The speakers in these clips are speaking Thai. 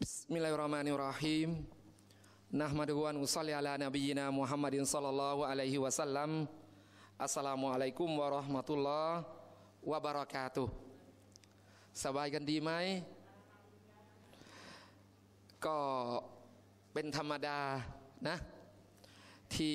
Bismillahirrahmanirrahim. Nahmaduhu wa nusalli ala nabiyyina Muhammadin sallallahu alaihi wasallam. Assalamualaikum warahmatullahi wabarakatuh. สบายกันดีไหมก็เป็นธรรมดานะที่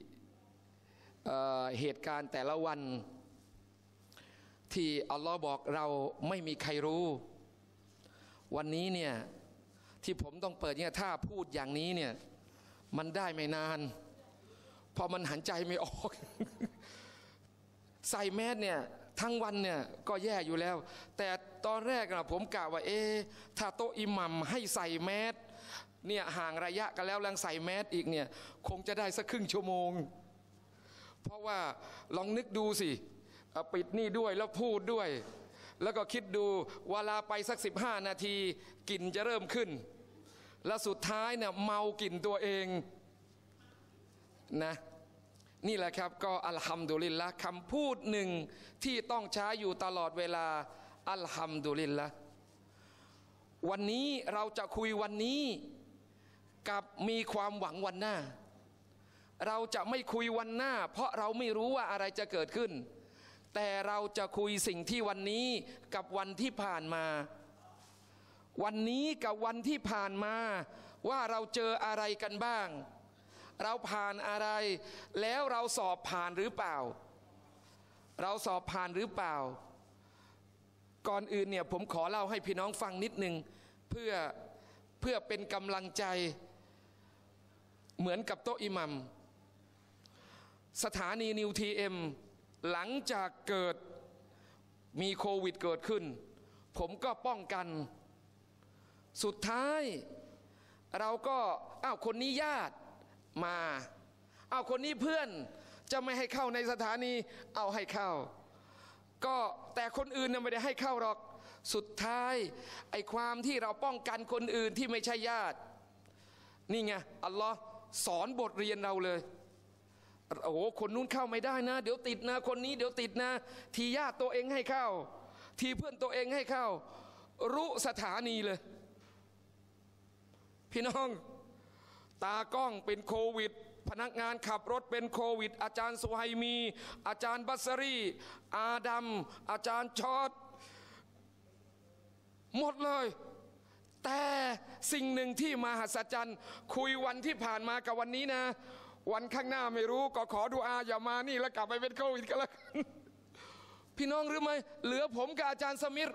เหตุการณ์แต่ละวันที่อัลลอฮ์บอกเราไม่มีใครรู้วันนี้เนี่ยที่ผมต้องเปิดเนี่ยถ้าพูดอย่างนี้เนี่ยมันได้ไม่นานพอมันหันใจไม่ออก ใส่แมสเนี่ยทั้งวันเนี่ยก็แย่อยู่แล้วแต่ตอนแรกนะผมกะว่าถ้าโต๊ะอิหมัมให้ใส่แมสเนี่ยห่างระยะกันแล้วยังใส่แมสอีกเนี่ยคงจะได้สักครึ่งชั่วโมงเพราะว่าลองนึกดูสิปิดนี่ด้วยแล้วพูดด้วยแล้วก็คิดดูเวลาไปสัก15 นาทีกลิ่นจะเริ่มขึ้นแล้วสุดท้ายเนี่ยเมากลิ่นตัวเองนะนี่แหละครับก็อัลฮัมดุลิลละห์คำพูดหนึ่งที่ต้องใช้อยู่ตลอดเวลาอัลฮัมดุลิลละห์วันนี้เราจะคุยวันนี้กับมีความหวังวันหน้าเราจะไม่คุยวันหน้าเพราะเราไม่รู้ว่าอะไรจะเกิดขึ้นแต่เราจะคุยสิ่งที่วันนี้กับวันที่ผ่านมาวันนี้กับวันที่ผ่านมาว่าเราเจออะไรกันบ้างเราผ่านอะไรแล้วเราสอบผ่านหรือเปล่าเราสอบผ่านหรือเปล่าก่อนอื่นเนี่ยผมขอเล่าให้พี่น้องฟังนิดนึงเพื่อเป็นกำลังใจเหมือนกับโต๊ะอิหมัมสถานีนิวทีเอ็มหลังจากเกิดมีโควิดเกิดขึ้นผมก็ป้องกันสุดท้ายเราก็คนนี้ญาติมาคนนี้เพื่อนจะไม่ให้เข้าในสถานีเอาให้เข้าก็แต่คนอื่นเนี่ยไม่ได้ให้เข้าหรอกสุดท้ายไอ้ความที่เราป้องกันคนอื่นที่ไม่ใช่ญาตินี่ไงอัลลอฮ์สอนบทเรียนเราเลยโอ้โหคนนู้นเข้าไม่ได้นะเดี๋ยวติดนะคนนี้เดี๋ยวติดนะทีญาติตัวเองให้เข้าทีเพื่อนตัวเองให้เข้ารู้สถานีเลยพี่น้องตากล้องเป็นโควิดพนักงานขับรถเป็นโควิดอาจารย์สุไฮมีอาจารย์บัสรีอาดัมอาจารย์ชอดหมดเลยแต่สิ่งหนึ่งที่มหัศจรรย์คุยวันที่ผ่านมากับวันนี้นะวันข้างหน้าไม่รู้ก็ขอดุอาอย่ามานี่แล้วกลับไปเป็นโควิดกันแล้วกันพี่น้องรู้ไหมเหลือผมกับอาจารย์สมิร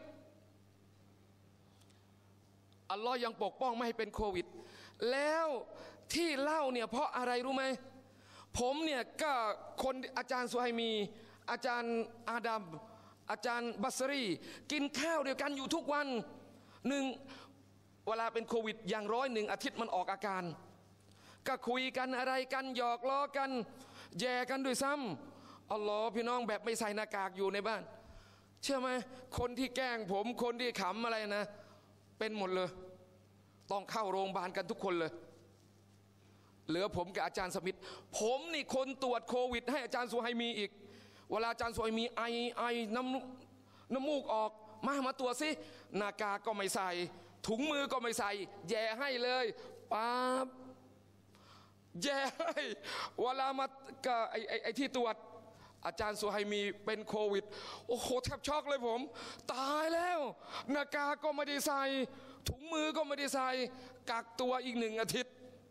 อัลลอฮ์ยังปกป้องไม่ให้เป็นโควิดแล้วที่เล่าเนี่ยเพราะอะไรรู้ไหมผมเนี่ยก็คนอาจารย์สุไฮมีอาจารย์อาดัมอาจารย์บัสรีกินข้าวเดียวกันอยู่ทุกวันหนึ่งเวลาเป็นโควิดอย่าง101 อาทิตย์มันออกอาการก็คุยกันอะไรกันหยอกล้อกันแย่กันด้วยซ้ำอัลลอฮ์พี่น้องแบบไม่ใส่หน้ากากอยู่ในบ้านเชื่อไหมคนที่แกล้งผมคนที่ขำอะไรนะเป็นหมดเลยต้องเข้าโรงพยาบาลกันทุกคนเลยเหลือผมกับอาจารย์สมิธผมนี่คนตรวจโควิดให้อาจารย์สุไฮมีอีกเวลาอาจารย์สุไฮมีไอน้ำมูกออกมาตรวจสิหน้ากากก็ไม่ใส่ถุงมือก็ไม่ใส่แย่ให้เลยป๊าบแย่ให้เวลามาก็ไอที่ตรวจอาจารย์สุไฮมีเป็นโควิดโอ้โหแทบช็อกเลยผมตายแล้วหน้ากากก็ไม่ได้ใส่ถุงมือก็ไม่ได้ใส่กักตัวอีก1 อาทิตย์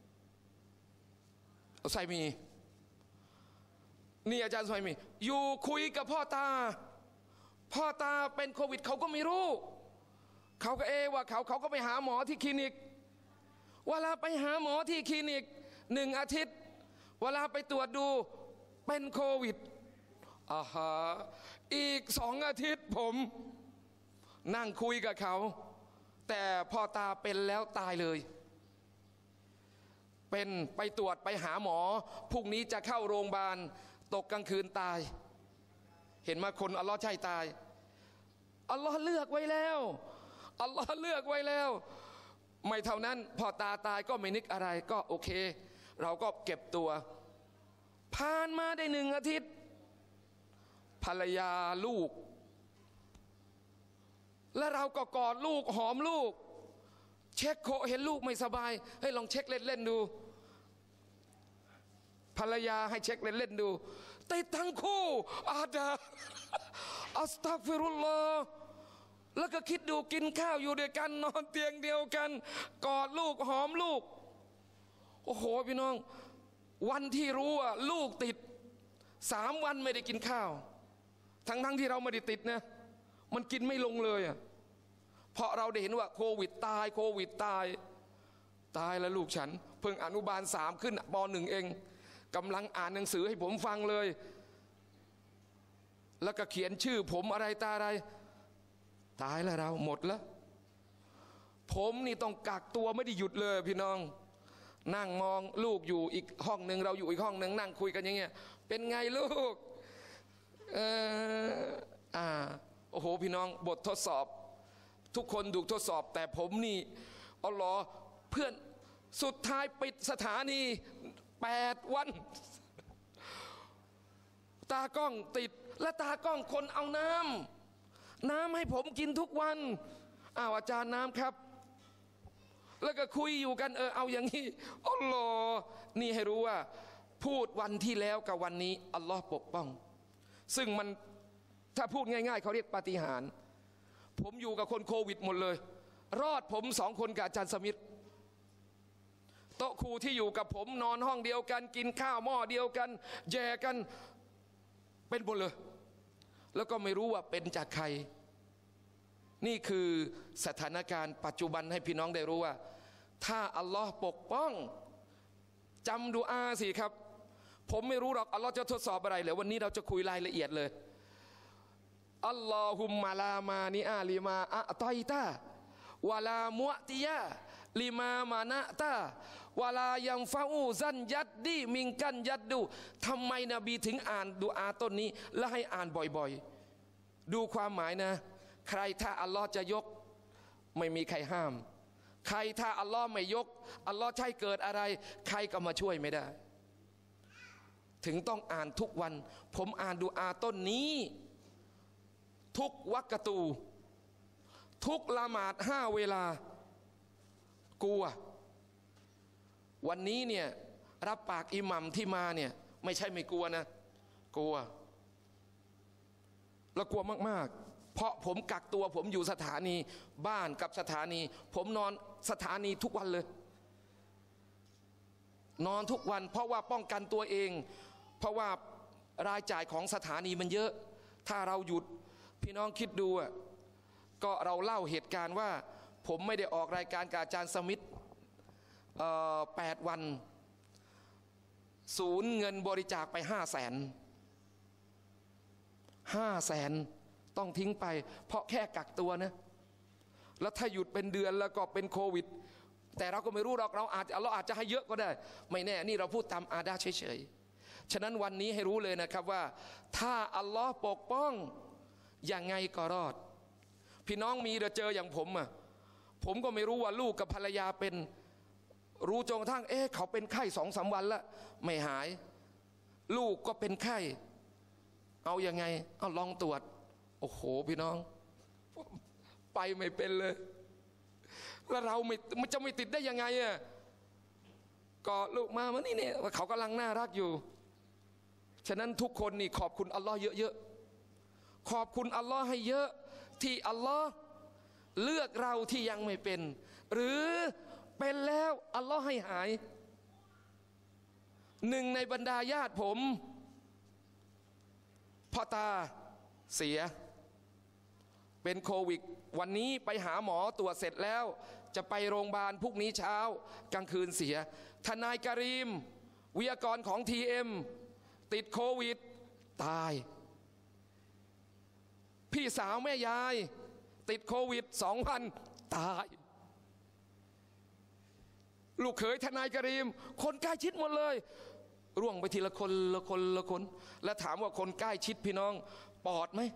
ใส่มีนี่อาจารย์สุไฮมีอยู่คุยกับพ่อตาเป็นโควิดเขาก็ไม่รู้เขาก็ว่าเขาก็ไปหาหมอที่คลินิกเวลาไปหาหมอที่คลินิก1 อาทิตย์เวลาไปตรวจดูเป็นโควิดอีก2 อาทิตย์ผมนั่งคุยกับเขาแต่พ่อตาเป็นแล้วตายเลยเป็นไปตรวจไปหาหมอพรุ่งนี้จะเข้าโรงพยาบาลตกกลางคืนตายเห็นมาคนอัลลอฮ์ใช่ตายอัลลอฮ์เลือกไว้แล้วอัลลอฮ์เลือกไว้แล้วไม่เท่านั้นพอตาตายก็ไม่นึกอะไรก็โอเคเราก็เก็บตัวผ่านมาได้1 อาทิตย์ภรรยาลูก และเราก็กอดลูกหอมลูกเช็คโคเห็นลูกไม่สบายให้ลองเช็คเล่นๆดูภรรยาให้เช็คเล่นๆดูติดทั้งคู่อาดาอัสตัฆฟิรุลลอฮ์แล้วก็คิดดูกินข้าวอยู่ด้วยกันนอนเตียงเดียวกันกอดลูกหอมลูกโอ้โหพี่น้องวันที่รู้ว่าลูกติด3 วันไม่ได้กินข้าวทั้งที่เราไม่ได้ติดนะมันกินไม่ลงเลยอ่ะเพราะเราได้เห็นว่าโควิดตายโควิดตายแล้วลูกฉันเพิ่งอนุบาล3ขึ้นป.1เองกำลังอ่านหนังสือให้ผมฟังเลยแล้วก็เขียนชื่อผมอะไรตาอะไรตายแล้วเราหมดแล้วผมนี่ต้องกักตัวไม่ได้หยุดเลยพี่น้องนั่งมองลูกอยู่อีกห้องหนึ่งเราอยู่อีกห้องหนึ่งนั่งคุยกันอย่างเงี้ยเป็นไงลูกโอ้โหพี่น้องบททดสอบทุกคนถูกทดสอบแต่ผมนี่อัลลอฮ์เพื่อนสุดท้ายปิดสถานี8 วันตากล้องติดและตากล้องคนเอาน้ำให้ผมกินทุกวันอาจารย์น้ำครับแล้วก็คุยอยู่กันเอาอย่างนี้อัลลอฮ์นี่ให้รู้ว่าพูดวันที่แล้วกับวันนี้อัลลอฮ์ปกป้องซึ่งมันถ้าพูดง่ายๆเขาเรียกปาฏิหาริย์ผมอยู่กับคนโควิดหมดเลยรอดผม2 คนกับอาจารย์สมิทธิ์โต๊ะครูที่อยู่กับผมนอนห้องเดียวกันกินข้าวหม้อเดียวกันแย่กันเป็นหมดเลยแล้วก็ไม่รู้ว่าเป็นจากใครนี่คือสถานการณ์ปัจจุบันให้พี่น้องได้รู้ว่าถ้าอัลลอฮ์ปกป้องจำดุอาสิครับผมไม่รู้หรอกอัลลอฮ์จะทดสอบอะไรเลยวันนี้เราจะคุยรายละเอียดเลยอัลลอฮุมมาลามานิอาลิมาอะตอยตาวะลามุอติยาลิมามานะตาวะลายังฟาอูซันยัดดีมิงกันยัดดูทำไมนบีถึงอ่านดุอาต้นนี้และให้อ่านบ่อยๆดูความหมายนะใครถ้าอัลลอฮ์จะยกไม่มีใครห้ามใครถ้าอัลลอฮ์ไม่ยกอัลลอฮ์ใช่เกิดอะไรใครก็มาช่วยไม่ได้ถึงต้องอ่านทุกวันผมอ่านดุอาต้นนี้ทุกวักตูทุกละหมาด5 เวลากลัววันนี้เนี่ยรับปากอิหมัมที่มาเนี่ยไม่ใช่ไม่กลัวนะกลัวแล้วกลัวมากๆเพราะผมกักตัวผมอยู่สถานีบ้านกับสถานีผมนอนสถานีทุกวันเลยนอนทุกวันเพราะว่าป้องกันตัวเองเพราะว่ารายจ่ายของสถานีมันเยอะถ้าเราหยุดพี่น้องคิดดูก็เราเล่าเหตุการณ์ว่าผมไม่ได้ออกรายการกับอาจารย์สมิทธิ์8 วันศูนย์เงินบริจาคไป500,000ต้องทิ้งไปเพราะแค่กักตัวนะแล้วถ้าหยุดเป็นเดือนแล้วก็เป็นโควิดแต่เราก็ไม่รู้หรอกเราอาจจะให้เยอะก็ได้ไม่แน่นี่เราพูดตามอาดาเฉยๆฉะนั้นวันนี้ให้รู้เลยนะครับว่าถ้าอัลลอฮ์ปกป้องยังไงก็รอดพี่น้องมีเจออย่างผมก็ไม่รู้ว่าลูกกับภรรยาเป็นรู้จนกระทั่งเขาเป็นไข้2-3 วันแล้วไม่หายลูกก็เป็นไข้เอายังไงเอาลองตรวจโอ้โหพี่น้องไปไม่เป็นเลยแล้วเรามันจะไม่ติดได้ยังไงก็ลูกมานี่เนี่ยเขากำลังน่ารักอยู่ฉะนั้นทุกคนนี่ขอบคุณอัลลอฮ์เยอะๆขอบคุณอัลลอฮ์ให้เยอะที่อัลลอฮ์เลือกเราที่ยังไม่เป็นหรือเป็นแล้วอัลลอฮ์ให้หายหนึ่งในบรรดาญาติผมพ่อตาเสียเป็นโควิดวันนี้ไปหาหมอตรวจเสร็จแล้วจะไปโรงพยาบาลพรุ่งนี้เช้ากลางคืนเสียทนายการีมวิทยากรของ TM ติดโควิดตายพี่สาวแม่ยายติดโควิด2 วันตายลูกเขยทนายการีมคนใกล้ชิดหมดเลยร่วงไปทีละคนแล้วถามว่าคนใกล้ชิดพี่น้องปลอดไหม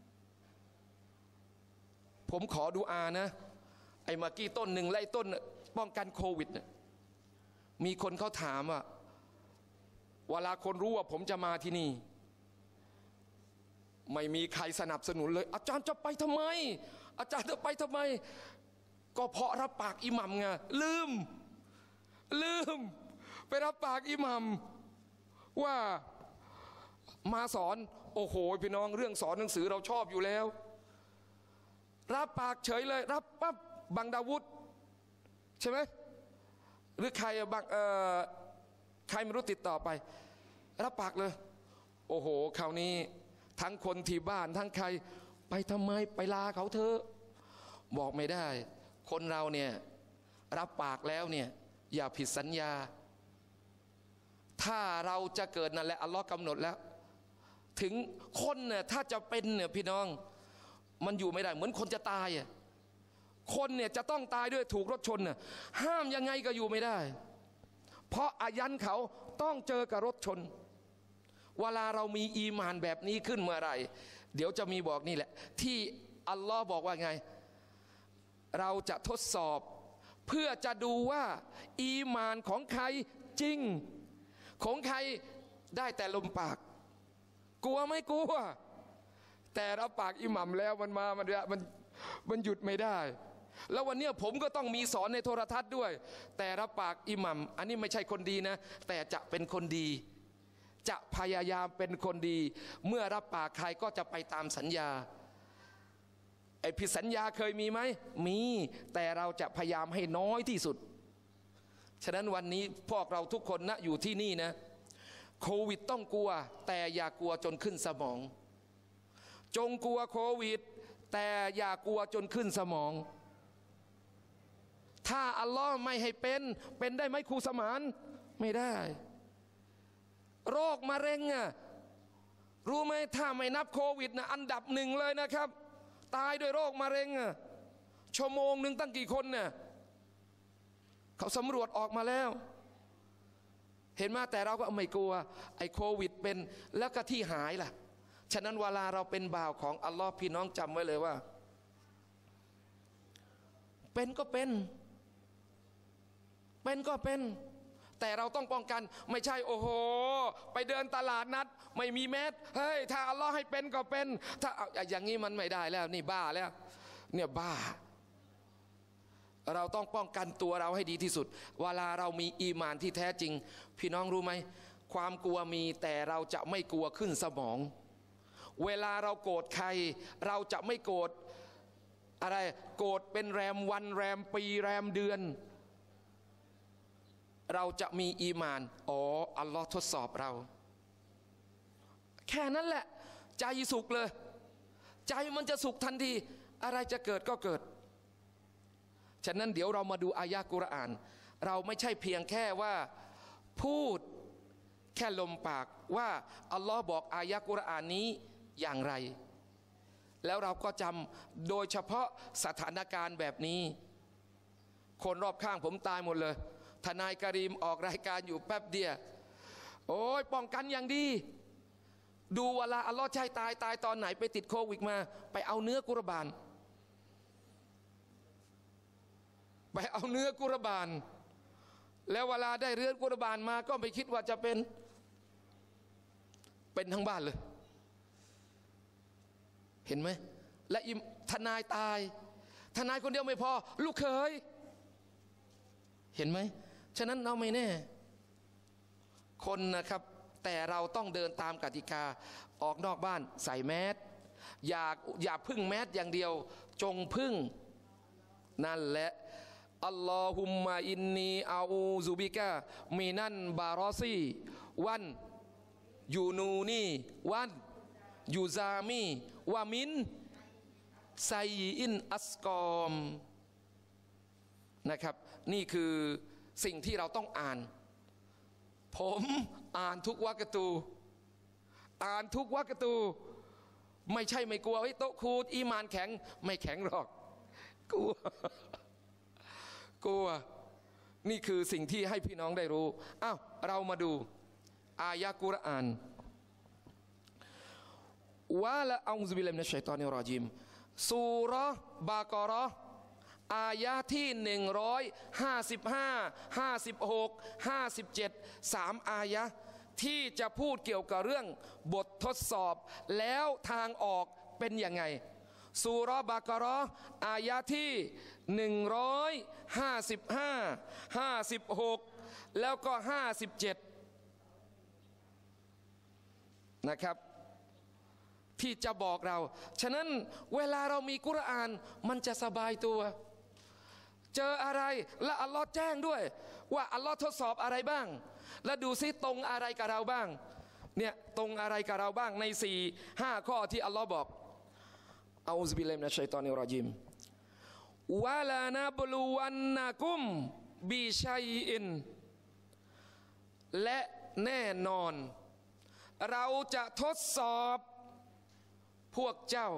ผมขอดุอานะไอ้เมื่อกี้ต้นหนึ่งไล่ต้นป้องกันโควิดมีคนเขาถามว่าเวลาคนรู้ว่าผมจะมาที่นี่ไม่มีใครสนับสนุนเลยอาจารย์จะไปทำไมอาจารย์จะไปทำไมก็เพราะรับปากอิหมัมไงลืมไปรับปากอิหมัมว่ามาสอนโอ้โหพี่น้องเรื่องสอนหนังสือเราชอบอยู่แล้วรับปากเฉยเลยรับปั๊บบังดาวุฒใช่ไหมหรือใครบังใครไม่รู้ติดต่อไปรับปากเลยโอ้โหคราวนี้ทั้งคนที่บ้านทั้งใครไปทำไมไปลาเขาเถอะบอกไม่ได้คนเราเนี่ยรับปากแล้วเนี่ยอย่าผิดสัญญาถ้าเราจะเกิดนั่นแหละอัลลอฮ์กำหนดแล้วถึงคนเนี่ยถ้าจะเป็นเนี่ยพี่น้องมันอยู่ไม่ได้เหมือนคนจะตายอ่ะคนเนี่ยจะต้องตายด้วยถูกรถชนน่ะห้ามยังไงก็อยู่ไม่ได้เพราะอายันเขาต้องเจอกับรถชนเวลาเรามีอีหม่านแบบนี้ขึ้นเมื่อไหร่เดี๋ยวจะมีบอกนี่แหละที่อัลลอฮ์บอกว่าไงเราจะทดสอบเพื่อจะดูว่าอีหม่านของใครจริงของใครได้แต่ลมปากกลัวไม่กลัวแต่รับปากอิหมัมแล้วมันหยุดไม่ได้แล้ววันนี้ผมก็ต้องมีสอนในโทรทัศน์ด้วยแต่รับปากอิหมัมอันนี้ไม่ใช่คนดีนะแต่จะเป็นคนดีจะพยายามเป็นคนดีเมื่อรับปากใครก็จะไปตามสัญญาไอ้ผิดสัญญาเคยมีไหมมีแต่เราจะพยายามให้น้อยที่สุดฉะนั้นวันนี้พวกเราทุกคนนะอยู่ที่นี่นะโควิดต้องกลัวแต่อย่ากลัวจนขึ้นสมองจงกลัวโควิดแต่อย่ากลัวจนขึ้นสมองถ้าอัลลอฮ์ไม่ให้เป็นได้ไหมครูสมานไม่ได้โรคมะเร็งอ่ะรู้ไหมถ้าไม่นับโควิดนะอันดับหนึ่งเลยนะครับตายด้วยโรคมะเร็งอ่ะชั่วโมงหนึ่งตั้งกี่คนเนี่ยเขาสำรวจออกมาแล้วเห็นไหมแต่เราก็ไม่กลัวไอ้โควิดเป็นแล้วก็ที่หายล่ะฉะนั้นเวลาเราเป็นบ่าวของอัลลอฮ์พี่น้องจำไว้เลยว่าเป็นก็เป็นก็เป็นแต่เราต้องป้องกันไม่ใช่โอ้โหไปเดินตลาดนัดไม่มีแมสเฮ้ยถ้าอัลลอฮ์ให้เป็นก็เป็นถ้าอย่างนี้มันไม่ได้แล้วนี่บ้าแล้วเนี่ยบ้าเราต้องป้องกันตัวเราให้ดีที่สุดเวลาเรามีอีหม่านที่แท้จริงพี่น้องรู้ไหมความกลัวมีแต่เราจะไม่กลัวขึ้นสมองเวลาเราโกรธใครเราจะไม่โกรธอะไรโกรธเป็นแรมวันแรมปีแรมเดือนเราจะมีอีหม่านอ๋ออัลลอฮ์ทดสอบเราแค่นั้นแหละใจสุขเลยใจมันจะสุขทันทีอะไรจะเกิดก็เกิดฉะนั้นเดี๋ยวเรามาดูอายะห์กุรอานเราไม่ใช่เพียงแค่ว่าพูดแค่ลมปากว่าอัลลอฮ์บอกอายะห์กุรอานนี้อย่างไรแล้วเราก็จำโดยเฉพาะสถานการณ์แบบนี้คนรอบข้างผมตายหมดเลยทนายกะรีมออกรายการอยู่แป๊บเดียวโอ้ยป้องกันอย่างดีดูเวลาอัลลอฮ์ใช้ตายตอนไหนไปติดโควิดมาไปเอาเนื้อกุรบานแล้วเวลาได้เรือนกุรบานมาก็ไม่คิดว่าจะเป็นทั้งบ้านเลยเห็นไหมและทนายตายทนายคนเดียวไม่พอลูกเขยเห็นไหมฉะนั้นเราไม่แน่คนแต่เราต้องเดินตามกติกาออกนอกบ้านใส่แมสอย่าพึ่งแมสอย่างเดียวจงพึ่งนั่นแหละอัลลอฮุมมะอินนีอาอูซุบิกะมินันบารอซีวันยูนูนีวันยูซามีวามินไซอินอัสกอมนะครับนี่คือสิ่งที่เราต้องอ่านผมอ่านทุกวากตูไม่ใช่ไม่กลัวโต๊ะครูอีมานแข็งไม่แข็งหรอกกลัวนี่คือสิ่งที่ให้พี่น้องได้รู้อ้าวเรามาดูอายะห์กุรอานวะละอูซุบิลลาฮิมินัชชัยฏอนิรเราะญีมซูเราะห์บะเกาะห์อายะห์ที่155 56 57 3อายะห์ที่จะพูดเกี่ยวกับเรื่องบททดสอบแล้วทางออกเป็นยังไงซูเราะห์บะเกาะห์อายะที่155 56แล้วก็57นะครับที่จะบอกเราฉะนั้นเวลาเรามีกุรอานมันจะสบายตัวเจออะไรและอัลลอฮ์แจ้งด้วยว่าอัลลอฮ์ทดสอบอะไรบ้างและดูซิตรงอะไรกับเราบ้างเนี่ยตรงอะไรกับเราบ้างใน4-5ข้อที่อัลลอฮ์บอกเอาอุซบิลลาฮิมินัชชัยฏอนิรเราะญีมวะลานะบลูวันนะกุมบิชัยอินและแน่นอนเราจะทดสอบพวกเจ้า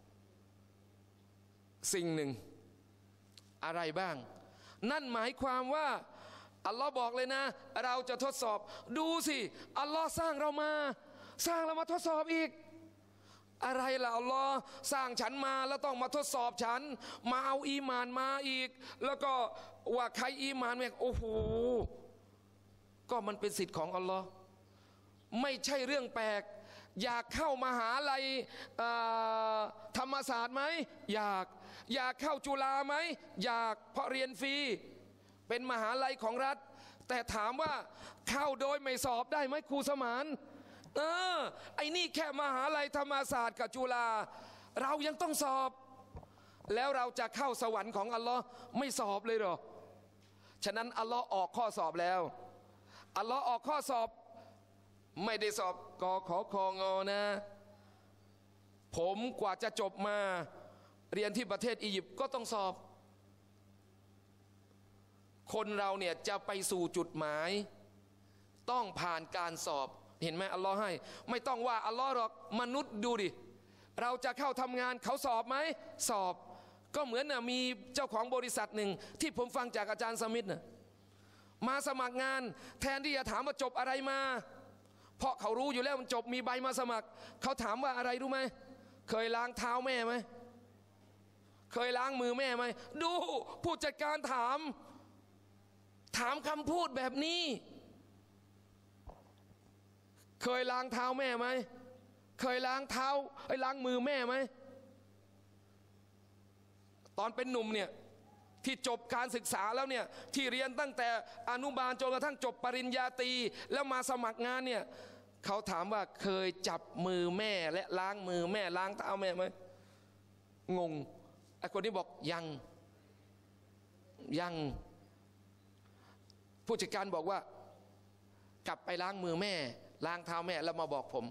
สิ่งหนึ่งอะไรบ้างนั่นหมายความว่าอัลลอฮ์บอกเลยนะเราจะทดสอบดูสิอัลลอฮ์สร้างเรามาทดสอบอีกอะไรล่ะอัลลอฮ์สร้างฉันมาแล้วต้องมาทดสอบฉันมาเอาอีมานมาอีกแล้วก็ว่าใครอีมานไหมโอ้โหก็มันเป็นสิทธิ์ของอัลลอฮ์ไม่ใช่เรื่องแปลกอยากเข้ามหาลัยธรรมศาสตร์ไหมอยากเข้าจุฬาไหมอยากเพราะเรียนฟรีเป็นมหาลัยของรัฐแต่ถามว่าเข้าโดยไม่สอบได้ไหมครูสมานไอ้นี่แค่มหาลัยธรรมศาสตร์กับจุฬาเรายังต้องสอบแล้วเราจะเข้าสวรรค์ของอัลลอฮ์ไม่สอบเลยหรอฉะนั้นอัลลอฮ์ออกข้อสอบแล้วอัลลอฮ์ออกข้อสอบไม่ได้สอบกขคงนะผมกว่าจะจบมาเรียนที่ประเทศอียิปต์ก็ต้องสอบคนเราเนี่ยจะไปสู่จุดหมายต้องผ่านการสอบเห็นไหมอัลลอฮ์ให้ไม่ต้องว่าอัลลอฮ์หรอกมนุษย์ดูดิเราจะเข้าทำงานเขาสอบไหมสอบก็เหมือนมีเจ้าของบริษัทหนึ่งที่ผมฟังจากอาจารย์สมิธนะมาสมัครงานแทนที่จะถามว่าจบอะไรมาเพราะเขารู้อยู่แล้วมันจบมีใบมาสมัครเขาถามว่าอะไรรู้ไหมเคยล้างเท้าแม่ไหมเคยล้างมือแม่ไหมดูผู้จัดการถามคำพูดแบบนี้เคยล้างเท้าแม่ไหมเคยล้างมือแม่ไหมตอนเป็นหนุ่มเนี่ยที่จบการศึกษาแล้วเนี่ยที่เรียนตั้งแต่อนุบาลจนกระทั่งจบปริญญาตรีแล้วมาสมัครงานเนี่ยเขาถามว่าเคยจับมือแม่และล้างมือแม่ล้างเท้าแม่ไหมงงไอ้คนนี้บอกยังผู้จัดการบอกว่ากลับไปล้างมือแม่ล้างเท้าแม่แล้วมาบอกผม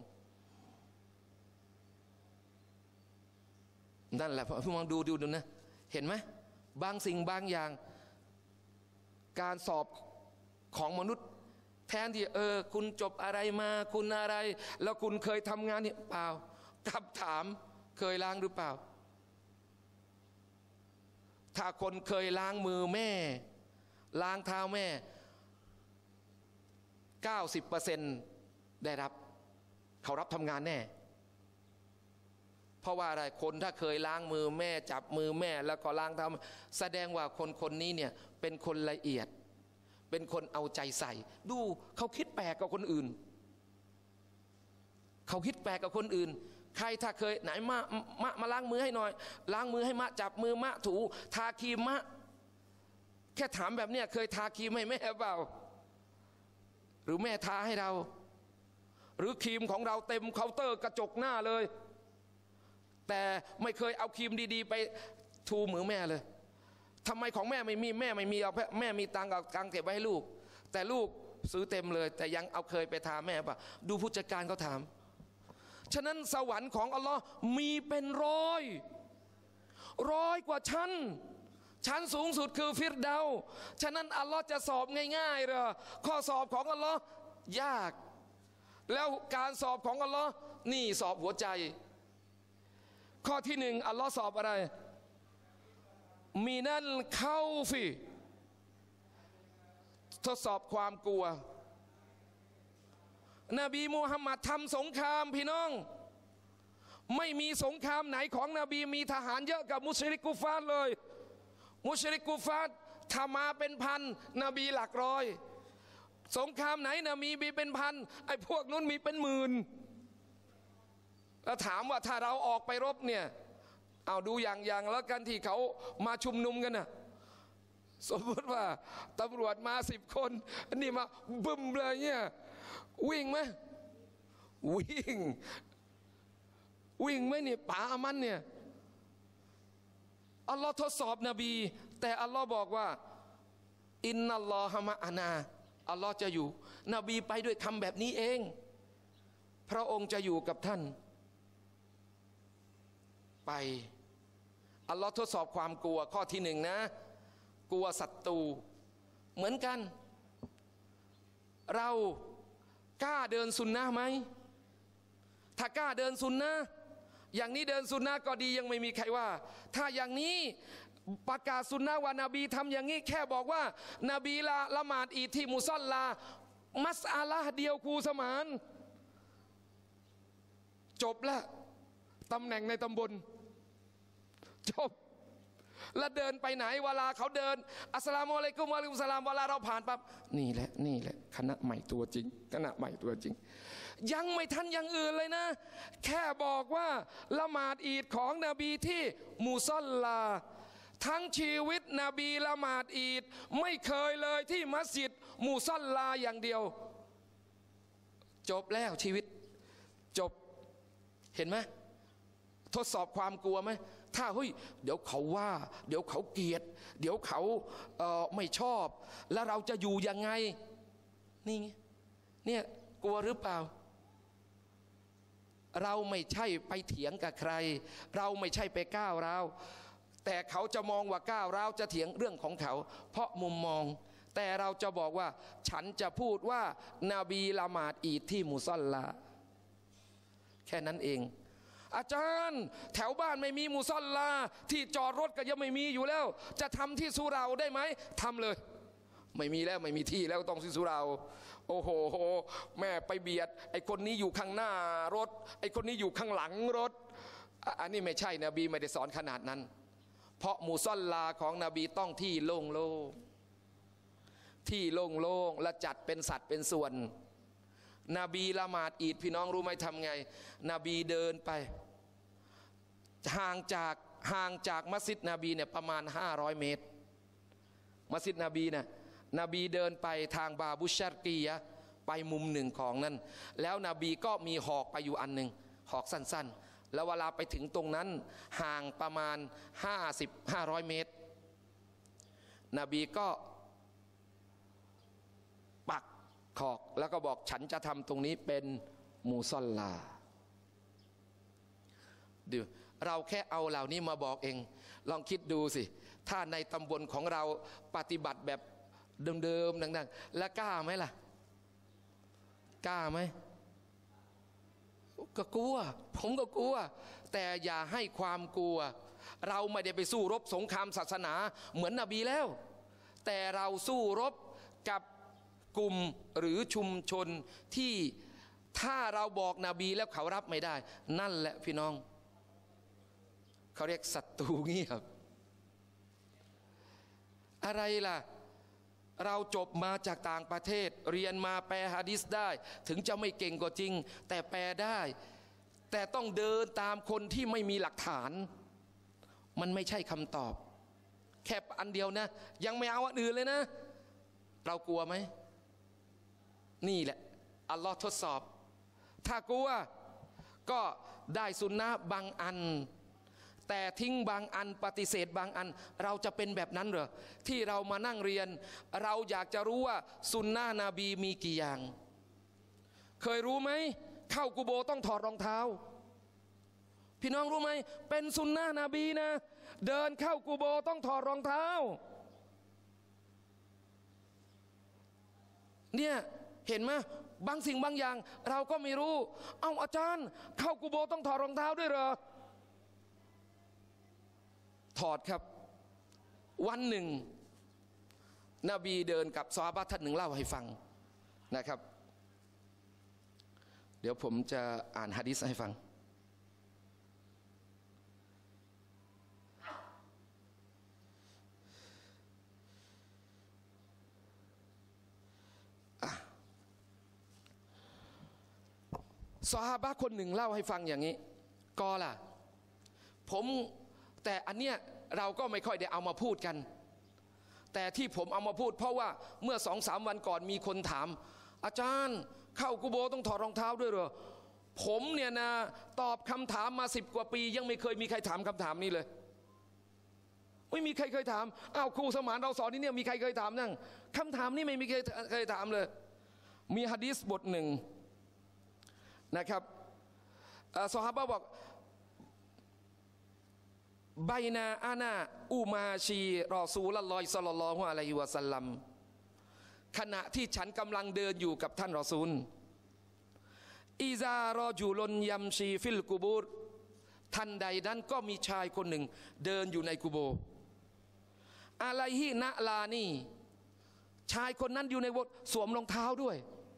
นั่นแหละพี่มองดูนะเห็นไหมบางสิ่งบางอย่างการสอบของมนุษย์แทนที่คุณจบอะไรมาคุณอะไรแล้วคุณเคยทำงานเนี่ยเปล่ากลับถามเคยล้างหรือเปล่าถ้าคนเคยล้างมือแม่ล้างเท้าแม่ 90% ได้รับเขารับทำงานแน่เพราะว่าอะไรคนถ้าเคยล้างมือแม่จับมือแม่แล้วก็ล้างเท้าแสดงว่าคนนี้เนี่ยเป็นคนละเอียดเป็นคนเอาใจใส่ดูเขาคิดแปลกกับคนอื่นใครถ้าเคยไหนมาล้างมือให้หน่อยล้างมือให้มะจับมือมะถูทาครีมมะแค่ถามแบบเนี้ยเคยทาครีมให้แม่เปล่าหรือแม่ทาให้เราหรือครีมของเราเต็มเคาน์เตอร์กระจกหน้าเลยแต่ไม่เคยเอาครีมดีๆไปทูมือแม่เลยทำไมของแม่ไม่มีเอาแม่มีตังค์เก็บไว้ให้ลูกแต่ลูกซื้อเต็มเลยแต่ยังเอาเคยไปทาแม่ป่ะดูผู้จัดการเขาถามฉะนั้นสวรรค์ของอัลลอฮ์มีเป็นร้อยกว่าชั้นสูงสุดคือฟิรเดาฉะนั้นอัลลอฮ์จะสอบง่ายๆเหรอข้อสอบของอัลลอฮ์ยากแล้วการสอบของอัลลอฮ์นี่สอบหัวใจข้อที่หนึ่งอัลลอฮ์สอบอะไรมีนั่นเข้าฟิทดสอบความกลัวนบีมูฮัมมัดทำสงครามพี่น้องไม่มีสงครามไหนของนบีมีทหารเยอะกับมุชริกกุฟาร์เลยมุชริกกุฟาร์ถ้ามาเป็นพันนบีหลักร้อยสงครามไหนนบีมีเป็นพันไอ้พวกนู้นมีเป็นหมื่นแล้วถามว่าถ้าเราออกไปรบเนี่ยเอาดูอย่างแล้วกันที่เขามาชุมนุมกันนะสมมติว่าตำรวจมา10 คนอันนี้มาบึ้มเลยเนี่ยวิ่งไหมวิ่งไหมเนี่ยป่ามันเนี่ยอัลลอฮ์ทดสอบนบีแต่อัลลอฮ์บอกว่าอินนัลลอฮะมะอานาอัลลอฮ์จะอยู่นบีไปด้วยคำแบบนี้เองพระองค์จะอยู่กับท่านไปอัลลอฮ์ทดสอบความกลัวข้อที่ 1นะกลัวศัตรูเหมือนกันเรากล้าเดินสุนนะไหมถ้ากล้าเดินสุนนะอย่างนี้เดินสุนนะก็ดียังไม่มีใครว่าถ้าอย่างนี้ประกาศสุนนะว่านาบีทำอย่างนี้แค่บอกว่านาบีละหมาดอีดที่มุซอลลามัสอาละห์เดียวคูสมานจบละตำแหน่งในตำบลจบแล้วเดินไปไหนเวลาเขาเดินอัสสลามุอะลัยกุมวะอะลัยกุมสลามเวลาเราผ่านปั๊บนี่แหละคณะใหม่ตัวจริงคณะใหม่ตัวจริงยังไม่ทันอย่างอื่นเลยนะแค่บอกว่าละหมาดอีดของนบีที่มุซอลลาทั้งชีวิตนบีละหมาดอีดไม่เคยเลยที่มัสยิดมุซอลลาอย่างเดียวจบแล้วชีวิตจบเห็นไหมทดสอบความกลัวไหมถ้าเฮ้ยเดี๋ยวเขาว่าเดี๋ยวเขาเกลียดเดี๋ยวเขาไม่ชอบแล้วเราจะอยู่ยังไงนี่ไงเนี่ยกลัวหรือเปล่าเราไม่ใช่ไปเถียงกับใครเราไม่ใช่ไปก้าวร้าวแต่เขาจะมองว่าก้าวร้าวจะเถียงเรื่องของเขาเพราะมุมมองแต่เราจะบอกว่าฉันจะพูดว่านาบีละหมาดอีดที่มุซอลลาแค่นั้นเองอาจารย์แถวบ้านไม่มีมุซอลลาที่จอดรถก็ยังไม่มีอยู่แล้วจะทำที่สุเราได้ไหมทำเลยไม่มีแล้วไม่มีที่แล้วต้องที่สุเราโอ้โหแม่ไปเบียดไอคนนี้อยู่ข้างหน้ารถไอคนนี้อยู่ข้างหลังรถอันนี้ไม่ใช่นบีไม่ได้สอนขนาดนั้นเพราะมุซอลลาของนบีต้องที่โล่งที่โล่งและจัดเป็นสัดเป็นส่วนนบีละหมาดอีดพี่น้องรู้ไหมทำไงนบีเดินไปห่างจากมัสยิดนบีเนี่ยประมาณ500 เมตรมัสยิดนบีเนี่ยนบีเดินไปทางบาบุชัรกียะไปมุมหนึ่งของนั้นแล้วนบีก็มีหอกไปอยู่อันหนึ่งหอกสั้นๆแล้วเวลาไปถึงตรงนั้นห่างประมาณ500 เมตรนบีก็ปักหอกแล้วก็บอกฉันจะทำตรงนี้เป็นมุซอลลาดูเราแค่เอาเหล่านี้มาบอกเองลองคิดดูสิถ้าในตำบลของเราปฏิบัติแบบเดิมๆดังๆแล้วกล้าไหมล่ะกล้าไหมก็กลัวผมก็กลัวแต่อย่าให้ความกลัวเราไม่ได้ไปสู้รบสงครามศาสนาเหมือนนบีแล้วแต่เราสู้รบกับกลุ่มหรือชุมชนที่ถ้าเราบอกนบีแล้วเขารับไม่ได้นั่นแหละพี่น้องเขาเรียกศัตรูเงียบอะไรล่ะเราจบมาจากต่างประเทศเรียนมาแปลหะดีษได้ถึงจะไม่เก่งก็จริงแต่แปลได้แต่ต้องเดินตามคนที่ไม่มีหลักฐานมันไม่ใช่คำตอบแค่อันเดียวนะยังไม่เอาอันอื่นเลยนะเรากลัวไหมนี่แหละอัลลอฮ์ทดสอบถ้ากลัวก็ได้สุนนะบางอันแต่ทิ้งบางอันปฏิเสธบางอันเราจะเป็นแบบนั้นเหรอที่เรามานั่งเรียนเราอยากจะรู้ว่าสุนนะนบีมีกี่อย่างเคยรู้ไหมเข้ากุโบต้องถอดรองเท้าพี่น้องรู้ไหมเป็นสุนนะนบีนะเดินเข้ากุโบต้องถอดรองเท้าเนี่ยเห็นไหมบางสิ่งบางอย่างเราก็ไม่รู้เอ้าอาจารย์เข้ากุโบต้องถอดรองเท้าด้วยเหรอถอดครับวันหนึ่งนบีเดินกับซอฮาบะห์ท่านหนึ่งเล่าให้ฟังนะครับเดี๋ยวผมจะอ่านหะดีษให้ฟังซอฮาบะห์คนหนึ่งเล่าให้ฟังอย่างนี้ก็ล่ะผมแต่อันเนี้ยเราก็ไม่ค่อยได้เอามาพูดกันแต่ที่ผมเอามาพูดเพราะว่าเมื่อ2-3 วันก่อนมีคนถามอาจารย์เข้ากุโบต้องถอดรองเท้าด้วยเหรอผมเนี่ยนะตอบคำถามมา10 กว่าปียังไม่เคยมีใครถามคำถามนี้เลยไม่มีใครเคยถามอ้าวครูสมานเราสอนที่เนี่ยมีใครเคยถามนั่งคำถามนี้ไม่มีใครเคยถามเลยมีหะดีษบทหนึ่งนะครับซอฮาบะห์บอกไบนาอานาอูมาชีรอซูลุลลอฮิศ็อลลัลลอฮุอะลัยฮิวะซัลลัมขณะที่ฉันกำลังเดินอยู่กับท่านรอซูลอิซารอจูลนยัมชีฟิลกุบูรทันใดนั้นก็มีชายคนหนึ่งเดินอยู่ในกุโบอะลัยฮินะลานีชายคนนั้นอยู่ในวดสวมรองเท้าด้วย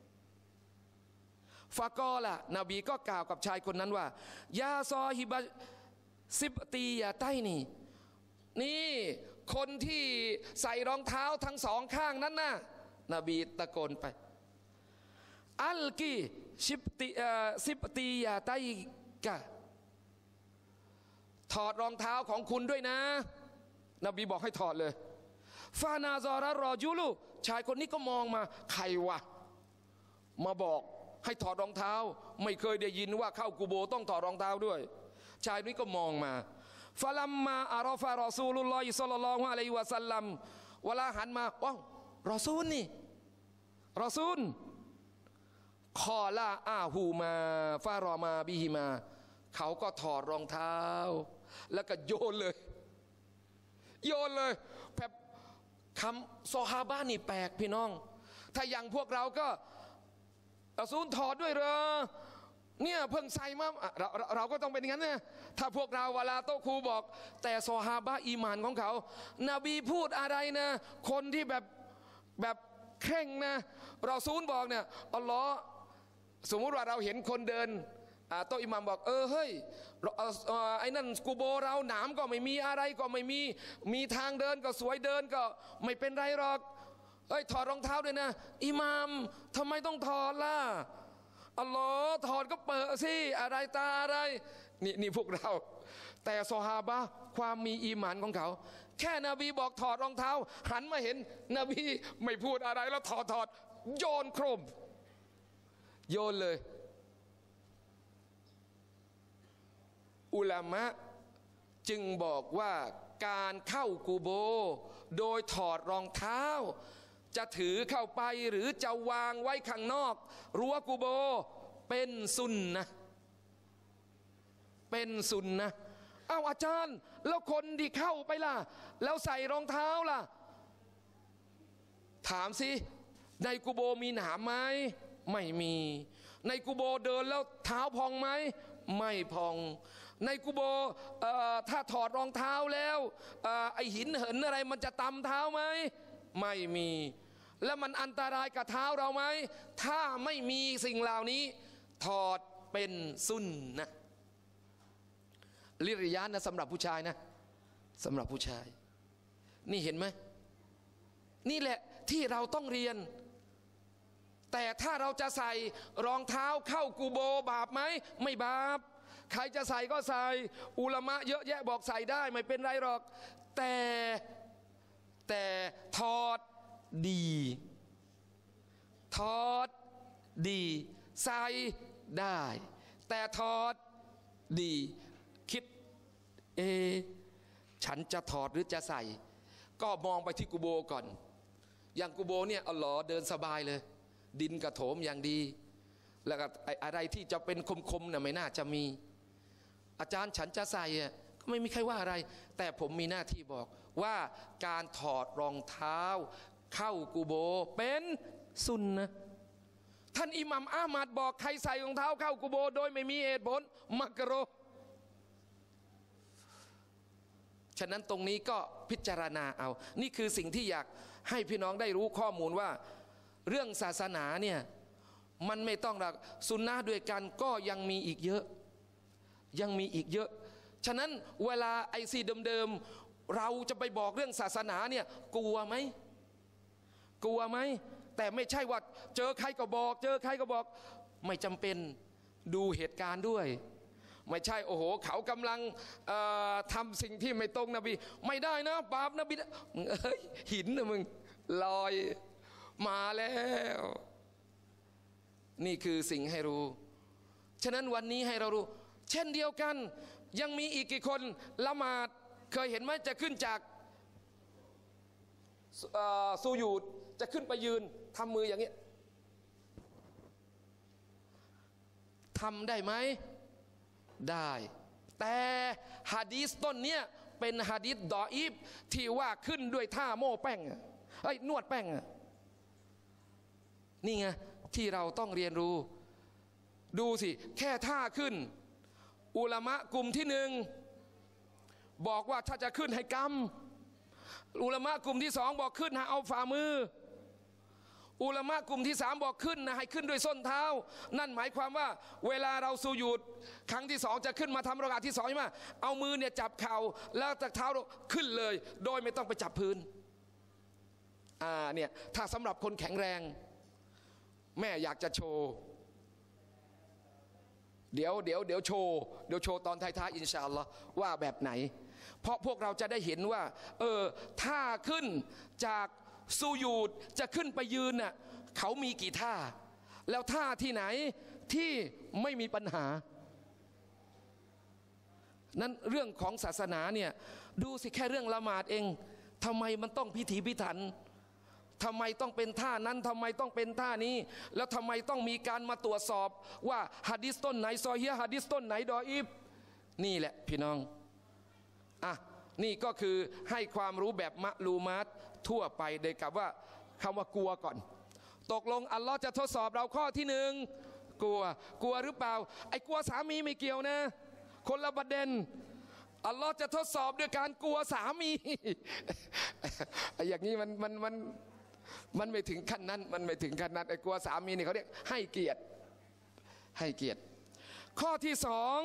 ฟากอละนบีก็กล่าวกับชายคนนั้นว่ายาซอฮิบะซิบตียาใต้นี่คนที่ใส่รองเท้าทั้งสองข้างนั้นนะนบีตะโกนไปอัลกีซิบตียาใต้กะถอดรองเท้าของคุณด้วยนะนบีบอกให้ถอดเลยฟานาซอระรอจูลูชายคนนี้ก็มองมาใครวะมาบอกให้ถอดรองเท้าไม่เคยได้ยินว่าเข้ากุโบต้องถอดรองเท้าด้วยชายนี้ก็มองมาฟะลัมมาอารอฟารอซูลุลลอฮิศ็อลลัลลอฮุอะลัยฮิวะซัลลัมเวลาหันมาว้าวรอซูลนี่รอซูลคอลาอาหูมาฟารอมาบิฮิมาเขาก็ถอดรองเท้าแล้วก็โยนเลยแบบคำซอฮาบะห์นี่แปลกพี่น้องถ้าอย่างพวกเราก็รอซูลถอดด้วยเหรอเนี่ยเพิ่งใส่มาเราก็ต้องเป็นอย่างนั้นนะถ้าพวกเราเวลาโต๊ะครูบอกแต่ซอฮาบะห์อีหม่านของเขานบีพูดอะไรนะคนที่แบบเคร่งนะรอซูลบอกเนี่ยอัลลอฮ์สมมุติว่าเราเห็นคนเดินโต๊ะอิหม่ามบอกเฮ้ยไอ้นั่นกุโบเราหนามก็ไม่มีอะไรก็ไม่มีทางเดินก็สวยเดินก็ไม่เป็นไรหรอกถอดรองเท้าด้วยนะอิหม่ามทำไมต้องถอดล่ะอัลลอฮ์ถอดก็เปิดสิอะไรตาอะไรนี่พวกเราแต่ซอฮาบะห์ความมีอีหมานของเขาแค่นบีบอกถอดรองเท้าหันมาเห็นนบีไม่พูดอะไรแล้วถอดโยนโครมโยนเลยอุลามะจึงบอกว่าการเข้ากูโบโดยถอดรองเท้าจะถือเข้าไปหรือจะวางไว้ข้างนอกรั้วกูโบเป็นสุนนะเอาอาจารย์แล้วคนที่เข้าไปล่ะแล้วใส่รองเท้าล่ะถามสิในกุโบมีหนามไหมไม่มีในกุโบเดินแล้วเท้าพองไหมไม่พองในกุโบถ้าถอดรองเท้าแล้วไอหินเหินอะไรมันจะตำเท้าไหมไม่มีแล้วมันอันตรายกับเท้าเราไหมถ้าไม่มีสิ่งเหล่านี้ถอดเป็นสุนนะลิริยะนะสำหรับผู้ชายนะสำหรับผู้ชายนี่เห็นไหมนี่แหละที่เราต้องเรียนแต่ถ้าเราจะใส่รองเท้าเข้ากูโบบาปไหมไม่บาปใครจะใส่ก็ใส่อุลามะเยอะแยะบอกใส่ได้ไม่เป็นไรหรอกแต่ถอดดีใส่ได้แต่ถอดดีคิดฉันจะถอดหรือจะใส่ก็มองไปที่กุโบก่อนอย่างกุโบเนี่ยอัลลอฮ์เดินสบายเลยดินกระโถมอย่างดีแล้วก็อะไรที่จะเป็นคมๆเนี่ยไม่น่าจะมีอาจารย์ฉันจะใส่ก็ไม่มีใครว่าอะไรแต่ผมมีหน้าที่บอกว่าการถอดรองเท้าเข้ากุโบเป็นสุนนะท่านอิหมัมอามัดบอกใครใส่รองเท้าเข้ากุโบโดยไม่มีเหตุผลมักรุฮ์ฉะนั้นตรงนี้ก็พิจารณาเอานี่คือสิ่งที่อยากให้พี่น้องได้รู้ข้อมูลว่าเรื่องศาสนาเนี่ยมันไม่ต้องหลักสุนนะด้วยกันก็ยังมีอีกเยอะฉะนั้นเวลาไอซีเดิมๆเราจะไปบอกเรื่องศาสนาเนี่ยกลัวไหมแต่ไม่ใช่ว่าเจอใครก็บอกไม่จำเป็นดูเหตุการณ์ด้วยไม่ใช่โอ้โหเขากำลังทำสิ่งที่ไม่ตรงนบีไม่ได้นะบาปนบีหินนะมึงลอยมาแล้วนี่คือสิ่งให้รู้ฉะนั้นวันนี้ให้เรารู้เช่นเดียวกันยังมีอีกกี่คนละหมาดเคยเห็นไหมจะขึ้นจากซูญูดจะขึ้นไปยืนทำมืออย่างนี้ทำได้ไหมได้แต่หะดีษต้นเนี้ยเป็นหะดีษดออีฟที่ว่าขึ้นด้วยท่าโม้แป้งนวดแป้งนี่ไงที่เราต้องเรียนรู้ดูสิแค่ท่าขึ้นอุลามะกลุ่มที่หนึ่งบอกว่าถ้าจะขึ้นให้กำอุลามะกลุ่มที่สองบอกขึ้นให้เอาฝ่ามืออุลามะกลุ่มที่สามบอกขึ้นนะให้ขึ้นด้วยส้นเท้านั่นหมายความว่าเวลาเราสุญูดครั้งที่สองจะขึ้นมาทำรอกาที่สองใช่ไหมเอามือเนี่ยจับเข่าแล้วจากเท้าขึ้นเลยโดยไม่ต้องไปจับพื้นเนี่ยถ้าสำหรับคนแข็งแรงแม่อยากจะโชว์เดี๋ยวโชว์ตอนท้ายๆอินชาอัลลอฮ์ว่าแบบไหนเพราะพวกเราจะได้เห็นว่าท่าขึ้นจากสุญูดจะขึ้นไปยืนน่ะเขามีกี่ท่าแล้วท่าที่ไหนที่ไม่มีปัญหานั้นเรื่องของศาสนาเนี่ยดูสิแค่เรื่องละหมาดเองทำไมมันต้องพิถีพิถันทำไมต้องเป็นท่านั้นทำไมต้องเป็นท่านี้แล้วทำไมต้องมีการมาตรวจสอบว่าหะดีษต้นไหนซอฮีฮ์หะดีษต้นไหนดออีฟนี่แหละพี่น้องนี่ก็คือให้ความรู้แบบมะลูมาตทั่วไปโดยกับว่าคำว่ากลัวก่อนตกลงอัลลอฮ์จะทดสอบเราข้อที่หนึ่งกลัวหรือเปล่าไอ้กลัวสามีไม่เกี่ยวนะคนละประเด็นอัลลอฮ์จะทดสอบด้วยการกลัวสามีอย่างนี้มันไม่ถึงขั้นนั้นมันไม่ถึงขั้นนั้นไอ้กลัวสามีนี่เขาเรียกให้เกียรติข้อที่สอง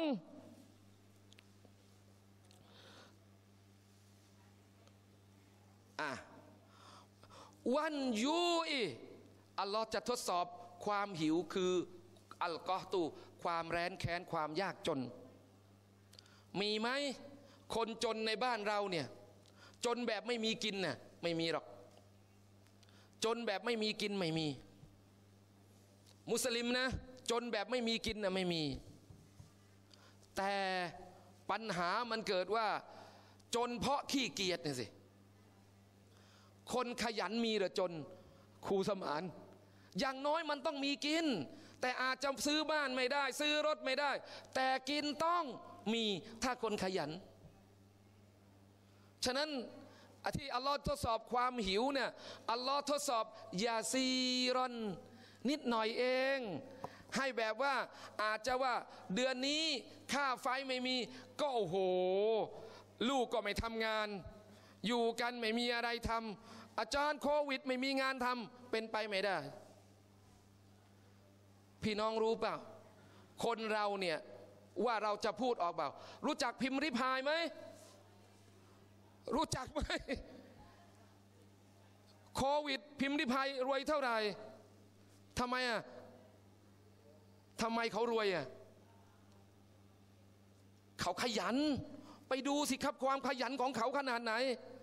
วันยูอีอัลลอฮ์จะทดสอบความหิวคืออัลกอฮตูความแร้นแค้นความยากจนมีไหมคนจนในบ้านเราเนี่ยจนแบบไม่มีกินน่ะไม่มีหรอกจนแบบไม่มีกินไม่มีมุสลิมนะจนแบบไม่มีกินน่ะไม่มีแต่ปัญหามันเกิดว่าจนเพราะขี้เกียจเนี่ยสิคนขยันมีหรือจนครูสมานอย่างน้อยมันต้องมีกินแต่อาจจะซื้อบ้านไม่ได้ซื้อรถไม่ได้แต่กินต้องมีถ้าคนขยันฉะนั้นที่อัลลอฮ์ทดสอบความหิวเนี่ยอัลลอฮ์ทดสอบยาซีรอนนิดหน่อยเองให้แบบว่าอาจจะว่าเดือนนี้ค่าไฟไม่มีก็โอ้โหลูกก็ไม่ทำงานอยู่กันไม่มีอะไรทำอาจารย์โควิดไม่มีงานทำเป็นไปไม่ได้พี่น้องรู้เปล่าคนเราเนี่ยว่าเราจะพูดออกเปล่ารู้จักพิมพ์ริพายไหมรู้จักไหมโควิดพิมพ์ริพายรวยเท่าไหร่ทำไมทำไมเขารวยเขาขยันไปดูสิครับความขยันของเขาขนาดไหน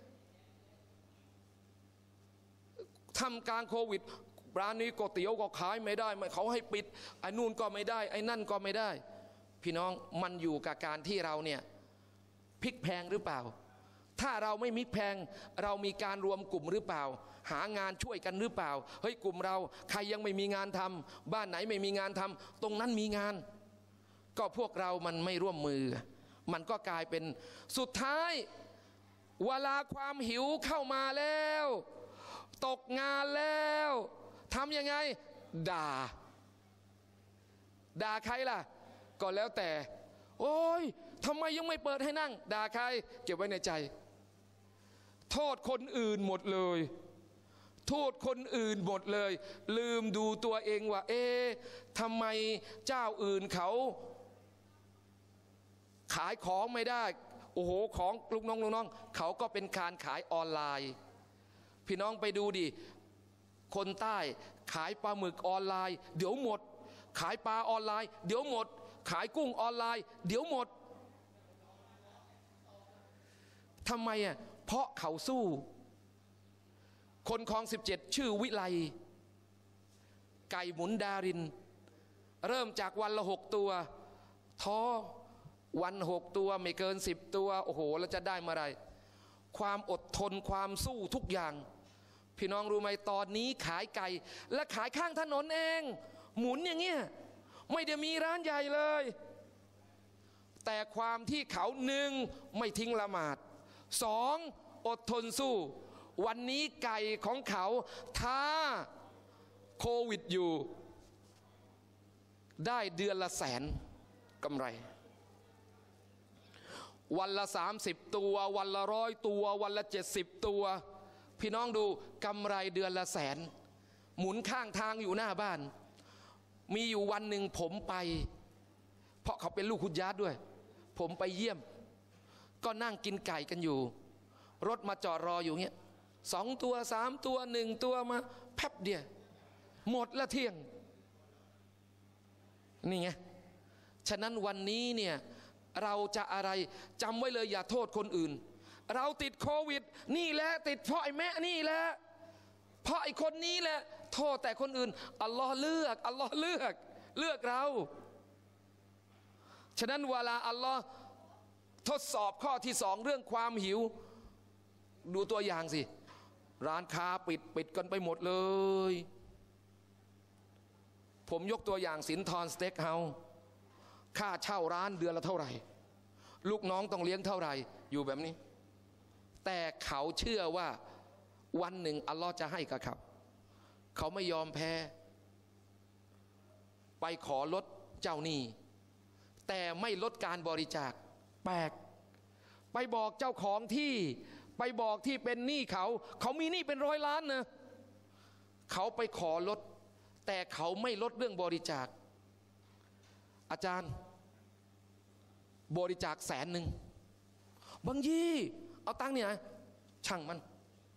ทำกลางโควิดร้านนี้ก๋วยเตี๋ยวก็ขายไม่ได้เขาให้ปิดไอ้นู่นก็ไม่ได้ไอ้นั่นก็ไม่ได้พี่น้องมันอยู่กับการที่เราเนี่ยพลิกแพงหรือเปล่าถ้าเราไม่มิกแพงเรามีการรวมกลุ่มหรือเปล่าหางานช่วยกันหรือเปล่าเฮ้ยกลุ่มเราใครยังไม่มีงานทำบ้านไหนไม่มีงานทำตรงนั้นมีงานก็พวกเรามันไม่ร่วมมือมันก็กลายเป็นสุดท้ายเวลาความหิวเข้ามาแล้วตกงานแล้วทำยังไงด่าใครล่ะก็แล้วแต่โอ้ยทำไมยังไม่เปิดให้นั่งด่าใครเก็บไว้ในใจโทษคนอื่นหมดเลยโทษคนอื่นหมดเลยลืมดูตัวเองว่าทำไมเจ้าอื่นเขาขายของไม่ได้โอ้โหของลูกน้องเขาก็เป็นการขายออนไลน์พี่น้องไปดูดิคนใต้ขายปลาหมึกออนไลน์เดี๋ยวหมดขายปลาออนไลน์เดี๋ยวหมดขายกุ้งออนไลน์เดี๋ยวหมดทำไมอ่ะเพราะเขาสู้คนคลอง17ชื่อวิไลไก่หมุนดารินเริ่มจากวันละ6ตัวท้อวัน6ตัวไม่เกิน10ตัวโอ้โหแล้วจะได้เมื่อไรความอดทนความสู้ทุกอย่างพี่น้องรู้ไหมตอนนี้ขายไก่และขายข้างถนนเองหมุนอย่างเงี้ยไม่ได้มีร้านใหญ่เลยแต่ความที่เขาหนึ่งไม่ทิ้งละหมาดสองอดทนสู้วันนี้ไก่ของเขาถ้าโควิดอยู่ได้เดือนละ100,000กำไรวันละ30ตัววันละ100ตัววันละ70ตัวพี่น้องดูกำไรเดือนละ100,000หมุนข้างทางอยู่หน้าบ้านมีอยู่วันหนึ่งผมไปเพราะเขาเป็นลูกคุณญาติด้วยผมไปเยี่ยมก็นั่งกินไก่กันอยู่รถมาจอดรออยู่เงี้ย2ตัว3ตัว1ตัวมาแป๊บเดียวหมดละเที่ยงนี่ไงฉะนั้นวันนี้เนี่ยเราจะอะไรจำไว้เลยอย่าโทษคนอื่นเราติดโควิดนี่แหละติดเพราะไอ้แม่นี่แหละเพราะไอ้คนนี้แหละโทษแต่คนอื่นอัลลอฮ์เลือกอัลลอฮ์เลือกเราฉะนั้นเวลาอัลลอฮ์ทดสอบข้อที่2เรื่องความหิวดูตัวอย่างสิร้านค้าปิดกันไปหมดเลยผมยกตัวอย่างสินทรสเต็กเฮาส์ค่าเช่าร้านเดือนละเท่าไหร่ลูกน้องต้องเลี้ยงเท่าไหร่อยู่แบบนี้แต่เขาเชื่อว่าวันหนึ่งอัลลอฮ์จะให้กับเขาไม่ยอมแพ้ไปขอลดเจ้าหนี้แต่ไม่ลดการบริจาคแปลกไปบอกเจ้าของที่ไปบอกที่เป็นหนี้เขามีหนี้เป็น100 ล้านนะเขาไปขอลดแต่เขาไม่ลดเรื่องบริจาคอาจารย์บริจาค100,000บางยี่เอาตังค์เนี่ยช่างมัน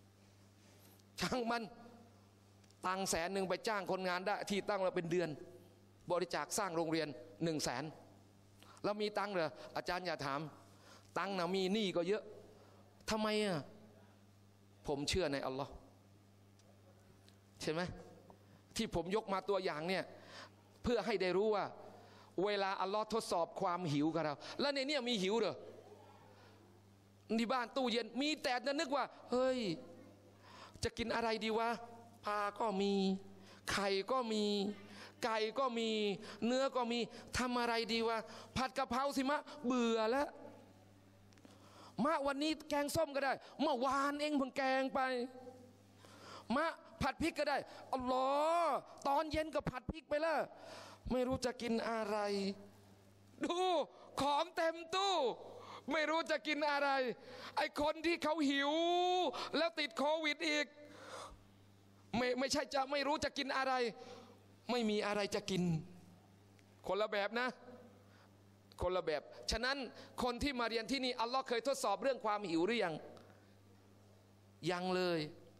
ตังค์100,000ไปจ้างคนงานได้ที่ตั้งเราเป็นเดือนบริจาคสร้างโรงเรียน100,000แล้วมีตังค์เหรออาจารย์อย่าถามตังค์นะมีหนี้ก็เยอะทำไมอ่ะผมเชื่อในอัลลอฮ์ใช่ไหมที่ผมยกมาตัวอย่างเนี่ยเพื่อให้ได้รู้ว่าเวลาอัลลอฮ์ทดสอบความหิวกับเราแล้วในนี้มีหิวเหรอที่บ้านตู้เย็นมีแต่จะนึกว่าเฮ้ยจะกินอะไรดีวะปลาก็มีไข่ก็มีไก่ก็มีเนื้อก็มีทำอะไรดีวะผัดกะเพราสิมะเบื่อแล้วมะวันนี้แกงส้มก็ได้เมื่อวานเองเพิ่งแกงไปมะผัดพริกก็ได้อัลลอฮ์ตอนเย็นก็ผัดพริกไปแล้วไม่รู้จะกินอะไรดูของเต็มตู้ไม่รู้จะกินอะไรไอ้คนที่เขาหิวแล้วติดโควิดอีกไม่ใช่จะไม่รู้จะกินอะไรไม่มีอะไรจะกินคนละแบบนะคนละแบบฉะนั้นคนที่มาเรียนที่นี่อัลลอฮ์เคยทดสอบเรื่องความหิวหรือยังเลย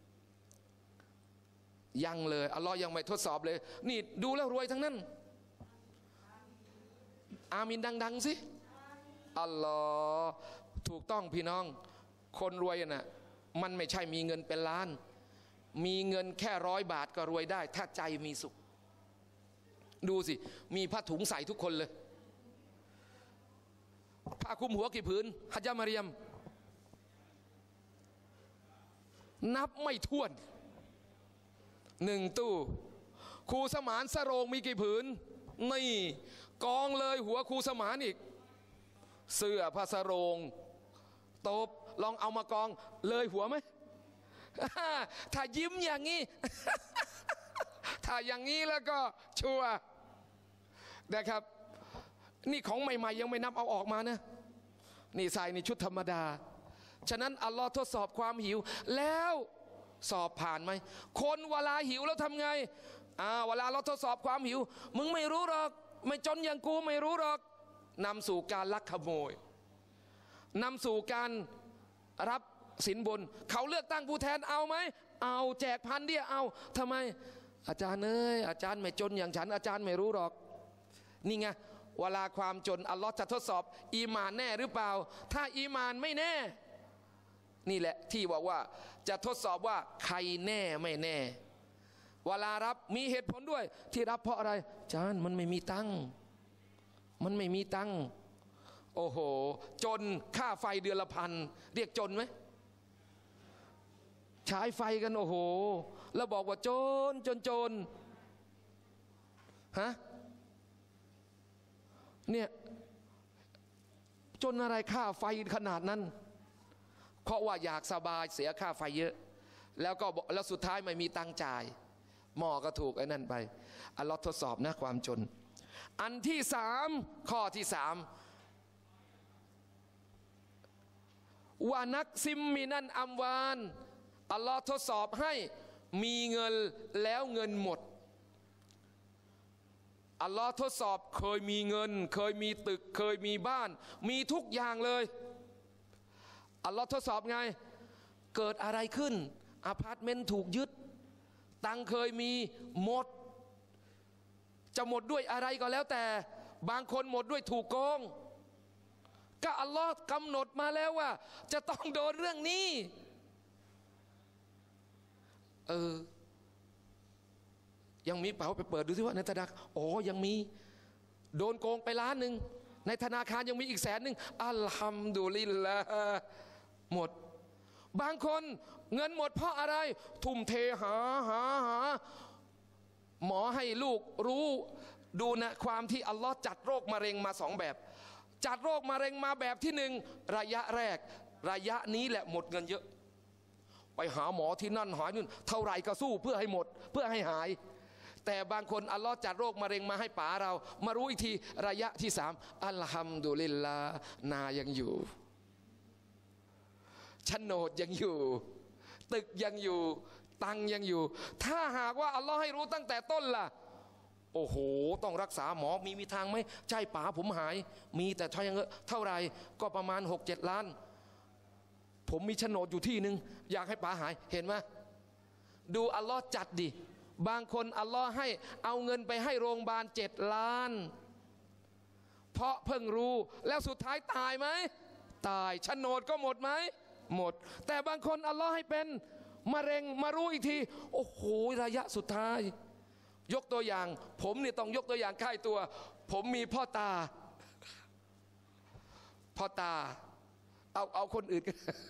อัลลอฮ์ยังไม่ทดสอบเลยนี่ดูแล้วรวยทั้งนั้นอามินดังๆสิอัลลอฮ์ถูกต้องพี่น้องคนรวยน่ะมันไม่ใช่มีเงินเป็นล้านมีเงินแค่100 บาทก็รวยได้ถ้าใจมีสุขดูสิมีผ้าถุงใส่ทุกคนเลยผ้าคลุมหัวกี่ผืนฮัจญะมาเรียมนับไม่ถ้วน1 ตู้ครูสมานสโรงมีกี่ผืนนี่กองเลยหัวครูสมานอีกเสื้อผ้าสโรงโต๊ะลองเอามากองเลยหัวไหมถ้ายิ้มอย่างนี้ ถ้าอย่างนี้แล้วก็ชัวร์นะครับนี่ของใหม่ๆยังไม่นับเอาออกมานะนี่ใส่ในชุดธรรมดาฉะนั้นอัลลอฮ์ทดสอบความหิวแล้วสอบผ่านไหมคนเวลาหิวแล้วทำไงเวลาเราทดสอบความหิวมึงไม่รู้หรอกไม่จนอย่างกูไม่รู้หรอกนำสู่การลักขโมยนำสู่การรับสินบนเขาเลือกตั้งผู้แทนเอาไหมเอาแจก1,000เดียวเอาทำไมอาจารย์อาจารย์ไม่จนอย่างฉันอาจารย์ไม่รู้หรอกนี่ไงเวลาความจนอัลลอฮ์จะทดสอบอีมานแน่หรือเปล่าถ้าอีมานไม่แน่นี่แหละที่บอกว่าจะทดสอบว่าใครแน่ไม่แน่เวลารับมีเหตุผลด้วยที่รับเพราะอะไรจานมันไม่มีตังค์มันไม่มีตังค์โอ้โหจนค่าไฟเดือนละ1,000เรียกจนไหมใช้ไฟกันโอ้โหแล้วบอกว่าจนฮะเนี่ยจนอะไรค่าไฟขนาดนั้นเพราะว่าอยากสบายเสียค่าไฟเยอะแล้วสุดท้ายไม่มีตังค์จ่ายหม้อก็ถูกไอ้นั่นไปอัลลอฮ์ทดสอบนะความจนอันที่3ข้อที่3วานักซิมมินันอัมวานอัลลอฮ์ทดสอบให้มีเงินแล้วเงินหมดอัลลอฮ์ทดสอบเคยมีเงินเคยมีตึกเคยมีบ้านมีทุกอย่างเลยอัลลอฮ์ทดสอบไงเกิดอะไรขึ้นอพาร์ตเมนต์ถูกยึดตังเคยมีหมดจะหมดด้วยอะไรก็แล้วแต่บางคนหมดด้วยถูกโกงก็อัลลอฮ์กำหนดมาแล้วว่าจะต้องโดนเรื่องนี้ยังมีเปล่าไปเปิดดูสิว่าในธนาคารยังมีโดนโกงไป1,000,000ในธนาคารยังมีอีก100,000อัลฮัมดุลิลลาห์หมดบางคนเงินหมดเพราะอะไรทุ่มเทหาหมอให้ลูกรู้ดูนะความที่อัลลอฮ์จัดโรคมะเร็งมา2แบบจัดโรคมะเร็งมาแบบที่1ระยะแรกระยะนี้แหละหมดเงินเยอะไปหาหมอที่นั่นหายนู่นเท่าไหร่ก็สู้เพื่อให้หมดเพื่อให้หายแต่บางคนอัลลอฮ์จัดโรคมะเร็งมาให้ป๋าเรามารู้อีกทีระยะที่3อัลฮัมดุลิลลาห์นายังอยู่โฉนดยังอยู่ตึกยังอยู่ตังยังอยู่ถ้าหากว่าอัลลอฮ์ให้รู้ตั้งแต่ต้นล่ะโอ้โหต้องรักษาหมอมีทางไหมใช่ป๋าผมหายมีแต่เท่าไหร่ก็ประมาณ 6-7 ล้านผมมีโฉนดอยู่ที่นึงอยากให้ป๋าหายเห็นไหมดูอัลลอฮ์จัดดิบางคนอัลลอฮ์ให้เอาเงินไปให้โรงพยาบาล7 ล้านเพราะเพิ่งรู้แล้วสุดท้ายตายไหมตายโฉนดก็หมดไหมหมดแต่บางคนอัลลอฮ์ให้เป็นมะเร็งมารู้อีกทีโอ้โหระยะสุดท้ายยกตัวอย่างผมเนี่ยต้องยกตัวอย่างใกล้ตัวผมมีพ่อตาเอาคนอื่น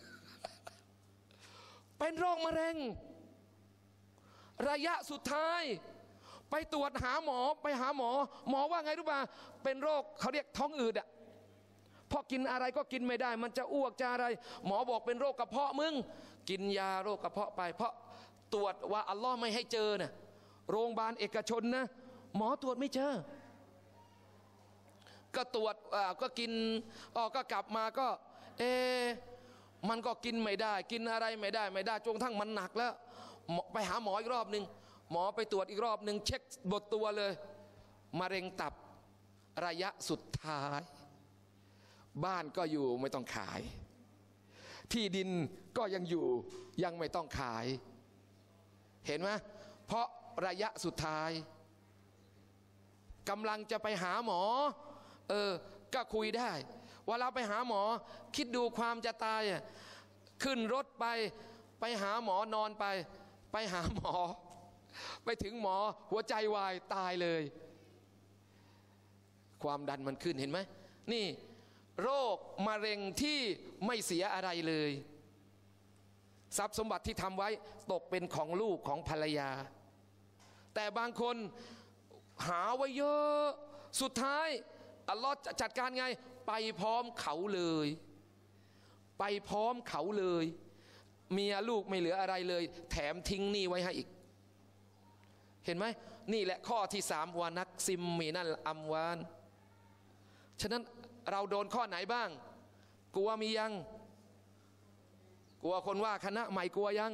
เป็นโรคมะเร็งระยะสุดท้ายไปตรวจหาหมอหมอว่าไงรู้ป่ะเป็นโรคเขาเรียกท้องอืดอ่ะพอกินอะไรก็กินไม่ได้มันจะอ้วกจะอะไรหมอบอกเป็นโรคกระเพาะมึงกินยาโรคกระเพาะไปเพราะตรวจว่าอัลลอฮ์ไม่ให้เจอนะโรงพยาบาลเอกชนนะหมอตรวจไม่เจอก็ตรวจก็กินก็กลับมาก็มันก็กินไม่ได้กินอะไรไม่ได้จนกระทั่งมันหนักแล้วไปหาหมออีกรอบนึงหมอไปตรวจอีกรอบนึงเช็คบทตัวเลยมะเร็งตับระยะสุดท้ายบ้านก็อยู่ไม่ต้องขายที่ดินก็ยังอยู่ยังไม่ต้องขายเห็นไหมเพราะระยะสุดท้ายกำลังจะไปหาหมอก็คุยได้เวลาไปหาหมอคิดดูความจะตายขึ้นรถไปหาหมอนอนไปหาหมอไปถึงหมอหัวใจวายตายเลยความดันมันขึ้นเห็นไหมนี่โรคมะเร็งที่ไม่เสียอะไรเลยทรัพย์สมบัติที่ทำไว้ตกเป็นของลูกของภรรยาแต่บางคนหาไว้เยอะสุดท้ายอัลลอฮ์จัดการไงไปพร้อมเขาเลยไปพร้อมเขาเลยเมียลูกไม่เหลืออะไรเลยแถมทิ้งหนี้ไว้ให้อีกเห็นไหมนี่แหละข้อที่3วานักซิมมีนั่นอัมวานฉะนั้นเราโดนข้อไหนบ้างกลัวมียังกลัวคนว่าคณะใหม่กลัวยัง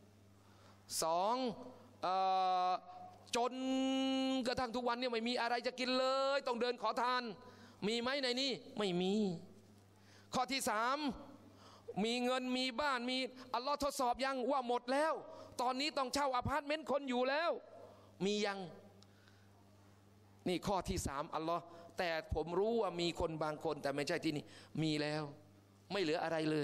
2จนกระทั่งทุกวันเนี่ยไม่มีอะไรจะกินเลยต้องเดินขอทานมีไหมในนี้ไม่มีข้อที่3มีเงินมีบ้านมีอัลลอฮ์ทดสอบยังว่าหมดแล้วตอนนี้ต้องเช่าอพาร์ตเมนต์คนอยู่แล้วมียังนี่ข้อที่3อัลลอฮ์แต่ผมรู้ว่ามีคนบางคนแต่ไม่ใช่ที่นี่มีแล้วไม่เหลืออะไรเลย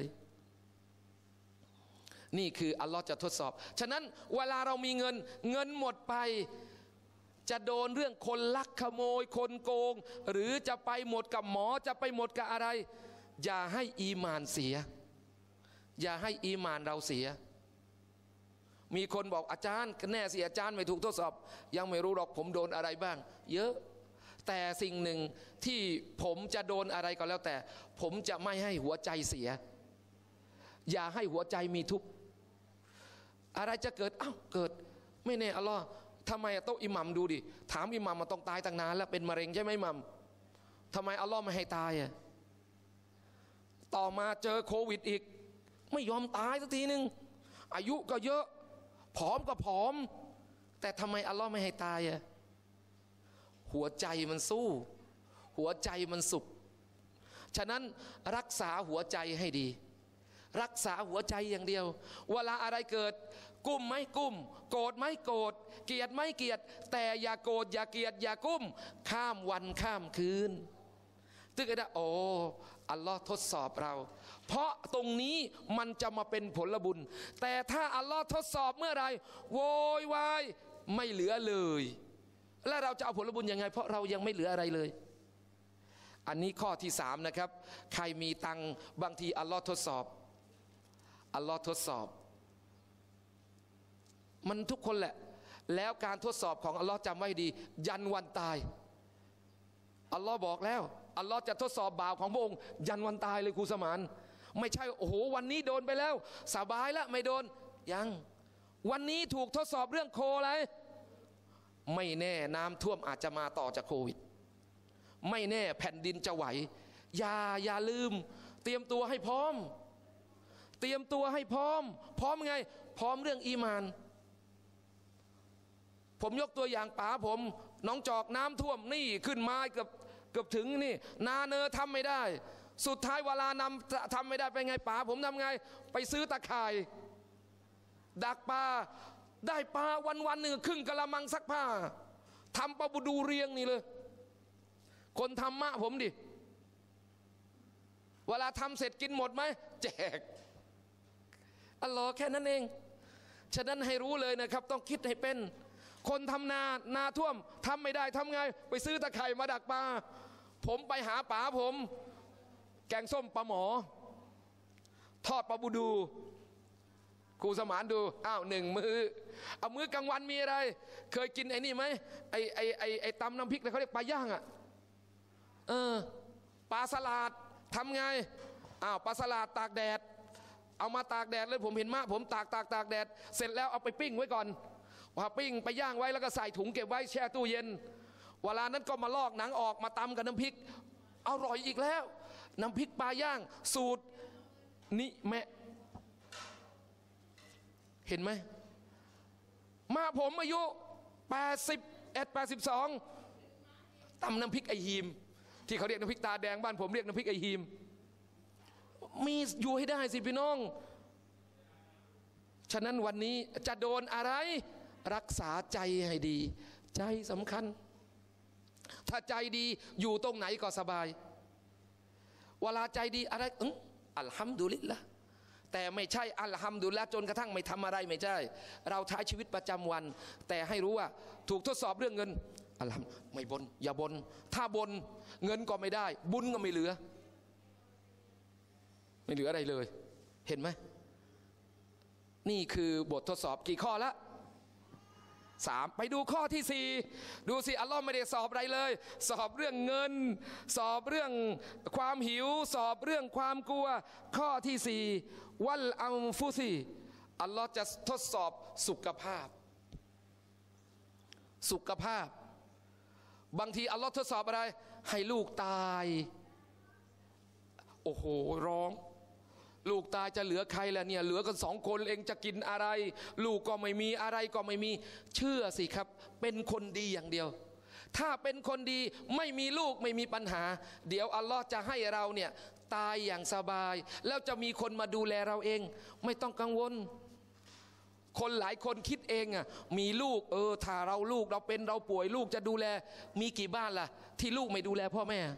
นี่คืออัลลอฮ์จะทดสอบฉะนั้นเวลาเรามีเงินหมดไปจะโดนเรื่องคนลักขโมยคนโกงหรือจะไปหมดกับหมอจะไปหมดกับอะไรอย่าให้อีหม่านเสียอย่าให้อีหม่านเราเสียมีคนบอกอาจารย์แน่สิอาจารย์ไม่ถูกทดสอบยังไม่รู้หรอกผมโดนอะไรบ้างเยอะแต่สิ่งหนึ่งที่ผมจะโดนอะไรก็แล้วแต่ผมจะไม่ให้หัวใจเสียอย่าให้หัวใจมีทุกข์อะไรจะเกิดเกิดไม่แน่อัลลอฮ์ทำไมโต๊ะอิหมัมดูดิถามอิหมัมมาต้องตายตั้งนานแล้วเป็นมะเร็งใช่ไหมอิหมัมทำไมอัลลอฮ์ไม่ให้ตายต่อมาเจอโควิดอีกไม่ยอมตายสักทีนึงอายุก็เยอะผอมก็ผอมแต่ทำไมอัลลอฮ์ไม่ให้ตายหัวใจมันสู้หัวใจมันสุขฉะนั้นรักษาหัวใจให้ดีรักษาหัวใจอย่างเดียวเวลาอะไรเกิดกุ้มไหมกุ้มโกรธไหมโกรธเกลียดไหมเกลียดแต่อย่าโกรธอย่าเกลียดอย่ากุ้มข้ามวันข้ามคืนตึกได้โอ้อัลลอฮ์ทดสอบเราเพราะตรงนี้มันจะมาเป็นผลบุญแต่ถ้าอัลลอฮ์ทดสอบเมื่อไรโวยวายไม่เหลือเลยแล้วเราจะเอาผลบุญยังไงเพราะเรายังไม่เหลืออะไรเลยอันนี้ข้อที่สามนะครับใครมีตังบางทีอัลลอฮ์ทดสอบอัลลอฮ์ทดสอบมันทุกคนแหละแล้วการทดสอบของอัลลอฮ์จำไว้ดียันวันตายอัลลอฮ์บอกแล้วอัลลอฮ์จะทดสอบบ่าวของพระองค์ยันวันตายเลยครูสมานไม่ใช่โอ้โหวันนี้โดนไปแล้วสบายแล้วไม่โดนยังวันนี้ถูกทดสอบเรื่องโคอะไรไม่แน่น้ำท่วมอาจจะมาต่อจากโควิดไม่แน่แผ่นดินจะไหวอย่าลืมเตรียมตัวให้พร้อมเตรียมตัวให้พร้อมพร้อมไงพร้อมเรื่องอีมานผมยกตัวอย่างป๋าผมน้องจอกน้ำท่วมนี่ขึ้นมาเกือบถึงนี่นาเนอทำไม่ได้สุดท้ายเวลานำทำไม่ได้ไปไงป๋าผมทำไงไปซื้อตะข่ายดักปลาได้ปลาวันหนึ่งครึ่งกะละมังซักผ้าทำปลาบูดูเรียงนี่เลยคนทำมะผมดิเวลาทำเสร็จกินหมดไหมแจกอัลลอฮ์แค่นั้นเองฉะนั้นให้รู้เลยนะครับต้องคิดให้เป็นคนทำนาท่วมทำไม่ได้ทำไงไปซื้อตะไคร่มาดักปลาผมไปหาป๋าผมแกงส้มปลาหมอทอดปลาบูดูครูสมานดูหนึ่งมื้อเอามื้อกลางวันมีอะไรเคยกินไอ้นี่ไหมไอ้ตำน้ำพริกเขาเรียกปลาย่างปลาสลัดทำไงปลาสลัดตากแดดเอามาตากแดดเลยผมเห็นมะผมตากแดดเสร็จแล้วเอาไปปิ้งไว้ก่อนว่าปิ้งไปย่างไว้แล้วก็ใส่ถุงเก็บไว้แช่ตู้เย็นเวลานั้นก็มาลอกหนังออกมาตำกับน้ำพริกอร่อยอีกแล้วน้ำพริกปลาย่างสูตรนิแมะเห็นไหมมาผมอายุ82ตำน้ำพริกไอฮีมที่เขาเรียกน้ำพริกตาแดงบ้านผมเรียกน้ำพริกไอฮีมมีอยู่ให้ได้สิพี่น้องฉะนั้นวันนี้จะโดนอะไรรักษาใจให้ดีใจสำคัญถ้าใจดีอยู่ตรงไหนก็สบายเวลาใจดีอะไรอัลฮัมดุลิลละแต่ไม่ใช่อัลฮัมดุลิลละจนกระทั่งไม่ทำอะไรไม่ใช่เราใช้ชีวิตประจำวันแต่ให้รู้ว่าถูกทดสอบเรื่องเงินอัลฮัมไม่บนอย่าบนถ้าบนเงินก็ไม่ได้บุญก็ไม่เหลืออะไรเลยเห็นไหมนี่คือบททดสอบกี่ข้อละ3ไปดูข้อที่4ดูสิอัลลอฮ์ไม่ได้สอบอะไรเลยสอบเรื่องเงินสอบเรื่องความหิวสอบเรื่องความกลัวข้อที่4วัลอัมฟุซีอัลลอฮ์จะทดสอบสุขภาพบางทีอัลลอฮ์ทดสอบอะไรให้ลูกตายโอ้โหร้องลูกตายจะเหลือใครล่ะเนี่ยเหลือกัน2 คนเองจะกินอะไรลูกก็ไม่มีอะไรก็ไม่มีเชื่อสิครับเป็นคนดีอย่างเดียวถ้าเป็นคนดีไม่มีลูกไม่มีปัญหาเดี๋ยวอัลลอฮ์จะให้เราเนี่ยตายอย่างสบายแล้วจะมีคนมาดูแลเราเองไม่ต้องกังวลคนหลายคนคิดเองอ่ะมีลูกถ้าเราลูกเราเป็นเราป่วยลูกจะดูแลมีกี่บ้านล่ะที่ลูกไม่ดูแลพ่อแม่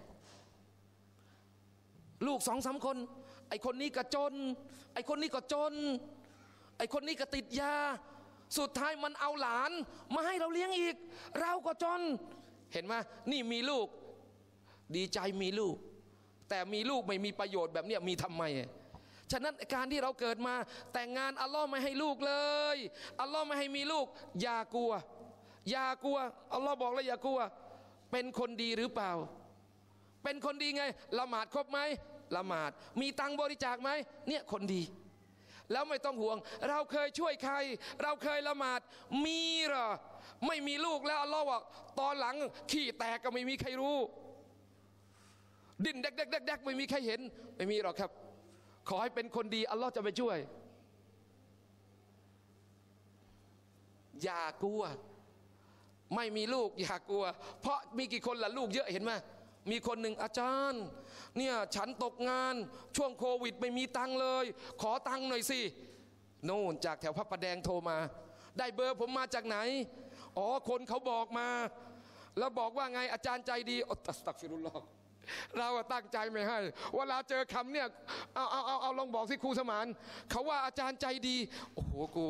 ลูก2-3 คนไอ้คนนี้ก็จนไอ้คนนี้ก็จนไอ้คนนี้ก็ติดยาสุดท้ายมันเอาหลานมาให้เราเลี้ยงอีกเราก็จนเห็นไหมนี่มีลูกดีใจมีลูกแต่มีลูกไม่มีประโยชน์แบบนี้มีทำไมฉะนั้นการที่เราเกิดมาแต่งงานอัลลอฮ์ไม่ให้ลูกเลยอัลลอฮ์ไม่ให้มีลูกอย่ากลัวอย่ากลัวอัลลอฮ์บอกแล้วอย่ากลัวเป็นคนดีหรือเปล่าเป็นคนดีไงละหมาดครบไหมละหมาดมีตังบริจาคไหมเนี่ยคนดีแล้วไม่ต้องห่วงเราเคยช่วยใครเราเคยละหมาดมีเหรอไม่มีลูกแล้วอัลลอฮ์บอกตอนหลังขี้แตกก็ไม่มีใครรู้ดิ้นแดกไม่มีใครเห็นไม่มีหรอกครับขอให้เป็นคนดีอัลลอฮ์จะไปช่วยอย่ากลัวไม่มีลูกอย่ากลัวเพราะมีกี่คนล่ะลูกเยอะเห็นไหมมีคนหนึ่งอาจารย์เนี่ยฉันตกงานช่วงโควิดไม่มีตังเลยขอตังหน่อยสิโน่นจากแถวพระประแดงโทรมาได้เบอร์ผมมาจากไหนอ๋อคนเขาบอกมาแล้วบอกว่าไงอาจารย์ใจดีอัสตัฆฟิรุลลอฮ์เราตั้งใจไม่ให้เวลาเจอคำเนี่ยเอาลองบอกสิครูสมานเขาว่าอาจารย์ใจดีโอ้โหกู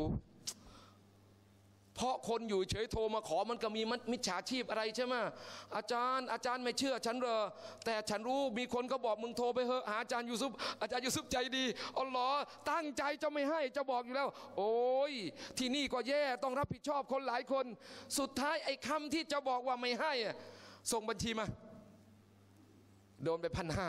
เพราะคนอยู่เฉยโทรมาขอมันก็มีมิจฉาชีพอะไรใช่ไหมอาจารย์ไม่เชื่อฉันเหรอแต่ฉันรู้มีคนก็บอกมึงโทรไปเถอะหาอาจารย์ยูซุปใจดีอ๋อเหรอตั้งใจจะไม่ให้จะบอกอยู่แล้วโอ้ยที่นี่ก็แย่ต้องรับผิดชอบคนหลายคนสุดท้ายไอ้คำที่จะบอกว่าไม่ให้ส่งบัญชีมาโดนไป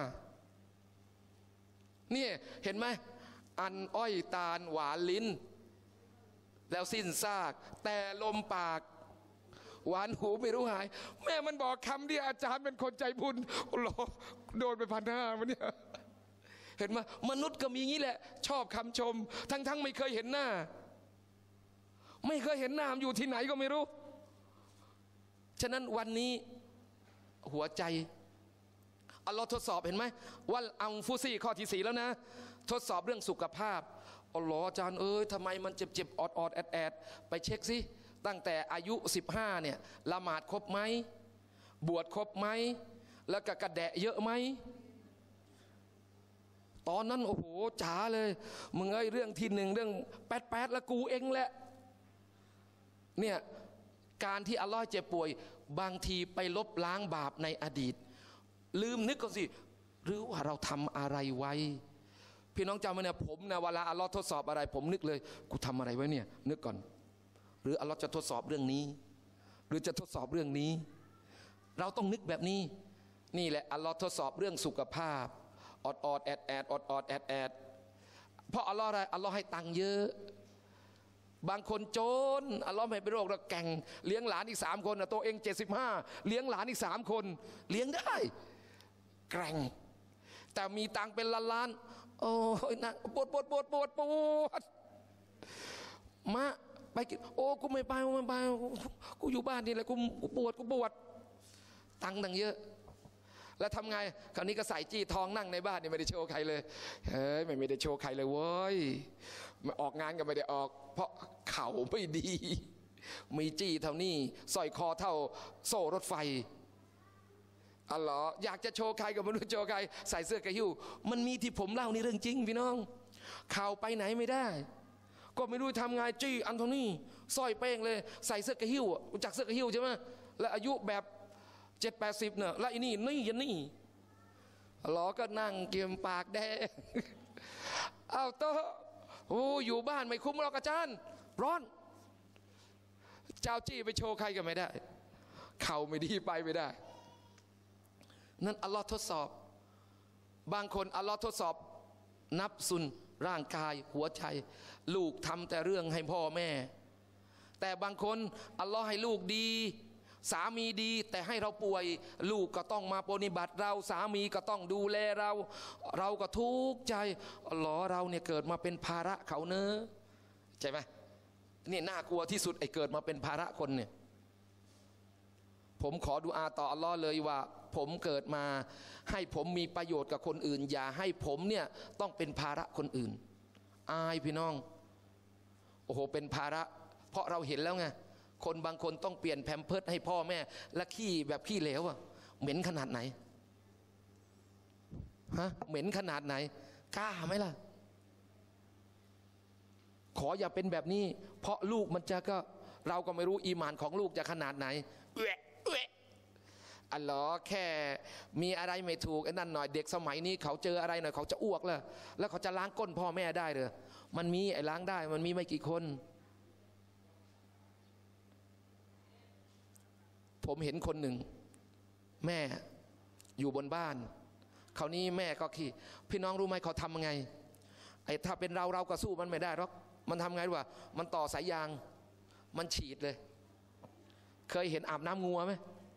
1,500นี่เห็นไหมอันอ้อยตาลหวานลิ้นแล้วสิ้นซากแต่ลมปากหวานหูไม่รู้หายแม่มันบอกคำเดียวอาจารย์เป็นคนใจบุญโอ้โหโดนไป1,500มันเนี่ยเห็นไหมมนุษย์ก็มีงี้แหละชอบคำชมทั้งไม่เคยเห็นหน้าไม่เคยเห็นหน้าอยู่ที่ไหนก็ไม่รู้ฉะนั้นวันนี้หัวใจอัลลอฮ์ทดสอบเห็นไหมว่าอังฟุซีข้อที่4แล้วนะทดสอบเรื่องสุขภาพอัลลอฮ์อาจารย์ทำไมมันเจ็บออดแอดไปเช็คสิตั้งแต่อายุ15เนี่ยละหมาดครบไหมบวชครบไหมแล้วก็กระแดะเยอะไหมตอนนั้นโอ้โหจ๋าเลยมึงเรื่องที่1เรื่องแปดละกูเองแหละเนี่ยการที่อัลลอฮ์เจ็บป่วยบางทีไปลบล้างบาปในอดีตลืมนึกก่อนสิหรือว่าเราทำอะไรไว้พี่น้องจำไว้เนี่ยผมนะเวลาอัลลอฮ์ทดสอบอะไรผมนึกเลยกูทำอะไรไว้เนี่ยนึกก่อนหรืออัลลอฮ์จะทดสอบเรื่องนี้หรือจะทดสอบเรื่องนี้เราต้องนึกแบบนี้นี่แหละอัลลอฮ์ทดสอบเรื่องสุขภาพอดแอดเพราะอัลลอฮ์อะไรอัลลอฮ์ให้ตังค์เยอะบางคนจนอัลลอฮ์ไม่เป็นโรคแล้วแก่งเลี้ยงหลานอีก3 คนตัวเอง75เลี้ยงหลานอีก3 คนเลี้ยงได้แกร่งแต่มีตังค์เป็นล้านโอ้ยนะปวดมาไปกินโอ้กูไม่ไปกูอยู่บ้านนี่แหละกูปวดตังค์ตั้งเยอะแล้วทำไงคราวนี้ก็ใส่จี้ทองนั่งในบ้านนี่ไม่ได้โชว์ใครเลยเฮ้ยไม่ได้โชว์ใครเลยเว้ยมาออกงานก็ไม่ได้ออกเพราะเข่าไม่ดีมีจี้เท่านี้สร้อยคอเท่าโซ่รถไฟอ๋อเหรออยากจะโชว์ใครก็ไม่รู้โชว์ใครใส่เสื้อกระหิ้วมันมีที่ผมเล่านี่เรื่องจริงพี่น้องข่าวไปไหนไม่ได้ก็ไม่รู้ทำไงจี้อันเท่านี้สร้อยเป้งเลยใส่เสื้อกระหิ้วรู้จักเสื้อกระหิ้วใช่ไหมและอายุแบบ70-80เนี่ยแล้วอีนี่ยันนี่ล้อก็นั่งเกียมปากแดงเอาโตโอ้อยู่บ้านไม่คุ้มหรอกอาจารย์ร้อนเจ้าจี้ไปโชว์ใครก็ไม่ได้เข่าไม่ดีไปไม่ได้นั่นอัลลอฮ์ทดสอบบางคนอัลลอฮ์ทดสอบนับซุนร่างกายหัวใจลูกทำแต่เรื่องให้พ่อแม่แต่บางคนอัลลอฮ์ให้ลูกดีสามีดีแต่ให้เราป่วยลูกก็ต้องมาปฏิบัติเราสามีก็ต้องดูแลเราก็ทุกข์ใจอัลลอฮ์เราเนี่ยเกิดมาเป็นภาระเขาเนอะใช่ไหมนี่น่ากลัวที่สุดไอ้เกิดมาเป็นภาระคนเนี่ยผมขอดุอาต่ออัลลอฮ์เลยว่าผมเกิดมาให้ผมมีประโยชน์กับคนอื่นอย่าให้ผมเนี่ยต้องเป็นภาระคนอื่นอายพี่น้องโอ้โหเป็นภาระเพราะเราเห็นแล้วไงคนบางคนต้องเปลี่ยนแพมเพิร์สให้พ่อแม่และขี้แบบขี้เหลวอะเหม็นขนาดไหนฮะเหม็นขนาดไหนกล้าไหมล่ะขออย่าเป็นแบบนี้เพราะลูกมันจะก็เราก็ไม่รู้อีหม่านของลูกจะขนาดไหนอัลลอฮ์แค่มีอะไรไม่ถูกไอ้นั่นหน่อยเด็กสมัยนี้เขาเจออะไรหน่อยเขาจะอ้วกแล้วเขาจะล้างก้นพ่อแม่ได้เลยมันมีไอ้ล้างได้มันมีไม่กี่คนผมเห็นคนหนึ่งแม่อยู่บนบ้านคราวนี้แม่ก็ขี้พี่น้องรู้ไหมเขาทำยังไงไอ้ถ้าเป็นเราก็สู้มันไม่ได้หรอกมันทำไงวะมันต่อสายยางมันฉีดเลยเคยเห็นอาบน้ำงัวไหม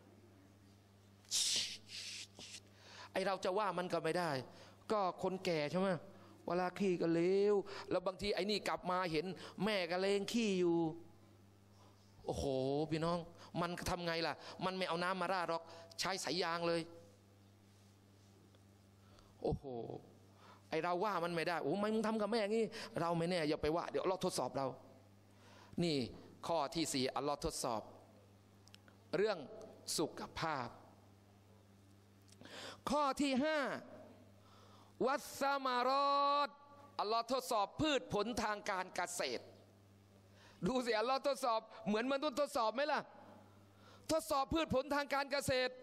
ไอเราจะว่ามันก็ไม่ได้ก็คนแก่ใช่ไหมเวลาขี้ก็เลวแล้วบางทีไอ้นี่กลับมาเห็นแม่ก็เลงขี้อยู่โอ้โหพี่น้องมันทำไงล่ะมันไม่เอาน้ำมาราดหรอกใช้สายยางเลยโอ้โหไอเราว่ามันไม่ได้โอ้ไม่มึงทำกับแม่งี้เราไม่แน่อย่าไปว่าเดี๋ยวเราทดสอบเรานี่ข้อที่สี่อัลลอฮ์ทดสอบเรื่องสุขภาพข้อที่ห้าวัสสมารอดอัลลอฮ์ทดสอบพืชผลทางการเกษตรดูสิอัลลอฮ์ทดสอบเหมือนมนุษย์ทดสอบไหมล่ะทดสอบพืชผลทางการเกษตร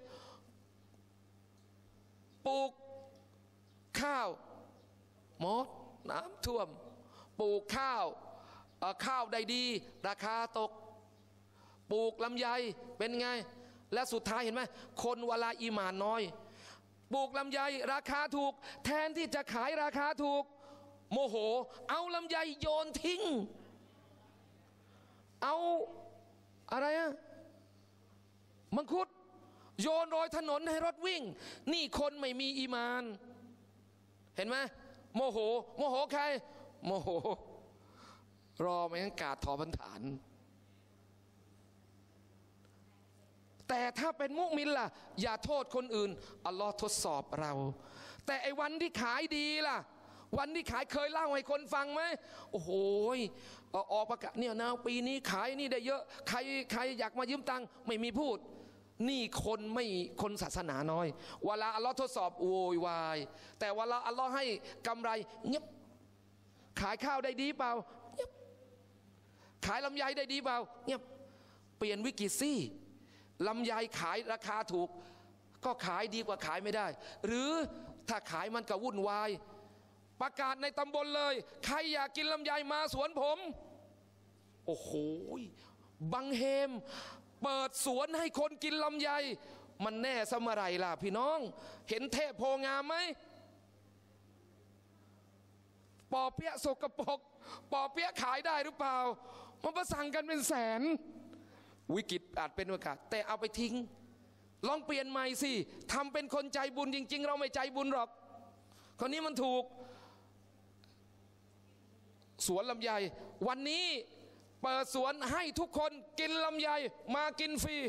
ปลูกข้าวหมดน้ำท่วมปลูกข้าวได้ดีราคาตกปลูกลำไยเป็นไงและสุดท้ายเห็นไหมคนเวลาอีหม่านน้อยปลูกลำไยราคาถูกแทนที่จะขายราคาถูกโมโหเอาลำไยโยนทิ้งเอาอะไรอะมังคุดโยนโรยถนนให้รถวิ่งนี่คนไม่มีอีมานเห็นไหมโมโหใครโมโหรอไม่งั้นกาดทอพันฐานแต่ถ้าเป็นมุมินล่ะอย่าโทษคนอื่นอัลลอฮ์ทดสอบเราแต่ไอ้วันที่ขายดีล่ะวันที่ขายเคยเล่าให้คนฟังไหมโอ้โหออกประกาศเนี่ยนะปีนี้ขายนี่ได้เยอะใครอยากมายืมตังค์ไม่มีพูดนี่คนศาสนาน้อยเวลาอัลลอฮ์ทดสอบโวยวายแต่เวลาอัลลอฮ์ให้กำไรเงียบขายข้าวได้ดีเปล่าเงียบขายลำไยได้ดีเปล่าเงียบเปลี่ยนวิกฤตสิลำไยขายราคาถูกก็ขายดีกว่าขายไม่ได้หรือถ้าขายมันก็วุ่นวายประกาศในตำบลเลยใครอยากกินลำไยมาสวนผมโอ้โหบังเฮมเปิดสวนให้คนกินลำไยมันแน่สมไรล่ะพี่น้องเห็นเทพโพงามไหมปอเปี๊ยะสกปรกปอเปี๊ยะขายได้หรือเปล่ามันประสั่งกันเป็นแสนวิกฤตอาจเป็นโอกาสแต่เอาไปทิ้งลองเปลี่ยนใหม่สิทำเป็นคนใจบุญจริงๆเราไม่ใจบุญหรอกคนนี้มันถูกสวนลำไยวันนี้เปิดสวนให้ทุกคนกินลำไยมากินฟรี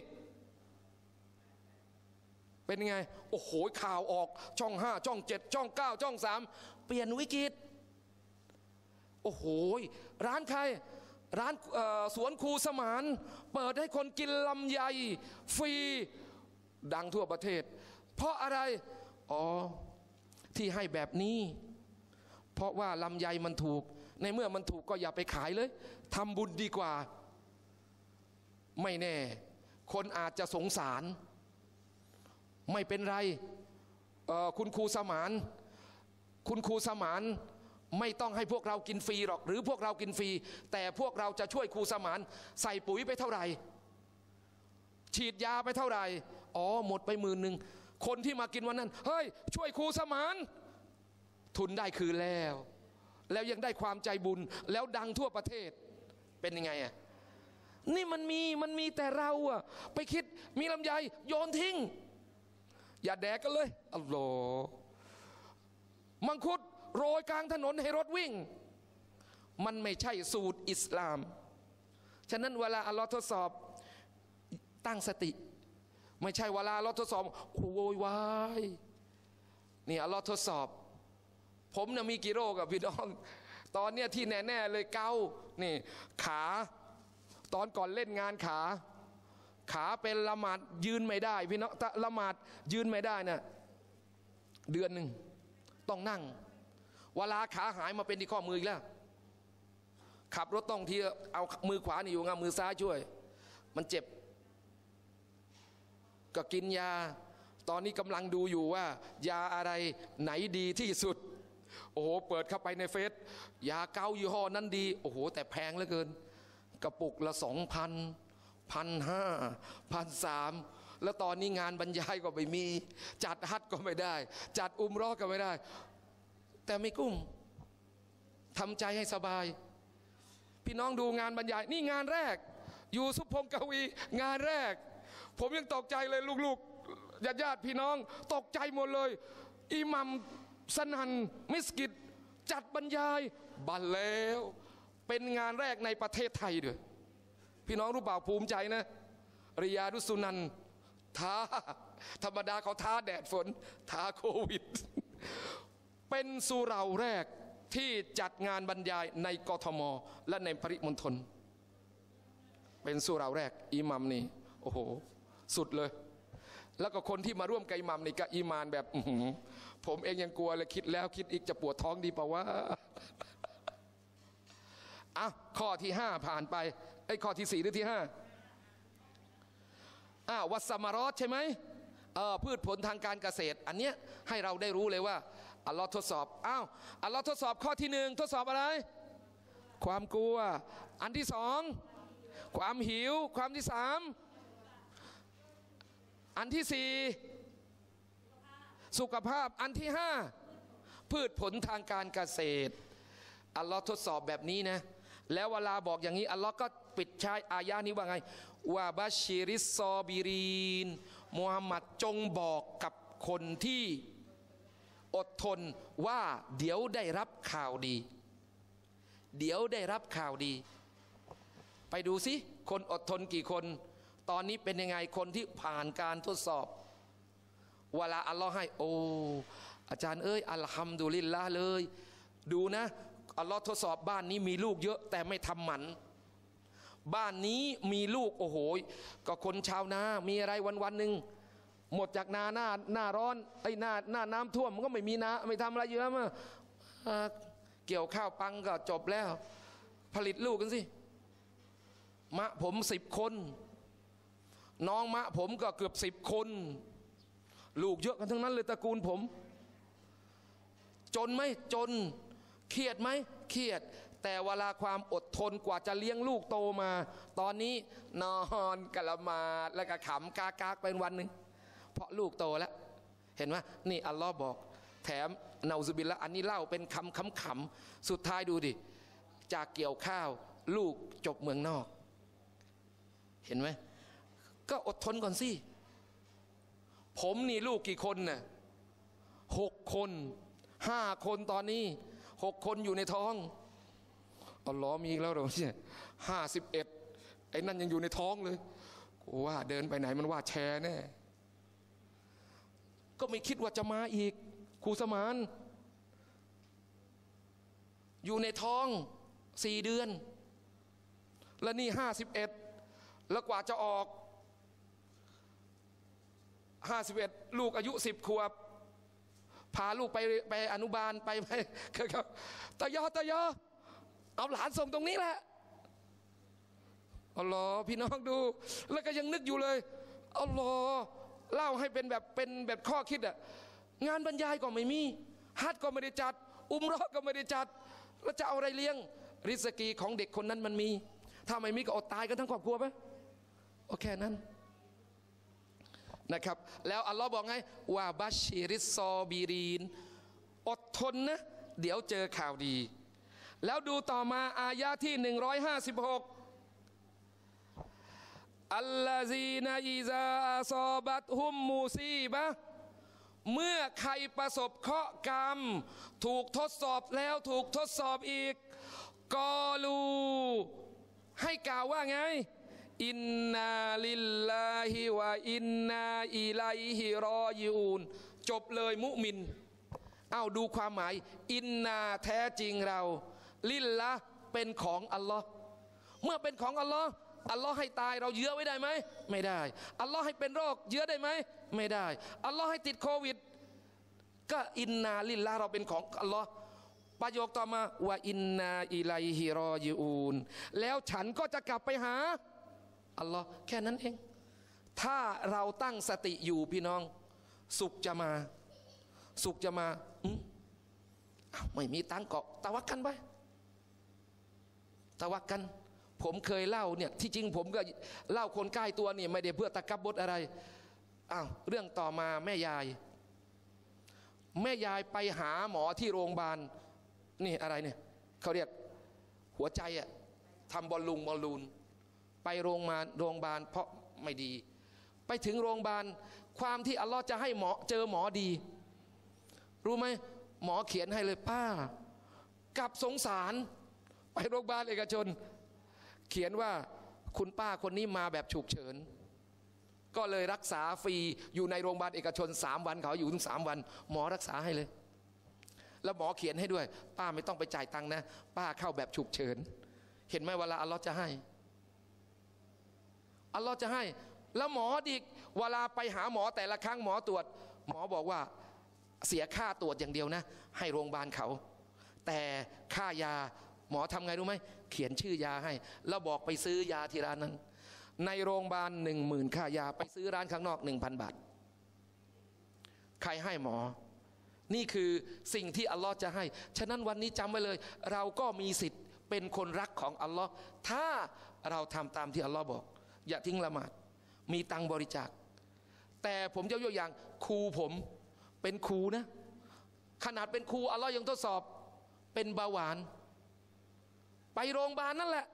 เป็นไงโอ้โหข่าวออกช่อง5ช่อง7ช่อง9ช่อง3เปลี่ยนวิกฤตโอ้โหร้านใครร้านสวนครูสมานเปิดให้คนกินลำไยฟรีดังทั่วประเทศเพราะอะไรอ๋อที่ให้แบบนี้เพราะว่าลำไยมันถูกในเมื่อมันถูกก็อย่าไปขายเลยทำบุญดีกว่าไม่แน่คนอาจจะสงสารไม่เป็นไรคุณครูสมานไม่ต้องให้พวกเรากินฟรีหรอกหรือพวกเรากินฟรีแต่พวกเราจะช่วยครูสมานใส่ปุ๋ยไปเท่าไหร่ฉีดยาไปเท่าไหร่อ๋อหมดไป10,000คนที่มากินวันนั้นเฮ้ยช่วยครูสมานทุนได้คืนแล้วยังได้ความใจบุญแล้วดังทั่วประเทศเป็นยังไงอ่ะนี่มันมีแต่เราอ่ะไปคิดมีลำไยโยนทิ้งอย่าแดกกันเลยอัลลอฮ์มังคุดโรยกลางถนนให้รถวิ่งมันไม่ใช่สูตรอิสลามฉะนั้นเวลาอัลลอฮ์ทดสอบตั้งสติไม่ใช่เวลาอัลลอฮ์ทดสอบโวยวายนี่อัลลอฮ์ทดสอบผมเนี่ยมีกี่โรคกับพี่น้องตอนเนี้ยที่แน่ๆเลยเกานี่ขาตอนก่อนเล่นงานขาเป็นละหมาดยืนไม่ได้พี่น้องถ้าละหมาดยืนไม่ได้นะเดือนหนึ่งต้องนั่งเวลาขาหายมาเป็นที่ข้อมืออีกแล้วขับรถต้องทีเอามือขวานี่อยู่งามือซ้ายช่วยมันเจ็บก็กินยาตอนนี้กำลังดูอยู่ว่ายาอะไรไหนดีที่สุดโอ้โหเปิดเข้าไปในเฟซยาเกายี่ห้อนั้นดีโอ้โหแต่แพงเหลือเกินกระปุกละ2,000 1,500 1,300แล้วตอนนี้งานบรรยายก็ไม่มีจัดฮัจญ์ก็ไม่ได้จัดอุมเราะห์ก็ไม่ได้แต่ไม่กุ้มทำใจให้สบายพี่น้องดูงานบรรยายนี่งานแรกอยู่สุพงศ์กวีงานแรกผมยังตกใจเลยลูกๆญาติพี่น้องตกใจหมดเลยอิหมัมสนันมิสกิดจัดบรรยายบันแล้วเป็นงานแรกในประเทศไทยด้วยพี่น้องรู้เปล่าภูมิใจนะริยาดุสุนันท้าธรรมดาเขาท้าแดดฝนท้าโควิดเป็นสุเหร่าแรกที่จัดงานบรรยายในกทมและในปริมณฑลเป็นสุเหร่าแรกอิหมัมนี่โอ้โหสุดเลยแล้วก็คนที่มาร่วมกับอิหมัมนี่ก็อีมานแบบผมเองยังกลัวเลยคิดแล้วคิดอีกจะปวดท้องดีเปล่าวะอ่ะข้อที่5ผ่านไปไอ้ข้อที่4หรือที่5วัสมารอดใช่ไหมพืชผลทางการเกษตรอันเนี้ยให้เราได้รู้เลยว่าอัลลอฮ์ทดสอบอัลลอฮ์ทดสอบข้อที่1ทดสอบอะไรความกลัวอันที่2ความหิวความที่3อันที่4สุขภาพอันที่5พืชผลทางการเกษตรอัลลอฮ์ทดสอบแบบนี้นะแล้วเวลาบอกอย่างนี้อัลลอฮ์ก็ปิดท้ายอายะนี้ว่าไงว่าบัชชิริสซอบิรีนมุฮัมมัดจงบอกกับคนที่อดทนว่าเดี๋ยวได้รับข่าวดีเดี๋ยวได้รับข่าวดีไปดูสิคนอดทนกี่คนตอนนี้เป็นยังไงคนที่ผ่านการทดสอบเวลาอัลลอฮ์ให้โอ้อาจารย์เอ้ยอัลฮัมดุลิลละเลยดูนะอัลลอฮ์ทดสอบบ้านนี้มีลูกเยอะแต่ไม่ทำหมันบ้านนี้มีลูกโอ้โหก็คนชาวนามีอะไรวันหนึ่งหมดจากหน้าร้อนไอ้หน้าน้ำท่วมมันก็ไม่มีนาไม่ทำอะไรเยอะมั้งเกี่ยวข้าวปังก็จบแล้วผลิตลูกกันสิมะผม10 คนน้องมะผมก็เกือบ10 คนลูกเยอะกันทั้งนั้นเลยตระกูลผมจนไหมจนเครียดไหมเครียดแต่เวลาความอดทนกว่าจะเลี้ยงลูกโตมาตอนนี้นอนกะละหมาดแล้วก็ขำกากเป็นวันหนึ่งเพราะลูกโตแล้วเห็นไหมนี่อัลลอฮ์บอกแถมนาอุซุบิลละอันนี้เล่าเป็นคำสุดท้ายดูดิจากเกี่ยวข้าวลูกจบเมืองนอกเห็นไหมก็อดทนก่อนสิผมนี่ลูกกี่คนน่ะ6 คน5 คนตอนนี้6 คนอยู่ในท้องอัลลอฮ์มีแล้วเหรอเนี่ย51ไอ้นั่นยังอยู่ในท้องเลยว่าเดินไปไหนมันว่าแชร์แน่ก็ไม่คิดว่าจะมาอีกครูสมานอยู่ในท้อง4 เดือนแล้วนี่51แล้วกว่าจะออก51ลูกอายุ10 ขวบพาลูกไปอนุบาลไปครับตายอเอาหลานส่งตรงนี้แหละอัลลอฮ์พี่น้องดูแล้วก็ยังนึกอยู่เลยอัลลอฮ์เล่าให้เป็นแบบข้อคิดอะงานบรรยายก็ไม่มีฮัจญ์ก็ไม่ได้จัดอุมเราะห์ก็ไม่ได้จัดแล้วจะเอาอะไรเลี้ยงริสกีของเด็กคนนั้นมันมีถ้าไม่มีก็อดตายกันทั้งครอบครัวไหมโอเคนั้นนะครับแล้วอัลลอฮ์บอกไงว่าบัชชิริสซอบีรีนอดทนนะเดี๋ยวเจอข่าวดีแล้วดูต่อมาอายะที่156อัลลาซีนาอิซาซอบัตฮุมมูซีบะเมื่อใครประสบเคราะห์กรรมถูกทดสอบแล้วถูกทดสอบอีกกอลูให้กล่าวว่าไงอินนาลิลลาฮิวะอินนาอิลัยฮิรอญิอูนจบเลยมุมินดูความหมายอินนาแท้จริงเราลิลละเป็นของอัลลอฮ์เมื่อเป็นของอัลลอฮ์อัลลอฮ์ให้ตายเราเยื้อไว้ได้ไหมไม่ได้อัลลอฮ์ให้เป็นโรคเยื้อได้ไหมไม่ได้อัลลอฮ์ให้ติดโควิดก็อินนาลิลละเราเป็นของอัลลอฮ์ประโยคต่อมาว่าอินนาอิลัยฮิรอญิอูนแล้วฉันก็จะกลับไปหาอัลลอฮ์แค่นั้นเองถ้าเราตั้งสติอยู่พี่น้องสุขจะมาสุขจะมาไม่มีตังเกาะตะวักกันไปตะวักกันผมเคยเล่าเนี่ยที่จริงผมก็เล่าคนใกล้ตัวนี่ไม่ได้เพื่อตะกับบดอะไรเรื่องต่อมาแม่ยายไปหาหมอที่โรงพยาบาลนี่อะไรเนี่ยเขาเรียกหัวใจอะทำบอลลูนไปโรงพยาบาลเพราะไม่ดีไปถึงโรงพยาบาลความที่อัลลอฮ์จะให้หมอเจอหมอดีรู้ไหมหมอเขียนให้เลยป้ากับสงสารไปโรงพยาบาลเอกชนเขียนว่าคุณป้าคนนี้มาแบบฉุกเฉินก็เลยรักษาฟรีอยู่ในโรงพยาบาลเอกชน3 วันเขาอยู่ถึง3 วันหมอรักษาให้เลยแล้วหมอเขียนให้ด้วยป้าไม่ต้องไปจ่ายตังค์นะป้าเข้าแบบฉุกเฉินเห็นไหมเวลาอัลลอฮ์จะให้อัลลอฮ์จะให้แล้วหมออีกเวลาไปหาหมอแต่ละครั้งหมอตรวจหมอบอกว่าเสียค่าตรวจอย่างเดียวนะให้โรงพยาบาลเขาแต่ค่ายาหมอทำไงรู้ไหมเขียนชื่อยาให้แล้วบอกไปซื้อยาที่ร้านนั้นในโรงพยาบาล10,000ค่ายาไปซื้อร้านข้างนอก 1,000 บาทใครให้หมอนี่คือสิ่งที่อัลลอฮ์จะให้ฉะนั้นวันนี้จำไว้เลยเราก็มีสิทธิ์เป็นคนรักของอัลลอฮ์ถ้าเราทำตามที่อัลลอฮ์บอกอย่าทิ้งละหมาดมีตังบริจาคแต่ผมจะยกอย่างครูผมเป็นครูนะขนาดเป็นครูอัลลอฮ์ยังทดสอบเป็นเบาหวานไปโรงพยาบาลนั่นแหละ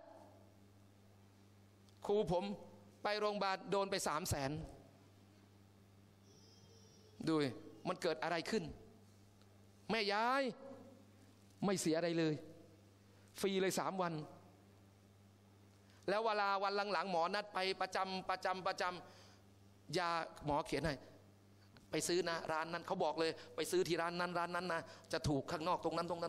ครูผมไปโรงพยาบาลโดนไป300,000ดูมันเกิดอะไรขึ้นแม่ยายไม่เสียอะไรเลยฟรีเลย3 วันแล้วเวลาวันหลังๆหมอนัดไปประจำยาหมอเขียนให้ไปซื้อนะร้านนั้นเขาบอกเลยไปซื้อที่ร้านนั้นนะจะถูกข้างนอกตรงนั้น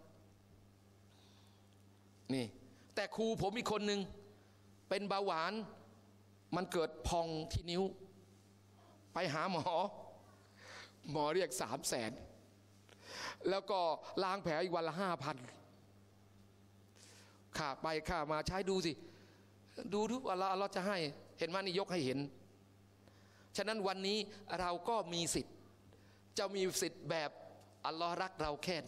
นี่แต่ครูผมอีกคนหนึ่งเป็นเบาหวานมันเกิดพองที่นิ้วไปหาหมอเรียก300,000แล้วก็ล้างแผลอีกวันละ5,000ค่าไปค่ามาใช้ดูสิดูทุกวันเราจะให้เห็นไหมนี่ยกให้เห็นฉะนั้นวันนี้เราก็มีสิทธิ์จะมีสิทธิ์แบบอัลลอฮ์รักเราแค่ไหน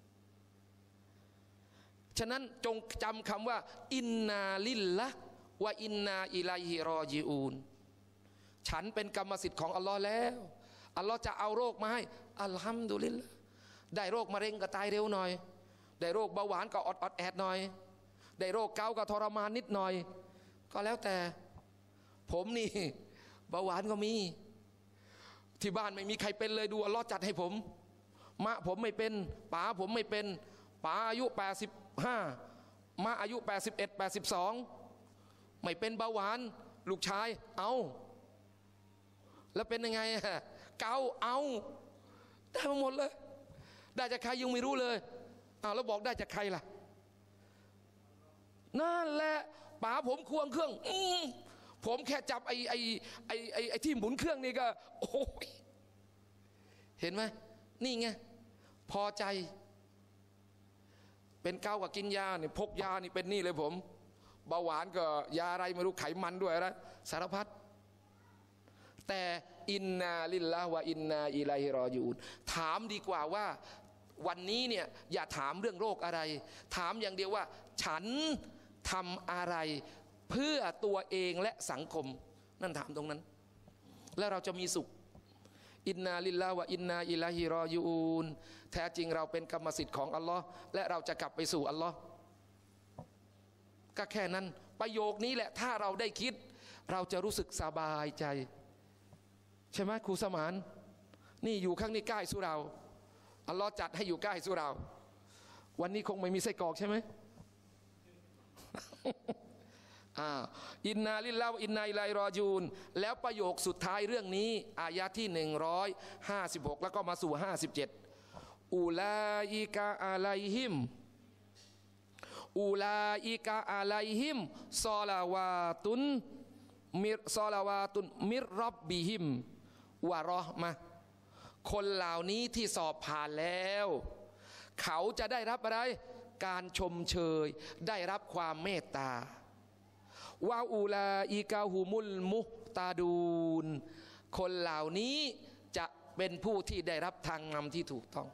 ฉะนั้นจงจำคำว่าอินนาลิลละวะอินนาอิลัยฮิรอญิอูนฉันเป็นกรรมสิทธิ์ของอัลลอฮ์แล้วอัลลอฮ์จะเอาโรคมาให้อัลฮัมดุลิลละได้โรคมะเร็งก็ตายเร็วหน่อยได้โรคเบาหวานก็อดแอดหน่อยได้โรคเกาต์ก็ทรมานนิดหน่อยก็แล้วแต่ผมนี่เบาหวานก็มีที่บ้านไม่มีใครเป็นเลยดูอัลลอฮ์จัดให้ผมมะผมไม่เป็นป๋าผมไม่เป็นป๋าอายุ85มะอายุ81 82ไม่เป็นเบาหวานลูกชายเอาแล้วเป็นยังไงเกาเอาได้มาหมดเลยได้จากใครยังไม่รู้เลยแล้วบอกได้จากใครล่ะนั่นแหละป๋าผมควงเครื่องผมแค่จับไอ้ที่หมุนเครื่องนี่ก็โอ้ยเห็นไหมนี่ไงพอใจเป็นเกากับกินยาเนี่ยพกยานี่เป็นนี่เลยผมเบาหวานก็ยาอะไรไม่รู้ไขมันด้วยนะสารพัดแต่อินนาลิลลาฮ์วะอินนาอิลัยฮิรอญิอูนถามดีกว่าว่าวันนี้เนี่ยอย่าถามเรื่องโรคอะไรถามอย่างเดียวว่าฉันทำอะไรเพื่อตัวเองและสังคมนั่นถามตรงนั้นแล้วเราจะมีสุขอินนาลิลลาฮ์วะอินนาอิลัยฮิรอญิอูนแท้จริงเราเป็นกรรมสิทธิ์ของอัลลอฮ์และเราจะกลับไปสู่อัลลอฮ์ก็แค่นั้นประโยคนี้แหละถ้าเราได้คิดเราจะรู้สึกสบายใจใช่ไหมครูสมานนี่อยู่ข้างนี้ใกล้สุเราอัลลอฮ์จัดให้อยู่ใกล้สุเราวันนี้คงไม่มีไส้กรอกใช่ไหมอินนาลิลลาฮ์อินนาอิลัยฮิรอญิอูนแล้วประโยคสุดท้ายเรื่องนี้อายะที่156แล้วก็มาสู่57อูลาอิกะอะลัยฮิมอูลาอิกะอะลัยฮิมซอลาวาตุนมิรรับบิฮิมวะเราะห์มะห์คนเหล่านี้ที่สอบผ่านแล้วเขาจะได้รับอะไรการชมเชยได้รับความเมตตาวะอูลาอิกะฮุมุลมุฮตาดูนคนเหล่านี้จะเป็นผู้ที่ได้รับทางนำที่ถูกต้อง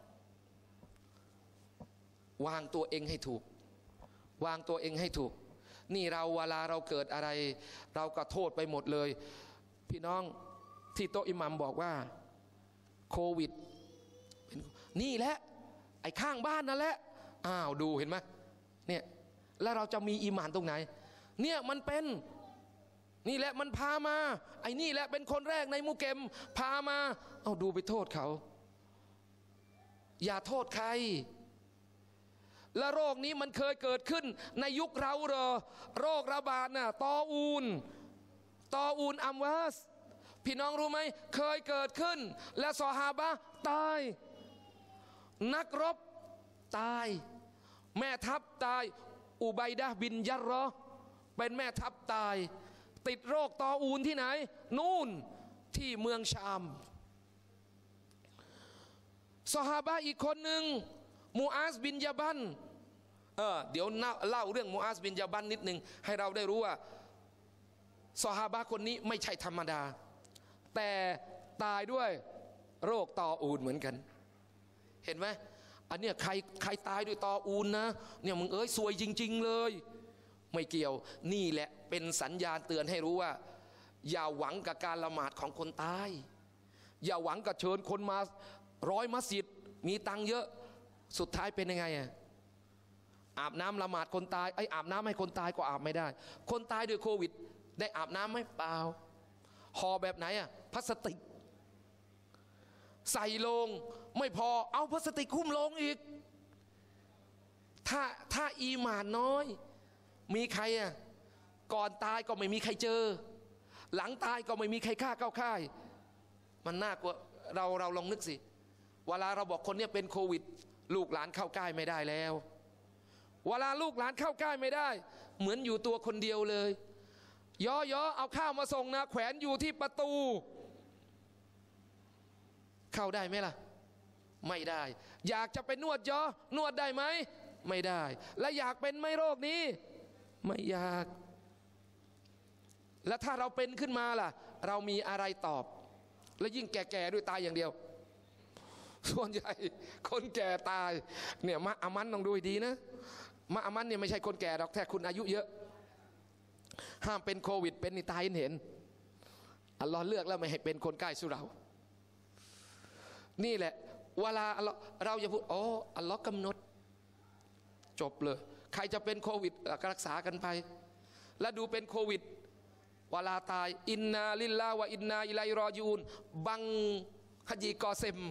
วางตัวเองให้ถูกวางตัวเองให้ถูกนี่เราเวลาเราเกิดอะไรเราก็โทษไปหมดเลยพี่น้องที่โต๊ะอิหมัมบอกว่าโควิดนี่แหละไอ้ข้างบ้านนั่นแหละอ้าวดูเห็นไหมเนี่ยแล้วเราจะมีอีหม่านตรงไหนเนี่ยมันเป็นนี่แหละมันพามาไอ้นี่แหละเป็นคนแรกในมุเกมพามาเอาดูไปโทษเขาอย่าโทษใครและโรคนี้มันเคยเกิดขึ้นในยุคเราเหรอโรคระบาดน่ะตออูนอัมวาสพี่น้องรู้ไหมเคยเกิดขึ้นและซอฮาบะห์ตายนักรบตายแม่ทัพตายอุบัยดะห์บินยัรเราะห์เป็นแม่ทัพตายติดโรคตออูนที่ไหนนู่นที่เมืองชามซอฮาบะห์อีกคนหนึ่งมูอาซบินยาบันเดี๋ยวเล่าเรื่องมูอาซบินยาบันนิดนึงให้เราได้รู้ว่าซอฮาบะห์คนนี้ไม่ใช่ธรรมดาแต่ตายด้วยโรคตออูนเหมือนกันเห็นไหมอันเนี้ยใครตายด้วยตออูนนะเนี่ยมึงซวยจริงๆเลยไม่เกี่ยวนี่แหละเป็นสัญญาณเตือนให้รู้ว่าอย่าหวังกับการละหมาดของคนตายอย่าหวังกับเชิญคนมา100 มัสยิดมีตังค์เยอะสุดท้ายเป็นยังไงอาบน้ำละหมาดคนตายอาบน้ำให้คนตายก็อาบไม่ได้คนตายด้วยโควิดได้อาบน้ำไหมเปล่าห่อแบบไหนพลาสติกใส่ลงไม่พอเอาพลาสติกหุ้มลงอีกถ้าอีหม่านน้อยมีใครก่อนตายก็ไม่มีใครเจอหลังตายก็ไม่มีใครฆ่าเข้าค่ายมันน่ากลัวเราลองนึกสิเวลาเราบอกคนนี้เป็นโควิดลูกหลานเข้าใกล้ไม่ได้แล้วเวลาลูกหลานเข้าใกล้ไม่ได้เหมือนอยู่ตัวคนเดียวเลยย่อเอาข้าวมาส่งนะแขวนอยู่ที่ประตูเข้าได้ไหมล่ะไม่ได้อยากจะไปนวดนวดได้ไหมไม่ได้และอยากเป็นไหมโรคนี้ไม่อยากแล้วถ้าเราเป็นขึ้นมาล่ะเรามีอะไรตอบและยิ่งแก่ๆด้วยตายอย่างเดียวส่วนใหญ่คนแก่ตายเนี่ยมะอามันต้องดูดีนะมะอามันเนี่ยไม่ใช่คนแก่หรอกแค่คุณอายุเยอะห้ามเป็นโควิดเป็นนี่ตายเห็นอัลลอฮ์เลือกแล้วไม่ให้เป็นคนใกล้สุเรานี่แหละเวลาเราจะพูดอัลลอฮ์กำหนดจบเลยใครจะเป็นโควิดก็รักษากันไปแล้วดูเป็นโควิดเวลาตายอินนาลิลลาห์วะอินนาอิลัยฮิรอญิอูนบังฮะจีกอเซม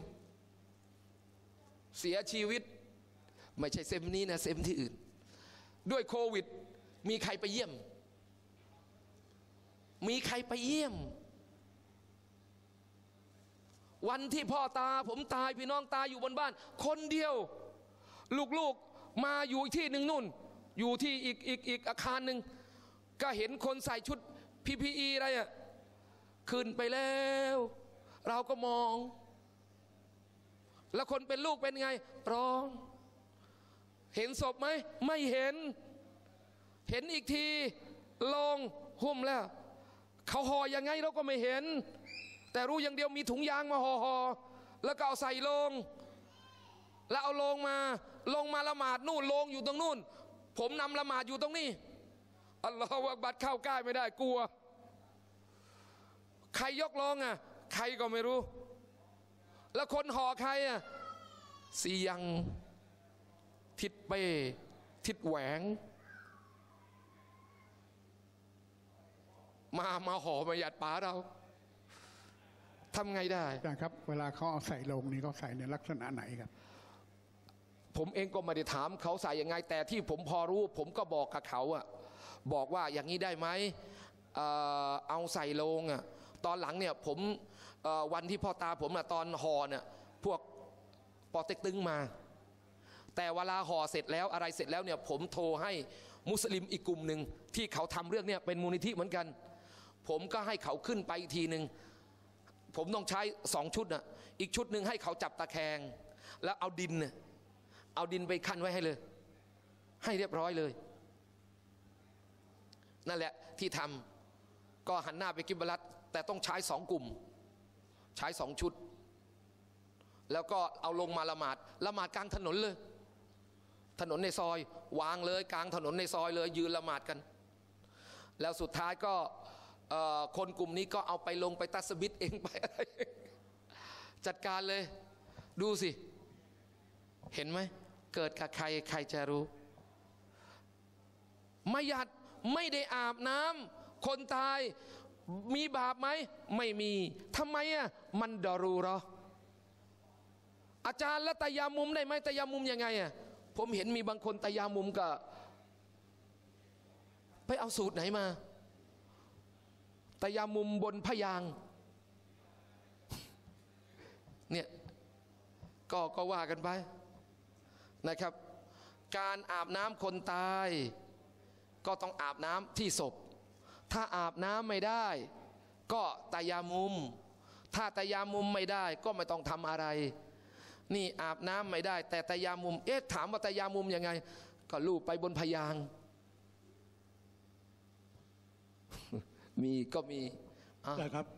เสียชีวิตไม่ใช่เซมนี้นะเซมที่อื่นด้วยโควิดมีใครไปเยี่ยมวันที่พ่อตาผมตายพี่น้องตายอยู่บนบ้านคนเดียวลูกๆมาอยู่ที่หนึ่งนู่นอยู่ที่อีกอาคารหนึ่งก็เห็นคนใส่ชุด PPE อะไรขึ้นไปแล้วเราก็มองแล้วคนเป็นลูกเป็นไงร้องเห็นศพไหมไม่เห็นอีกทีลงหุ้มแล้วเขาห่อยังไงเราก็ไม่เห็นแต่รู้อย่างเดียวมีถุงยางมาห่อแล้วก็เอาใส่ลงแล้วเอาลงมาละหมาดนู่นลงอยู่ตรงนู่นผมนำละหมาดอยู่ตรงนี้อัลลอฮฺอักบัรเข้าใกล้ไม่ได้กลัวใครยกลงใครก็ไม่รู้แล้วคนห่อใครสียังทิศเป้ทิศแหวงมาห่อมาหยัดป๋าเราทำไงได้ครับเวลาเขาเอาใส่ลงนี่เขาใส่ในลักษณะไหนครับผมเองก็ไม่ได้ถามเขาใส่ยังไงแต่ที่ผมพอรู้ผมก็บอกกับเขาบอกว่าอย่างนี้ได้ไหมเอาใส่ลงตอนหลังเนี่ยผมวันที่พ่อตาผมตอนห่อเนี่ยพวกปอเต็กตึงมาแต่เวลาห่อเสร็จแล้วอะไรเสร็จแล้วเนี่ยผมโทรให้มุสลิมอีกกลุ่มหนึ่งที่เขาทำเรื่องเนี่ยเป็นมูลนิธิเหมือนกันผมก็ให้เขาขึ้นไปอีกทีหนึ่งผมต้องใช้2 ชุดน่ะอีกชุดหนึ่งให้เขาจับตะแคงแล้วเอาดินไปคั่นไว้ให้เลยให้เรียบร้อยเลยนั่นแหละที่ทำก็หันหน้าไปกิบลัตแต่ต้องใช้2 กลุ่มใช้2 ชุดแล้วก็เอาลงมาละหมาดกลางถนนเลยถนนในซอยวางเลยกลางถนนในซอยเลยยืนละหมาดกันแล้วสุดท้ายก็คนกลุ่มนี้ก็เอาไปลงไปตัสบิดเองไปอะไรจัดการเลยดูสิเห็นไหมเกิดกับใครจะรู้ไม่หยัดไม่ได้อาบน้ำคนตายมีบาปไหมไม่มีทำไมอ่ะมันดอรูรออาจารย์แล้วตะยามุมได้ไหมตะยามุมยังไงอ่ะผมเห็นมีบางคนตะยามุมก็ไปเอาสูตรไหนมาตะยามุมบนพยางเนี่ยก็ว่ากันไปนะครับการอาบน้ำคนตายก็ต้องอาบน้ำที่ศพถ้าอาบน้ำไม่ได้ก็ตะยามุมถ้าตะยามุมไม่ได้ก็ไม่ต้องทำอะไรนี่อาบน้ำไม่ได้แต่ตะยามุมถามว่าตะยามุมยังไงก็ลูบไปบนพยางมีก็มีใช่ครับ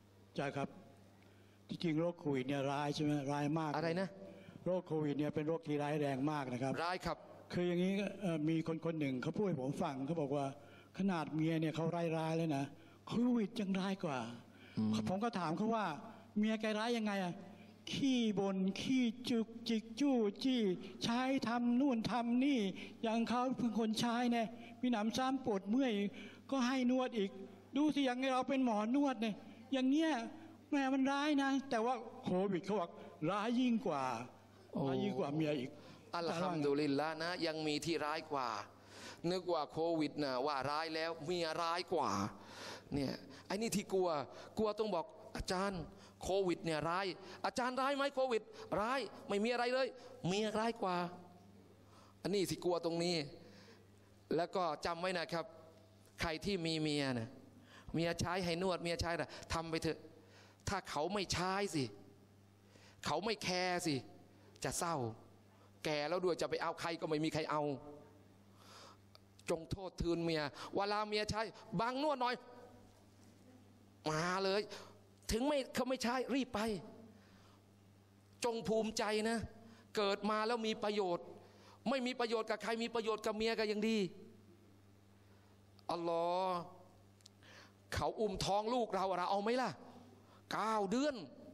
จริงๆโรคโควิดเนี่ยร้ายใช่ไหมร้ายมากอะไรนะโรคโควิดเนี่ยเป็นโรคที่ร้ายแรงมากนะครับร้ายครับคืออย่างนี้มีคนหนึ่งเขาพูดให้ผมฟังเขาบอกว่าขนาดเมียเนี่ยเขาร้ายเลยนะโควิดยังร้ายกว่าผมก็ถามเขาว่าเมียแกร้ายยังไงอ่ะขี้บ่นขี้จุกจิกจู้จี้ใช้ทำนู่นทำนี่อย่างเขาเป็นคนใช้เนี่ยมีหนำซ้ำปวดเมื่อยก็ให้นวดอีกดูสิอย่างเราเป็นหมอนวดเนี่ยอย่างเงี้ยแม่มันร้ายนะแต่ว่าโควิดเขาบอกร้ายยิ่งกว่าเมียอีกอัลฮัมดุลิลละห์นะยังมีที่ร้ายกว่านึกว่าโควิดนะว่าร้ายแล้วเมียร้ายกว่าเนี่ยไอ้นี่ที่กลัวต้องบอกอาจารย์โควิดเนี่ยร้ายอาจารย์ร้ายไหมโควิดร้ายไม่มีอะไรเลยเมียร้ายกว่าอันนี้ที่กลัวตรงนี้แล้วก็จำไว้นะครับใครที่มีเมียนะเมียใช้ให้นวดเมียใช้นะทำไปเถอะถ้าเขาไม่ใช้สิเขาไม่แคร์สิจะเศร้าแก่แล้วด้วยจะไปเอาใครก็ไม่มีใครเอาจงโทษทูลเมียเวลาเมียใช้บางนวดหน่อยมาเลยถึงเขาไม่ใช้รีบไปจงภูมิใจนะเกิดมาแล้วมีประโยชน์ไม่มีประโยชน์กับใครมีประโยชน์กับเมียก็ยังดีอัลลอฮ์เขาอุ้มท้องลูกเราเอาไหมล่ะ9 เดือน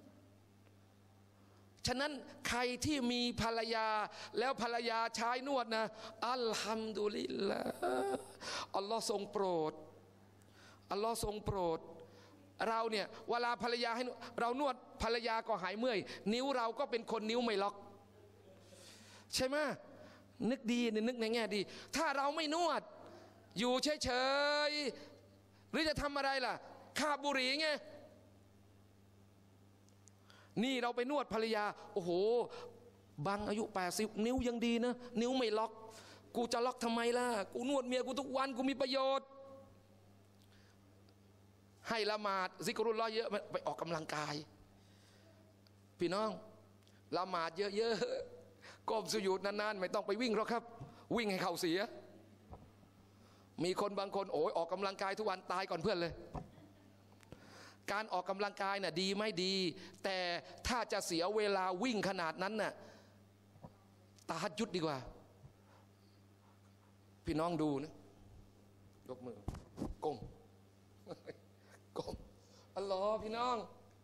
ฉะนั้นใครที่มีภรรยาแล้วภรรยาใช้นวดนะอัลฮัมดุลิลละอัลลอฮ์ทรงโปรดอัลลอฮ์ทรงโปรดเราเนี่ยเวลาภรรยาให้เรานวดภรรยาก็หายเมื่อยนิ้วเราก็เป็นคนนิ้วไม่ล็อกใช่ไหมนึกดีนึกในแง่ดีถ้าเราไม่นวดอยู่เฉยๆหรือจะทำอะไรล่ะคาบบุหรี่ไงนี่เราไปนวดภรรยาโอ้โหบางอายุ80นิ้วยังดีนะนิ้วไม่ล็อกกูจะล็อกทำไมล่ะกูนวดเมียกูทุกวันกูมีประโยชน์ให้ละหมาดซิกรุลลอฮ์เยอะไปออกกำลังกายพี่น้องละหมาดเยอะๆก้มสุญูดนานๆไม่ต้องไปวิ่งหรอกครับวิ่งให้เข่าเสียมีคนบางคนโอ้ยออกกำลังกายทุกวันตายก่อนเพื่อนเลยการออกกำลังกายน่ะดีไม่ดีแต่ถ้าจะเสียเวลาวิ่งขนาดนั้นน่ะตะฮัจญุดดีกว่าพี่น้องดูนะยกมือก้มอัลลอฮ์พี่น้อง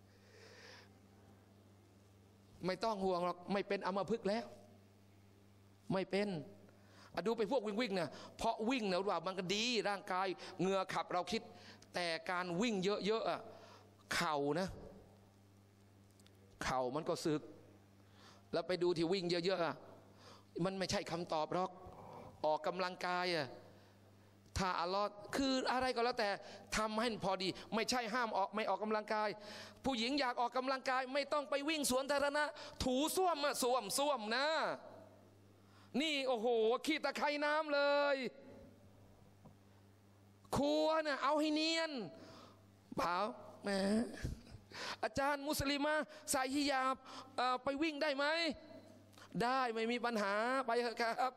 ไม่ต้องห่วงหรอกไม่เป็นอัมพฤกษ์แล้วไม่เป็นดูไปพวกวิ่งเนี่ยเพราะวิ่งเนี่ยว่ามันก็ดีร่างกายเหงื่อขับเราคิดแต่การวิ่งเยอะๆเข่านะเข่ามันก็สึกแล้วไปดูที่วิ่งเยอะๆมันไม่ใช่คำตอบหรอกออกกำลังกายถ้าอัลลอฮ์คืออะไรก็แล้วแต่ทำให้พอดีไม่ใช่ห้ามออกไม่ออกกำลังกายผู้หญิงอยากออกกำลังกายไม่ต้องไปวิ่งสวนสาธารณะถูส้วมส้วมนะนี่โอ้โหขี้ตะไคร่น้ำเลย ครัวน่ะเอาให้เนียนเปล่าแหมอาจารย์มุสลิมะใส่ฮิญาบไปวิ่งได้ไหมได้ไม่มีปัญหาไปเถอะครับ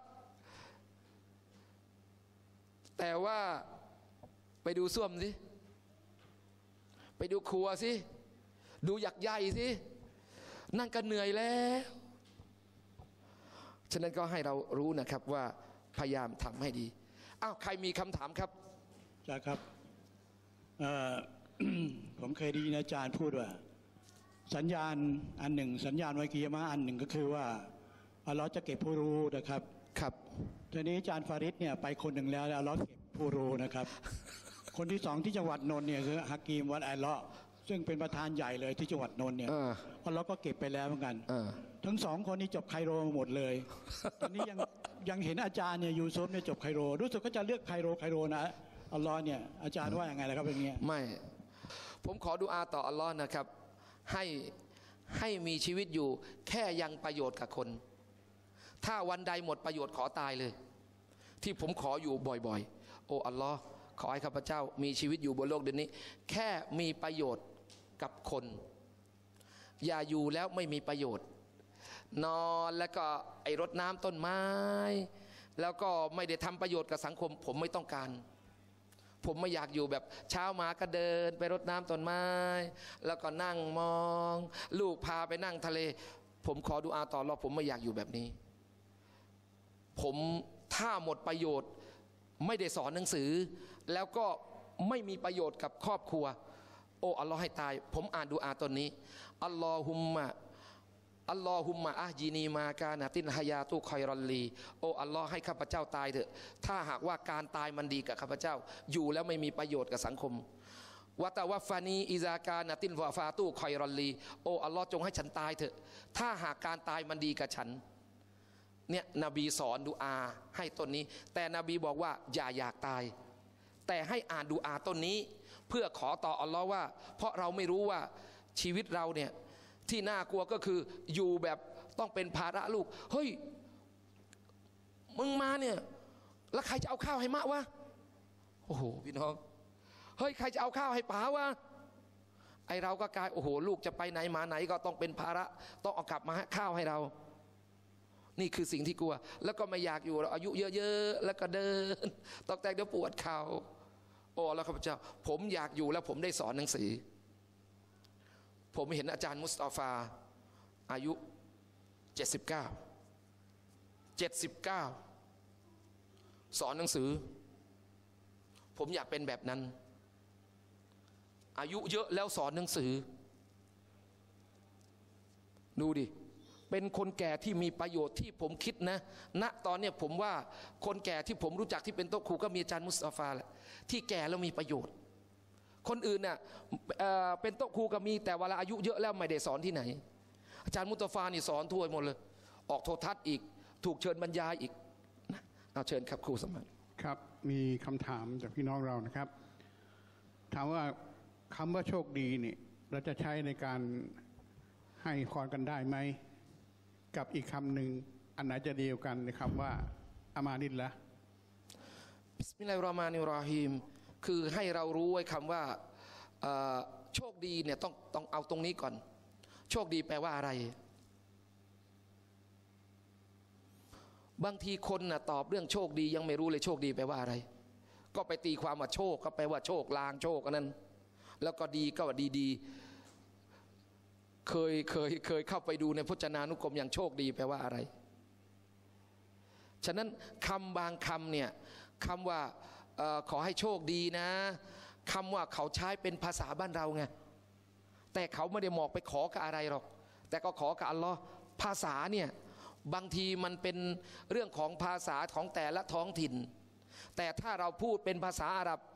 แต่ว่าไปดูส้วมสิไปดูครัวสิดูหยักใหญ่สินั่นก็เหนื่อยแล้วฉะนั้นก็ให้เรารู้นะครับว่าพยายามทำให้ดีอ้าวใครมีคำถามครับจ้าครับผมเคยได้ยินอาจารย์พูดว่าสัญญาณอันหนึ่งสัญญาณวันกิยามะห์อันหนึ่งก็คือว่าอัลเลาะห์จะเก็บผู้รู้นะครับครับทีนี้อาจารย์ฟาริดเนี่ยไปคนหนึ่งแล้วอัลเลาะห์เก็บผู้รู้นะครับคนที่สองที่จังหวัดนนท์เนี่ยคือฮากีมวัดอัลเลาะห์ซึ่งเป็นประธานใหญ่เลยที่จังหวัดนนท์เนี่ยอัลเลาะห์ก็เก็บไปแล้วเหมือนกันทั้งสองคนนี้จบไคโรมาหมดเลยตอนนี้ยังเห็นอาจารย์เนี่ยยูซุฟเนี่ยจบไคโรรู้สึกก็จะเลือกไคโรนะอัลเลาะห์เนี่ยอาจารย์ว่าอย่างไงล่ะครับอย่างเงี้ยไม่ผมขอดุอาต่ออัลลอฮ์นะครับให้มีชีวิตอยู่แค่ยังประโยชน์กับคนถ้าวันใดหมดประโยชน์ขอตายเลยที่ผมขออยู่บ่อยๆโอ้อัลลอฮ์ขอให้ข้าพเจ้ามีชีวิตอยู่บนโลกเดือนนี้แค่มีประโยชน์กับคนอย่าอยู่แล้วไม่มีประโยชน์นอนแล้วก็ไอรดน้ำต้นไม้แล้วก็ไม่ได้ทำประโยชน์กับสังคมผมไม่ต้องการผมไม่อยากอยู่แบบเช้ามาก็เดินไปรดน้ำต้นไม้แล้วก็นั่งมองลูกพาไปนั่งทะเลผมขอดุอาต่ออัลเลาะห์ผมไม่อยากอยู่แบบนี้ผมถ้าหมดประโยชน์ไม่ได้สอนหนังสือแล้วก็ไม่มีประโยชน์กับครอบครัวโอ้อัลลอฮ์ให้ตายผมอ่านดุอาตนนี้อัลลอฮุมมะอะจีนีมากานะตินฮายาตุคอยรอลลีโอ้อัลลอฮ์ให้ข้าพเจ้าตายเถอะถ้าหากว่าการตายมันดีกับข้าพเจ้าอยู่แล้วไม่มีประโยชน์กับสังคมวะตะวัฟฟานีอิซากานะตินวะฟาตุคอยรอลลีโอ้อัลลอฮ์จงให้ฉันตายเถอะถ้าหากการตายมันดีกับฉันเนี่ยนบีสอนดุอาให้ต้นนี้แต่นบีบอกว่าอย่าอยากตายแต่ให้อ่านดุอาต้นนี้เพื่อขอต่ออัลลอฮ์ว่าเพราะเราไม่รู้ว่าชีวิตเราเนี่ยที่น่ากลัวก็คืออยู่แบบต้องเป็นภาระลูกเฮ้ยมึงมาเนี่ยแล้วใครจะเอาข้าวให้มะวะโอ้โหพี่น้องเฮ้ยใครจะเอาข้าวให้ป๋าวะไอเราก็กลายโอ้โหลูกจะไปไหนมาไหนก็ต้องเป็นภาระต้องเอากลับมาข้าวให้เรานี่คือสิ่งที่กลัวแล้วก็ไม่อยากอยู่เราอายุเยอะๆแล้วก็เดินตอกแตกเดี๋ยวปวดเข่าโอ้แล้วข้าพเจ้าผมอยากอยู่แล้วผมได้สอนหนังสือผมเห็นอาจารย์มุสตาฟาอายุ79สอนหนังสือผมอยากเป็นแบบนั้นอายุเยอะแล้วสอนหนังสือดูดิเป็นคนแก่ที่มีประโยชน์ที่ผมคิดนะณตอนนี้ผมว่าคนแก่ที่ผมรู้จักที่เป็นโต๊ะครูก็มีอาจารย์มุสตาฟาแหละที่แก่แล้วมีประโยชน์คนอื่นน่ะเป็นโต๊ะครูก็มีแต่เวลาอายุเยอะแล้วไม่ได้สอนที่ไหนอาจารย์มุสตาฟานี่สอนทั่วหมดเลยออกโทรทัศน์อีกถูกเชิญบรรยายอีกนะเอาเชิญครับครูสมัครครับมีคำถามจากพี่น้องเรานะครับถามว่าคำว่าโชคดีนี่เราจะใช้ในการให้พรกันได้ไหมกับอีกคำหนึ่งอันไหนจะเดียวกันในคำว่าอามานิลละบิสมิลลาฮิรเราะห์มานิรเราะฮีมคือให้เรารู้ไว้คำว่าโชคดีเนี่ยต้องเอาตรงนี้ก่อนโชคดีแปลว่าอะไรบางทีคนน่ะตอบเรื่องโชคดียังไม่รู้เลยโชคดีแปลว่าอะไรก็ไปตีความว่าโชคก็แปลว่าโชคลางโชคอันนั้นแล้วก็ดีก็ว่าดีเคยเข้าไปดูในพจนานุกรมอย่างโชคดีแปลว่าอะไรฉะนั้นคำบางคำเนี่ยคำว่าขอให้โชคดีนะคำว่าเขาใช้เป็นภาษาบ้านเราไงแต่เขาไม่ได้มองไปขอกับอะไรหรอกแต่ก็ขอกับอัลลอฮ์ภาษาเนี่ยบางทีมันเป็นเรื่องของภาษาของแต่ละท้องถิ่นแต่ถ้าเราพูดเป็นภาษาอาหรับ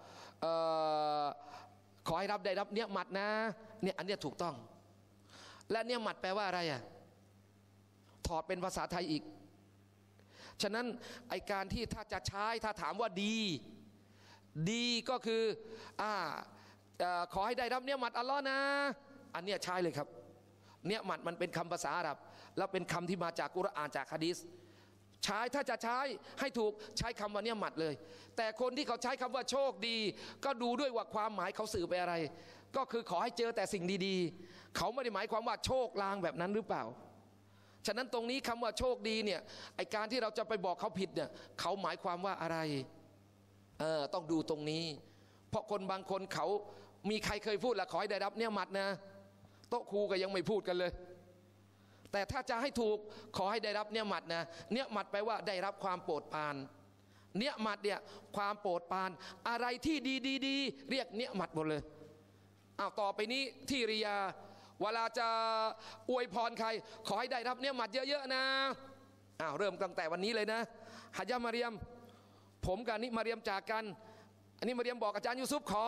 ขอให้ได้รับเนียมัตนะเนี่ยอันเนี้ยถูกต้องและเนียมัตแปลว่าอะไรอ่ะถอดเป็นภาษาไทยอีกฉะนั้นไอการที่ถ้าจะใช้ถ้าถามว่าดีก็คือขอให้ได้รับเนียมัตอัลลอฮ์นะอันเนี้ยใช้เลยครับเนียมัตมันเป็นคำภาษาอาหรับแล้วเป็นคำที่มาจากกุรอานจากหะดีษใช้ถ้าจะใช้ให้ถูกใช้คำว่าเนี่ยหมัดเลย แต่คนที่เขาใช้คำว่าโชคดีก็ดูด้วยว่าความหมายเขาสื่อไปอะไร ก็คือขอให้เจอแต่สิ่งดีๆเขาไม่ได้หมายความว่าโชคลางแบบนั้นหรือเปล่าฉะนั้นตรงนี้คำว่าโชคดีเนี่ยไอการที่เราจะไปบอกเขาผิดเนี่ยเขาหมายความว่าอะไรต้องดูตรงนี้เพราะคนบางคนเขามีใครเคยพูดละขอให้ได้รับเนี่ยหมัดนะโต๊ะครูก็ยังไม่พูดกันเลยแต่ถ้าจะให้ถูกขอให้ได้รับเนี่ยหมัดนะเนี่ยหมัดแปลว่าได้รับความโปรดปรานเนี่ยหมัดเนี่ยความโปรดปรานอะไรที่ดีเรียกเนี่ยหมัดหมดเลยต่อไปนี้ที่ริยาเวลาจะอวยพรใครขอให้ได้รับเนี่ยหมัดเยอะๆนะเริ่มตั้งแต่วันนี้เลยนะฮะยะมาเรียมผมกับนี่มาเรียมจากกันอันนี้มาเรียมบอกอาจารย์ยูซุฟขอ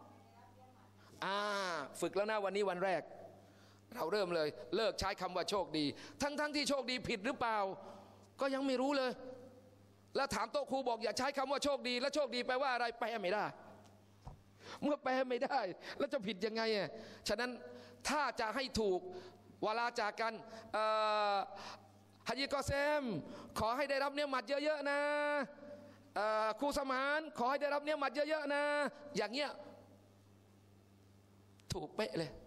ฝึกแล้วนะวันนี้วันแรกเราเริ่มเลยเลิกใช้คำว่าโชคดีทั้งที่โชคดีผิดหรือเปล่าก็ยังไม่รู้เลยแล้วถามโต๊ะครูบอกอย่าใช้คำว่าโชคดีแล้วโชคดีแปลว่าอะไรแปลไม่ได้เมื่อแปลไม่ได้แล้วจะผิดยังไงฉะนั้นถ้าจะให้ถูกเวลาจากกันฮะญิกอเซมขอให้ได้รับเนื้อหมัดเยอะๆนะครูสมานขอให้ได้รับเนื้อหมัดเยอะๆนะอย่างเงี้ยถูกเป๊ะเลย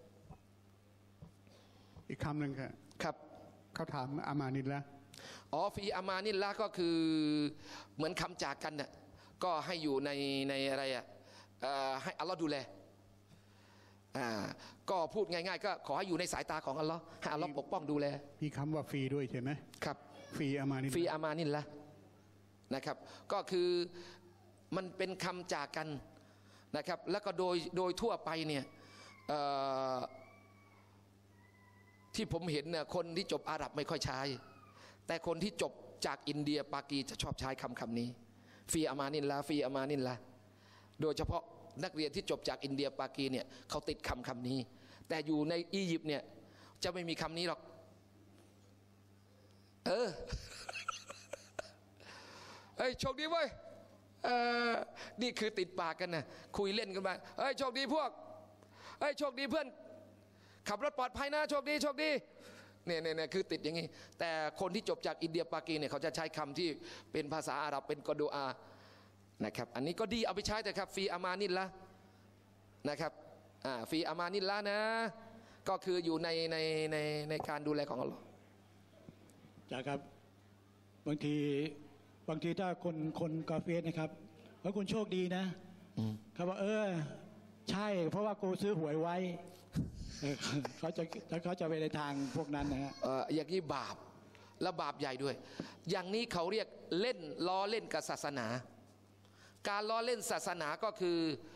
อีกคำหนึ่งครับเขาถามอามานินละฟีอามานินละก็คือเหมือนคำจากกันน่ะก็ให้อยู่ในอะไรให้อัลลอฮ์ดูแลก็พูดง่ายๆก็ขอให้อยู่ในสายตาของอัลลอฮ์ให้อัลลอฮ์ปกป้องดูแลมีคำว่าฟรีด้วยใช่ไหมครับฟรีอามานินฟรีอามานินละนะครับก็คือมันเป็นคำจากกันนะครับแล้วก็โดยทั่วไปเนี่ยที่ผมเห็นเนี่ยคนที่จบอาหรับไม่ค่อยใช้แต่คนที่จบจากอินเดียปากีจะชอบใช้คำนี้ฟีอามานินละฟีอามานินละโดยเฉพาะนักเรียนที่จบจากอินเดียปากีเนี่ยเขาติดคำนี้แต่อยู่ในอียิปต์เนี่ยจะไม่มีคำนี้หรอกเฮ้ยโชคดีเว้ยนี่คือติดปากกันนะคุยเล่นกันไปเฮ้ยโชคดีพวกเฮ้ยโชคดีเพื่อนขับรถปลอดภัยนะโชคดีโชคดีเนี่ยคือติดอย่างนี้แต่คนที่จบจากอินเดียปากีเนี่ยเขาจะใช้คำที่เป็นภาษาอาหรับเป็นกอดูอานะครับอันนี้ก็ดีเอาไปใช้แต่ครับฟีอามานินละนะครับฟีอามานินละนะก็คืออยู่ในการดูแลของอัลลอฮ์จ้ะครับบางทีถ้าคนกาเฟสนะครับว่าคุณโชคดีนะเขาบอกใช่เพราะว่ากูซื้อหวยไว้เขาจะไปในทางพวกนั้นนะฮะอย่างนี้บาปและบาปใหญ่ด้วยอย่างนี้เขาเรียกเล่นล้อเล่นกับศาสนาการล้อเล่นศาสนาก็คือ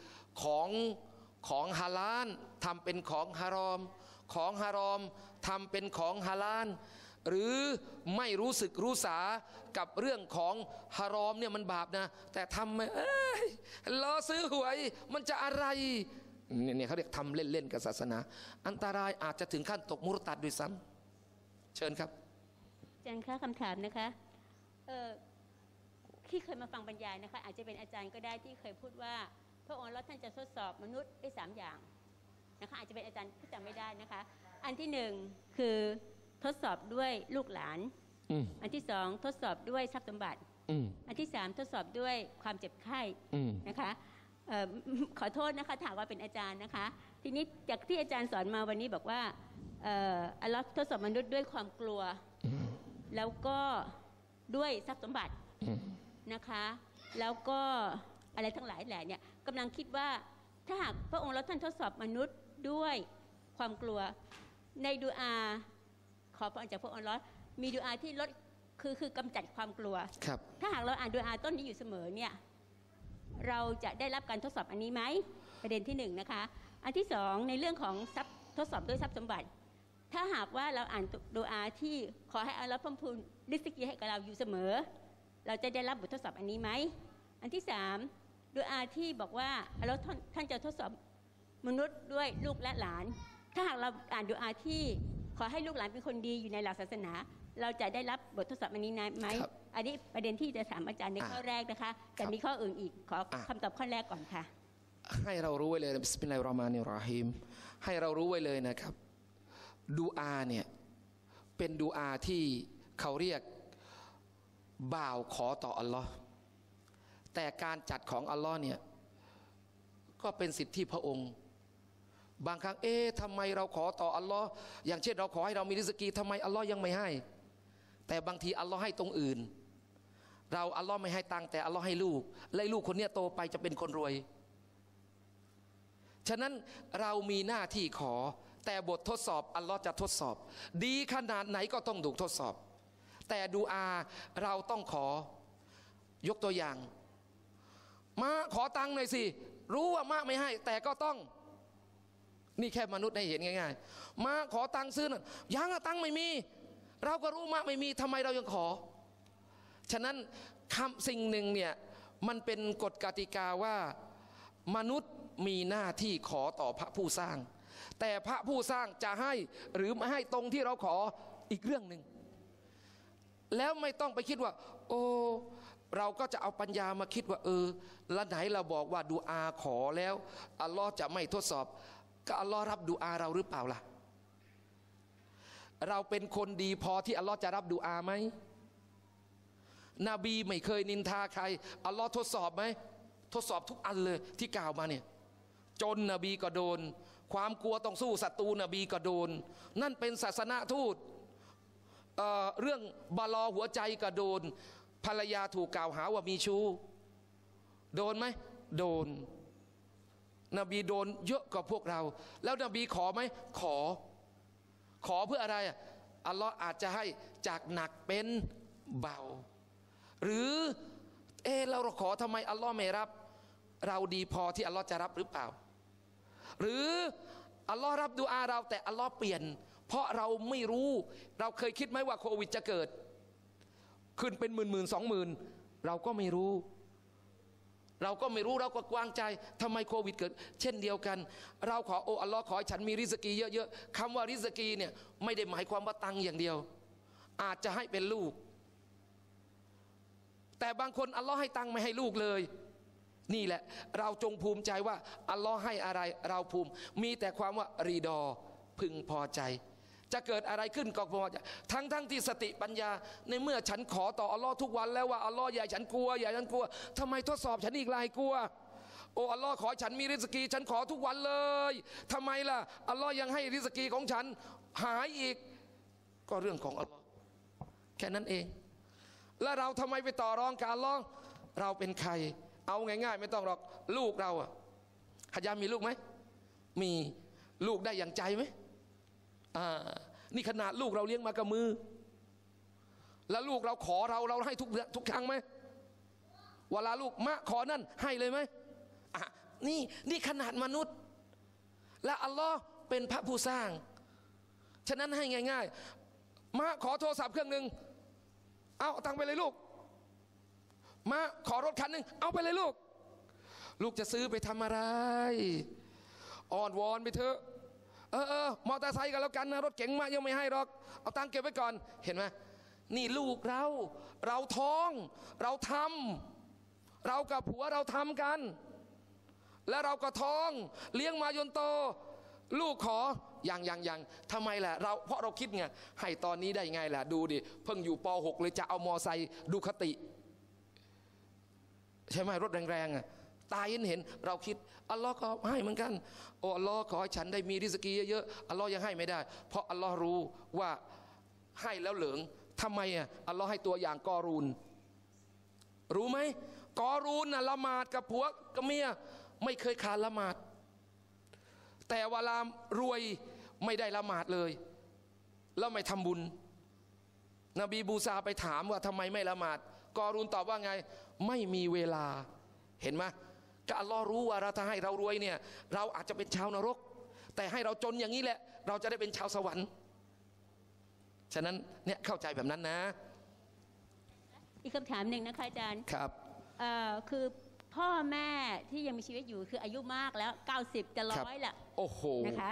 ของฮาลาลทำเป็นของฮารอมของฮารอมทำเป็นของฮาลาลหรือไม่รู้สึกรู้สากับเรื่องของฮารอมเนี่ยมันบาปนะแต่ทำล้อซื้อหวยมันจะอะไรเนี่ยเขาเรียกทำเล่นๆกับศาสนาอันตรายอาจจะถึงขั้นตกมุรตัดด้วยซ้ำเชิญครับอาจารย์คะคำถามนะคะที่เคยมาฟังบรรยายนะคะอาจจะเป็นอาจารย์ก็ได้ที่เคยพูดว่าพระองค์ท่านจะทดสอบมนุษย์ได้3อย่างนะคะอาจจะเป็นอาจารย์ที่จำไม่ได้นะคะอันที่1คือทดสอบด้วยลูกหลานอันที่2ทดสอบด้วยทรัพย์สมบัติอันที่3ทดสอบด้วยความเจ็บไข้นะคะขอโทษนะคะถามว่าเป็นอาจารย์นะคะทีนี้จากที่อาจารย์สอนมาวันนี้บอกว่าอัลลอฮ์ทดสอบมนุษย์ด้วยความกลัวแล้วก็ด้วยทรัพย์สมบัตินะคะแล้วก็อะไรทั้งหลายแหละเนี่ยกำลังคิดว่าถ้าหากพระองค์ท่านทดสอบมนุษย์ด้วยความกลัวในดุอาขอพรจากพระองค์มีดุอาที่ลดคือกำจัดความกลัวถ้าหากเราอ่านดุอาต้นนี้อยู่เสมอเนี่ยเราจะได้รับการทดสอบอันนี้ไหมประเด็นที่1นะคะอันที่2ในเรื่องของทดสอบด้วยทรัพย์สมบัติถ้าหากว่าเราอ่านดุอาที่ขอให้อัลลอฮ์เพิ่มพูนริสกีให้กับเราอยู่เสมอเราจะได้รับบททดสอบอันนี้ไหมอันที่3ดุอาที่บอกว่าอัลลอฮ์ท่านจะทดสอบมนุษย์ด้วยลูกและหลานถ้าหากเราอ่านดุอาที่ขอให้ลูกหลานเป็นคนดีอยู่ในหลักศาสนาเราจะได้รับบททดสอบอันนี้ไหมอันนี้ประเด็นที่จะถามอาจารย์ในข้อแรกนะคะแต่มีข้ออื่นอีกขอคำตอบข้อแรกก่อนค่ะให้เรารู้ไว้เลยบิสมิลลาฮิรเราะห์มานิรเราะฮีมให้เรารู้ไว้เลยนะครับดุอาเนี่ยเป็นดุอาที่เขาเรียกบ่าวขอต่ออัลลอฮ์แต่การจัดของอัลลอฮ์เนี่ยก็เป็นสิทธิพระองค์บางครั้งทำไมเราขอต่ออัลลอฮ์อย่างเช่นเราขอให้เรามีริสกีทำไมอัลลอฮ์ยังไม่ให้แต่บางทีอัลลอฮ์ให้ตรงอื่นเราอัลลอฮ์ไม่ให้ตังค์แต่อัลลอฮ์ให้ลูกและลูกคนนี้โตไปจะเป็นคนรวยฉะนั้นเรามีหน้าที่ขอแต่บททดสอบอัลลอฮ์จะทดสอบดีขนาดไหนก็ต้องถูกทดสอบแต่ดูอาเราต้องขอยกตัวอย่างมาขอตังค์หน่อยสิรู้ว่ามากไม่ให้แต่ก็ต้องนี่แค่มนุษย์ให้เห็นง่ายๆมาขอตังค์ซื้อน่ะยังตังค์ไม่มีเราก็รู้มากไม่มีทำไมเรายังขอฉะนั้นสิ่งหนึ่งเนี่ยมันเป็นกฎกติกาว่ามนุษย์มีหน้าที่ขอต่อพระผู้สร้างแต่พระผู้สร้างจะให้หรือไม่ให้ตรงที่เราขออีกเรื่องหนึ่งแล้วไม่ต้องไปคิดว่าโอ้เราก็จะเอาปัญญามาคิดว่าแล้วไหนเราบอกว่าดูอาขอแล้วอัลลอฮ์จะไม่ทดสอบก็อัลลอฮ์รับดูอาเราหรือเปล่าล่ะเราเป็นคนดีพอที่อัลลอฮ์จะรับดูอาไหมนบีไม่เคยนินทาใครอัลลอฮ์ทดสอบไหมทดสอบทุกอันเลยที่กล่าวมาเนี่ยจนนบีก็โดนความกลัวต้องสู้ศัตรูนบีก็โดนนั่นเป็นศาสนาทูตเรื่องบาลอหัวใจก็โดนภรรยาถูกกล่าวหาว่ามีชู้โดนไหมโดนนบีโดนเยอะกว่าพวกเราแล้วนบีขอไหมขอเพื่ออะไรอัลลอฮ์อาจจะให้จากหนักเป็นเบาหรือเราขอทำไมอัลลอฮ์ไม่รับเราดีพอที่อัลลอฮ์จะรับหรือเปล่าหรืออัลลอฮ์รับดุอาเราแต่อัลลอฮ์เปลี่ยนเพราะเราไม่รู้เราเคยคิดไหมว่าโควิดจะเกิดขึ้นเป็นหมื่น20,000เราก็ไม่รู้เราก็กวางใจทำไมโควิดเกิดเช่นเดียวกันเราขออัลลอฮ์ขอให้ฉันมีริสกีเยอะๆคำว่าริสกีเนี่ยไม่ได้หมายความว่าตังค์อย่างเดียวอาจจะให้เป็นลูกแต่บางคนอัลลอฮ์ให้ตังค์ไม่ให้ลูกเลยนี่แหละเราจงภูมิใจว่าอัลลอฮ์ให้อะไรเราภูมิมีแต่ความว่ารีดอพึงพอใจจะเกิดอะไรขึ้นก็พอใจทั้งที่สติปัญญาในเมื่อฉันขอต่ออัลลอฮ์ทุกวันแล้วว่าอัลลอฮ์อย่าฉันกลัวทำไมทดสอบฉันอีกลายกลัวอัลลอฮ์ขอฉันมีริสกีฉันขอทุกวันเลยทำไมล่ะอัลลอฮ์ยังให้ริสกีของฉันหายอีกก็เรื่องของอัลลอฮ์แค่นั้นเองแล้วเราทำไมไปต่อรองกับอัลลอฮ์เราเป็นใครเอาง่ายๆไม่ต้องหรอกลูกเราฮัจญามีลูกไหมมีลูกได้อย่างใจไหมนี่ขนาดลูกเราเลี้ยงมากับมือแล้วลูกเราขอเราให้ทุกครั้งไหมเวลาลูกมาขอนั่นให้เลยไหมนี่ขนาดมนุษย์และอัลลอฮ์เป็นพระผู้สร้างฉะนั้นให้ง่ายๆมาขอโทรศัพท์เครื่องหนึ่งเอาตังค์ไปเลยลูกมาขอรถคันหนึ่งเอาไปเลยลูกจะซื้อไปทำอะไรอ้อนวอนไปเถอะมอเตอร์ไซค์กันแล้วกันนะรถเก๋งมายังไม่ให้หรอกเอาตังค์เก็บไว้ก่อนเห็นไหมนี่ลูกเราท้องเราทำเรากับผัวเราทำกันแล้วเราก็ท้องเลี้ยงมาจนโตลูกขออย่างทำไมล่ะเพราะเราคิดไงให้ตอนนี้ได้ไงล่ะดูดิเพิ่งอยู่ป.6 เลยจะเอามอไซค์ดูคติใช่ไหมรถแรงๆตายเห็นเราคิดอัลลอฮ์ก็ให้เหมือนกันอัลลอฮ์ขอให้ฉันได้มีริสกีเยอะๆอัลลอฮ์ยังให้ไม่ได้เพราะอัลลอฮ์รู้ว่าให้แล้วเหลืองทำไมอัลลอฮ์ให้ตัวอย่างกอรูนรู้ไหมกอรูนละหมาดกับผัวกับเมียไม่เคยขาดละหมาดแต่เวลารวยไม่ได้ละหมาดเลยแล้วไม่ทำบุญนบีมูซาไปถามว่าทำไมไม่ละหมาดกอรูนตอบว่าไงไม่มีเวลาเห็นไหมก็อัลลอฮ์รู้ว่าเราถ้าให้เรารวยเนี่ยเราอาจจะเป็นชาวนรกแต่ให้เราจนอย่างนี้แหละเราจะได้เป็นชาวสวรรค์ฉะนั้นเนี่ยเข้าใจแบบนั้นนะอีกคำถามหนึ่งนะคะอาจารย์ครับคือพ่อแม่ที่ยังมีชีวิตอยู่คืออายุมากแล้ว90จะ100ละโอ้โหนะคะ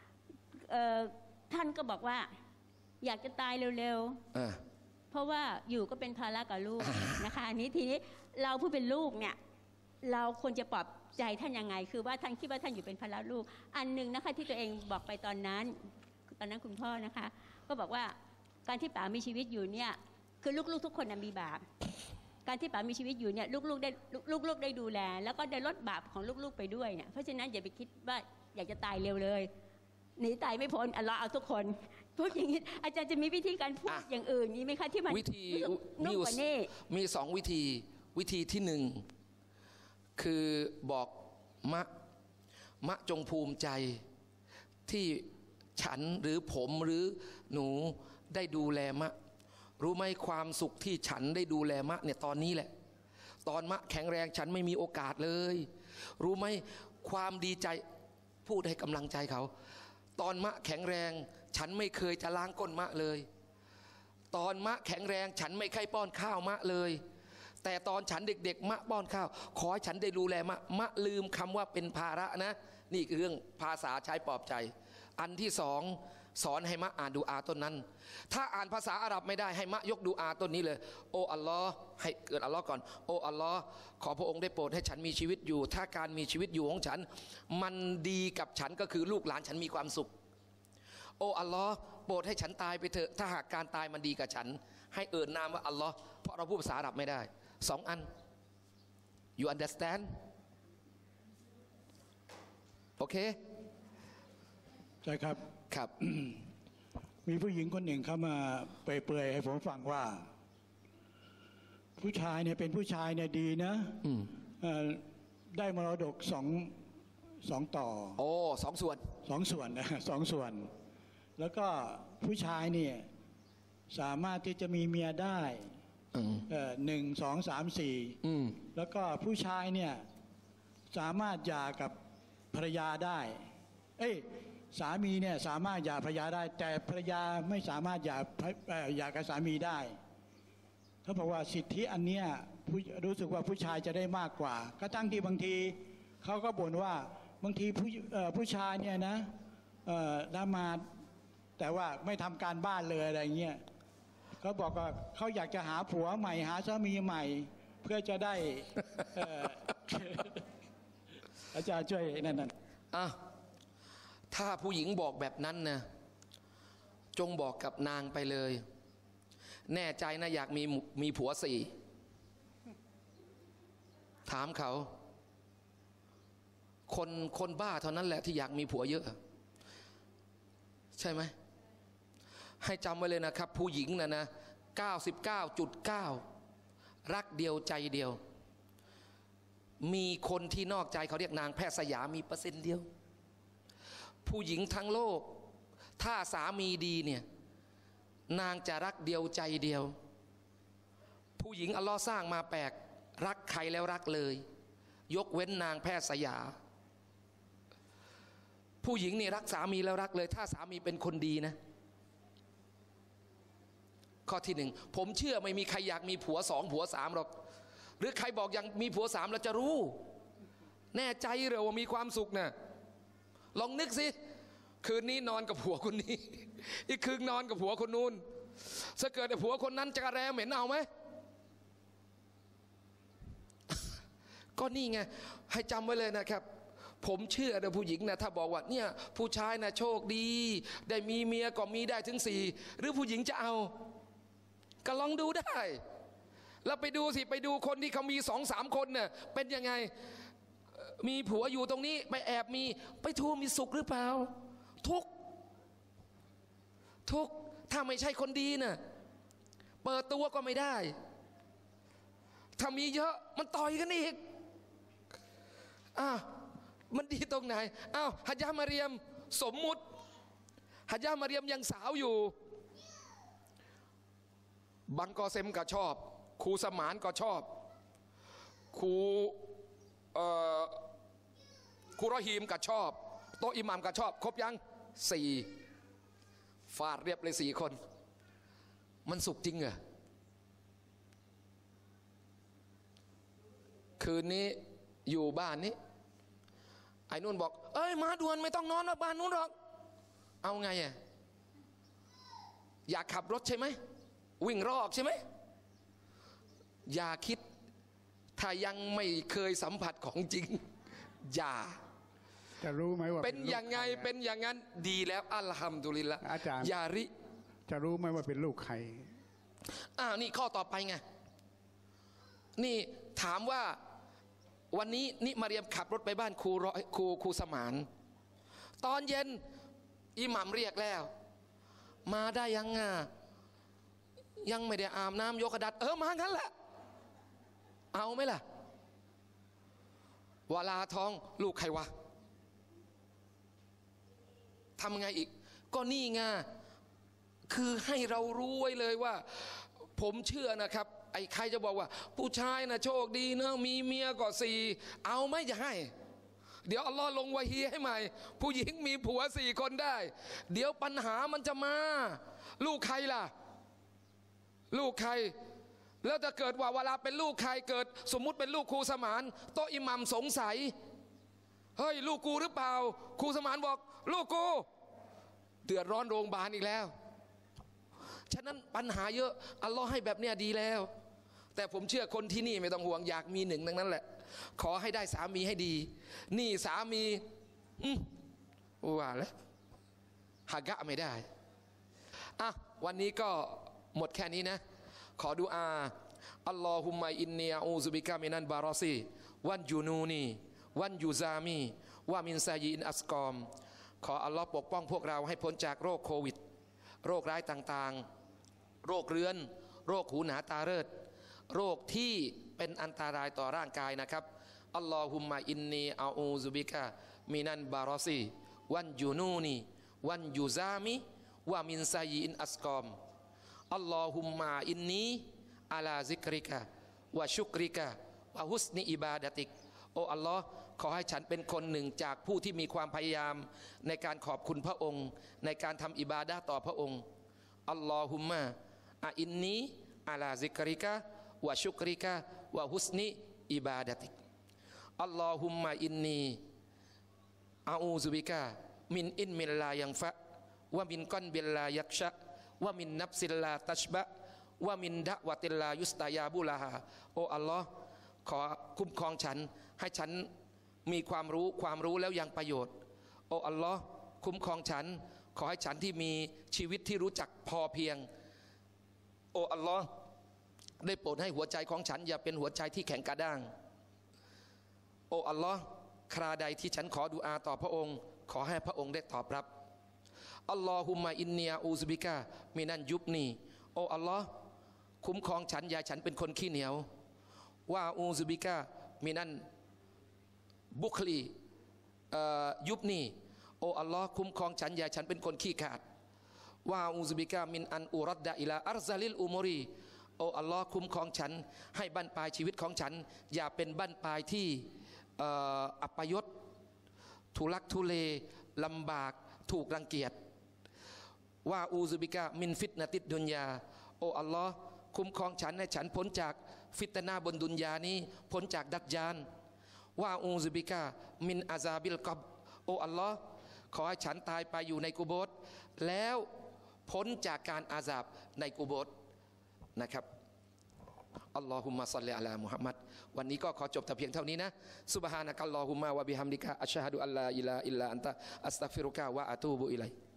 ท่านก็บอกว่าอยากจะตายเร็วๆเพราะว่าอยู่ก็เป็นภาระกับลูกนะคะอันนี้ทีนี้เราผู้เป็นลูกเนี่ยเราควรจะปลอบใจท่านยังไงคือว่าท่านคิดว่าท่านอยู่เป็นภาระลูกอันหนึ่งนะคะที่ตัวเองบอกไปตอนนั้นคุณพ่อนะคะก็บอกว่าการที่ป๋ามีชีวิตอยู่เนี่ยคือลูกๆทุกคนมีบาปการที่ป๋ามีชีวิตอยู่เนี่ยลูกๆได้ดูแลแล้วก็ได้ลดบาปของลูกๆไปด้วยเนี่ยเพราะฉะนั้นอย่าไปคิดว่าอยากจะตายเร็วเลยหนีตายไม่พ้นอัลเลาะห์เอาทุกคนพูดอย่างนี้อาจารย์จะมีวิธีการพูดอย่างอื่นนี้ไหมคะที่มันวิธีนุ่มกว่านี้มีสองวิธีที่หนึ่งคือบอกมะจงภูมิใจที่ฉันหรือผมหรือหนูได้ดูแลมะรู้ไหมความสุขที่ฉันได้ดูแลมะเนี่ยตอนนี้แหละตอนมะแข็งแรงฉันไม่มีโอกาสเลยรู้ไหมความดีใจพูดให้กำลังใจเขาตอนมะแข็งแรงฉันไม่เคยจะล้างก้นมะเลยตอนมะแข็งแรงฉันไม่เคยป้อนข้าวมะเลยแต่ตอนฉันเด็กๆมะป้อนข้าวขอให้ฉันได้ดูแลมะลืมคำว่าเป็นภาระนะนี่คือเรื่องภาษาใช้ปลอบใจอันที่สองสอนให้มะอ่านดูอาต้นนั้นถ้าอ่านภาษาอาหรับไม่ได้ให้มะยกดูอาต้นนี้เลยโอ้อัลลอฮ์ให้เกิดอัลลอฮ์ก่อนโอ้อัลลอฮ์ขอพระองค์ได้โปรดให้ฉันมีชีวิตอยู่ถ้าการมีชีวิตอยู่ของฉันมันดีกับฉันก็คือลูกหลานฉันมีความสุขโอ้อัลลอฮ์โปรดให้ฉันตายไปเถอะถ้าหากการตายมันดีกับฉันให้เอ่ยนามว่าอัลลอฮ์เพราะเราพูดภาษาอาหรับไม่ได้สองอัน you understand โอเคใช่ครับครับมีผู้หญิงคนหนึ่งเข้ามาเปรยๆให้ผมฟังว่า ผู้ชายเนี่ยเป็นผู้ชายเนี่ยดีนะได้มรดกสองต่อโอ้สองส่วนสองส่วนนะสองส่วน แล้วก็ผู้ชายเนี่ยสามารถที่จะมีเมียได้หนึ่งสองสามสี่แล้วก็ผู้ชายเนี่ยสามารถหย่ากับภรรยาได้สามีเนี่ยสามารถหย่าภรรยาได้แต่ภรรยาไม่สามารถหย่ากับสามีได้เขาบอกว่าสิทธิอันเนี้ยรู้สึกว่าผู้ชายจะได้มากกว่าก็ตั้งที่บางทีเขาก็บ่นว่าบางทีผู้ชายเนี่ยนะละหมาดแต่ว่าไม่ทำการบ้านเลยอะไรเงี้ยเขาบอกว่าเขาอยากจะหาผัวใหม่หาสามีใหม่เพื่อจะได้ อาจารย์ช่วยนั่นถ้าผู้หญิงบอกแบบนั้นนะจงบอกกับนางไปเลยแน่ใจนะอยากมีผัวสี่ถามเขาคนบ้าเท่านั้นแหละที่อยากมีผัวเยอะใช่ไหมให้จำไว้เลยนะครับผู้หญิงนะ 99.9 รักเดียวใจเดียวมีคนที่นอกใจเขาเรียกนางแพทย์สยามีเปอร์เซ็นต์เดียวผู้หญิงทั้งโลกถ้าสามีดีเนี่ยนางจะรักเดียวใจเดียวผู้หญิงอัลลอฮ์สร้างมาแปลกรักใครแล้วรักเลยยกเว้นนางแพทย์สยาผู้หญิงนี่รักสามีแล้วรักเลยถ้าสามีเป็นคนดีนะข้อที่หนึ่งผมเชื่อไม่มีใครอยากมีผัวสองผัวสามหรอกหรือใครบอกยังมีผัวสามเราจะรู้แน่ใจเหรอว่ามีความสุขนะลองนึกสิคืนนี้นอนกับผัวคนนี้อีกคืนนอนกับผัวคนนู้นถ้าเกิดไอ้ผัวคนนั้นจะกระแรเหม็นเอาไหม ก็นี่ไงให้จำไว้เลยนะครับผมเชื่อนะผู้หญิงนะถ้าบอกว่าเนี่ยผู้ชายนะโชคดีได้มีเมียก็มีได้ถึง4หรือผู้หญิงจะเอาก็ลองดูได้แล้วไปดูสิไปดูคนที่เขามี2-3คนเนี่ยเป็นยังไงมีผัวอยู่ตรงนี้ไปแอบมีไปทูมีสุขหรือเปล่าทุกถ้าไม่ใช่คนดีน่ะเปิดตัวก็ไม่ได้ถ้ามีเยอะมันต่อยกันอีกมันดีตรงไหนฮัจญะมาเรียมสมมุติฮัจญะมาเรียมยังสาวอยู่บังกอเซมก็ชอบครูสมานก็ชอบครูรอฮีมก็ชอบโตอิหม่ามก็ชอบครบยัง4ฟาดเรียบเลย4คนมันสุขจริงเหรอคืนนี้อยู่บ้านนี้ไอ้นุ่นบอกมาด่วนไม่ต้องนอนบ้านนู้นหรอกเอาไงอยากขับรถใช่ไหมวิ่งรอบใช่ไหมอย่าคิดถ้ายังไม่เคยสัมผัสของจริงอย่าจะรู้ไหมว่าเป็นยังไงเป็นอย่างนั้นดีแล้วอัลฮัมดุลิลละอาจารย์ยาริจะรู้ไหมว่าเป็นลูกใครนี่ข้อต่อไปไงนี่ถามว่าวันนี้นิมาเรียมขับรถไปบ้านครูสมานตอนเย็นอิหมัมเรียกแล้วมาได้ยังไม่ได้อาบน้ำยกกระดัดมางั้นแหละเอาไหมล่ะวลาท้องลูกใครวะทำไงอีกก็นี่ไงคือให้เรารู้ไว้เลยว่าผมเชื่อนะครับไอ้ใครจะบอกว่าผู้ชายนะโชคดีนะมีเมียก็4เอาไหมจะให้เดี๋ยวอัลลอฮ์ลงวะฮีให้ใหม่ผู้หญิงมีผัว4 คนได้เดี๋ยวปัญหามันจะมาลูกใครล่ะลูกใครแล้วจะเกิดว่าเวลาเป็นลูกใครเกิดสมมุติเป็นลูกครูสมานโต๊ะอิหมัมสงสัยเฮ้ยลูกกูหรือเปล่าครูสมานบอกลูกกูเดือดร้อนโรงพยาบาลอีกแล้วฉะนั้นปัญหาเยอะอัลลอฮ์ให้แบบเนี้ยดีแล้วแต่ผมเชื่อคนที่นี่ไม่ต้องห่วงอยากมี1ดังนั้นแหละขอให้ได้สามีให้ดีนี่สามีว่าแล้วหากะไม่ได้วันนี้ก็หมดแค่นี้นะขอดุอาอัลลอฮุมมะอินนีอาอูซุบิกะมินันบารอซีวันยูนูนีวันยูซามีวะมินซายีนอัสกอมขออัลลอฮ์ปกป้องพวกเราให้พ้นจากโรคโควิดโรคร้ายต่างๆโรคเรื้อนโรคหูหนาตาเริดโรคที่เป็นอันตรายต่อร่างกายนะครับอัลลอฮุมมะอินนีอาอูซุบิกะมินันบารอซีวันยูนูนีวันยูซามีวะมินซายีนอัสกอมอัลลอฮุมมาอินนีอาลาซิกริกะวะชุกริกะวะฮุสนิอิบาดะติกโอ้อัลลอฮ์ขอให้ฉันเป็นคนหนึ่งจากผู้ที่มีความพยายามในการขอบคุณพระองค์ในการทำอิบาดะห์ต่อพระองค์อัลลอฮุมมาอินนีอาลาซิกริกะวะชุกริกะวะฮุสนิอิบาดะติกอัลลอฮุมมาอินนีอาอูซุบิกะมินอินมิลลายังฟะวะมินกอนบิลลายักชะวะมินนับซิลลาตัชบะวะมินดะวะติลลายุสตายาบุลาฮาโอ้อัลลอฮ์ขอคุ้มครองฉันให้ฉันมีความรู้แล้วยังประโยชน์โอ้อัลลอฮ์คุ้มครองฉันขอให้ฉันที่มีชีวิตที่รู้จักพอเพียงโอ้อัลลอฮ์ได้โปรดให้หัวใจของฉันอย่าเป็นหัวใจที่แข็งกระด้างโอ้อัลลอฮ์คราใดที่ฉันขอดุอาต่อพระองค์ขอให้พระองค์ได้ตอบรับอัลลอฮุมะอินนียาอูซบิกะมินันยุบนีโอ้อัลลอฮ์คุ้มครองฉันอย่าฉันเป็นคนขี้เหนียวว่าอูซบิกะมินันบุคลียุบนีโอ้อัลลอฮ์คุ้มครองฉันอย่าฉันเป็นคนขี้ขาดว่าอูซบิกะมินอันอุรัดดะอิลาอัรซาลิลอุมรีโอ้อัลลอฮ์คุ้มครองฉันให้บั้นปลายชีวิตของฉันอย่าเป็นบั้นปลายที่อัปยศทุลักทุเลลำบากถูกรังเกียจว่าอูซุบิกะมินฟิตนะติดดุนยาโอ้อัลลอฮ์คุ้มครองฉันให้ฉันพ้นจากฟิตนาบนดุนยานี้พ้นจากดัจญาลว่าอูซุบิกะมินอาซาบิลกับโอ้อัลลอฮ์ขอให้ฉันตายไปอยู่ในกุโบร์แล้วพ้นจากการอาซาบในกุโบร์นะครับอัลลอฮุมะศ็อลลิอะลามุฮัมมัดวันนี้ก็ขอจบแต่เพียงเท่านี้นะซุบฮานะกัลลอฮุมะวะบิฮัมดิกะอัชฮะดุอัลลาอิลาฮะอิลลาอันตะอัสตัฆฟิรุกะวะอะตูบุอิลัย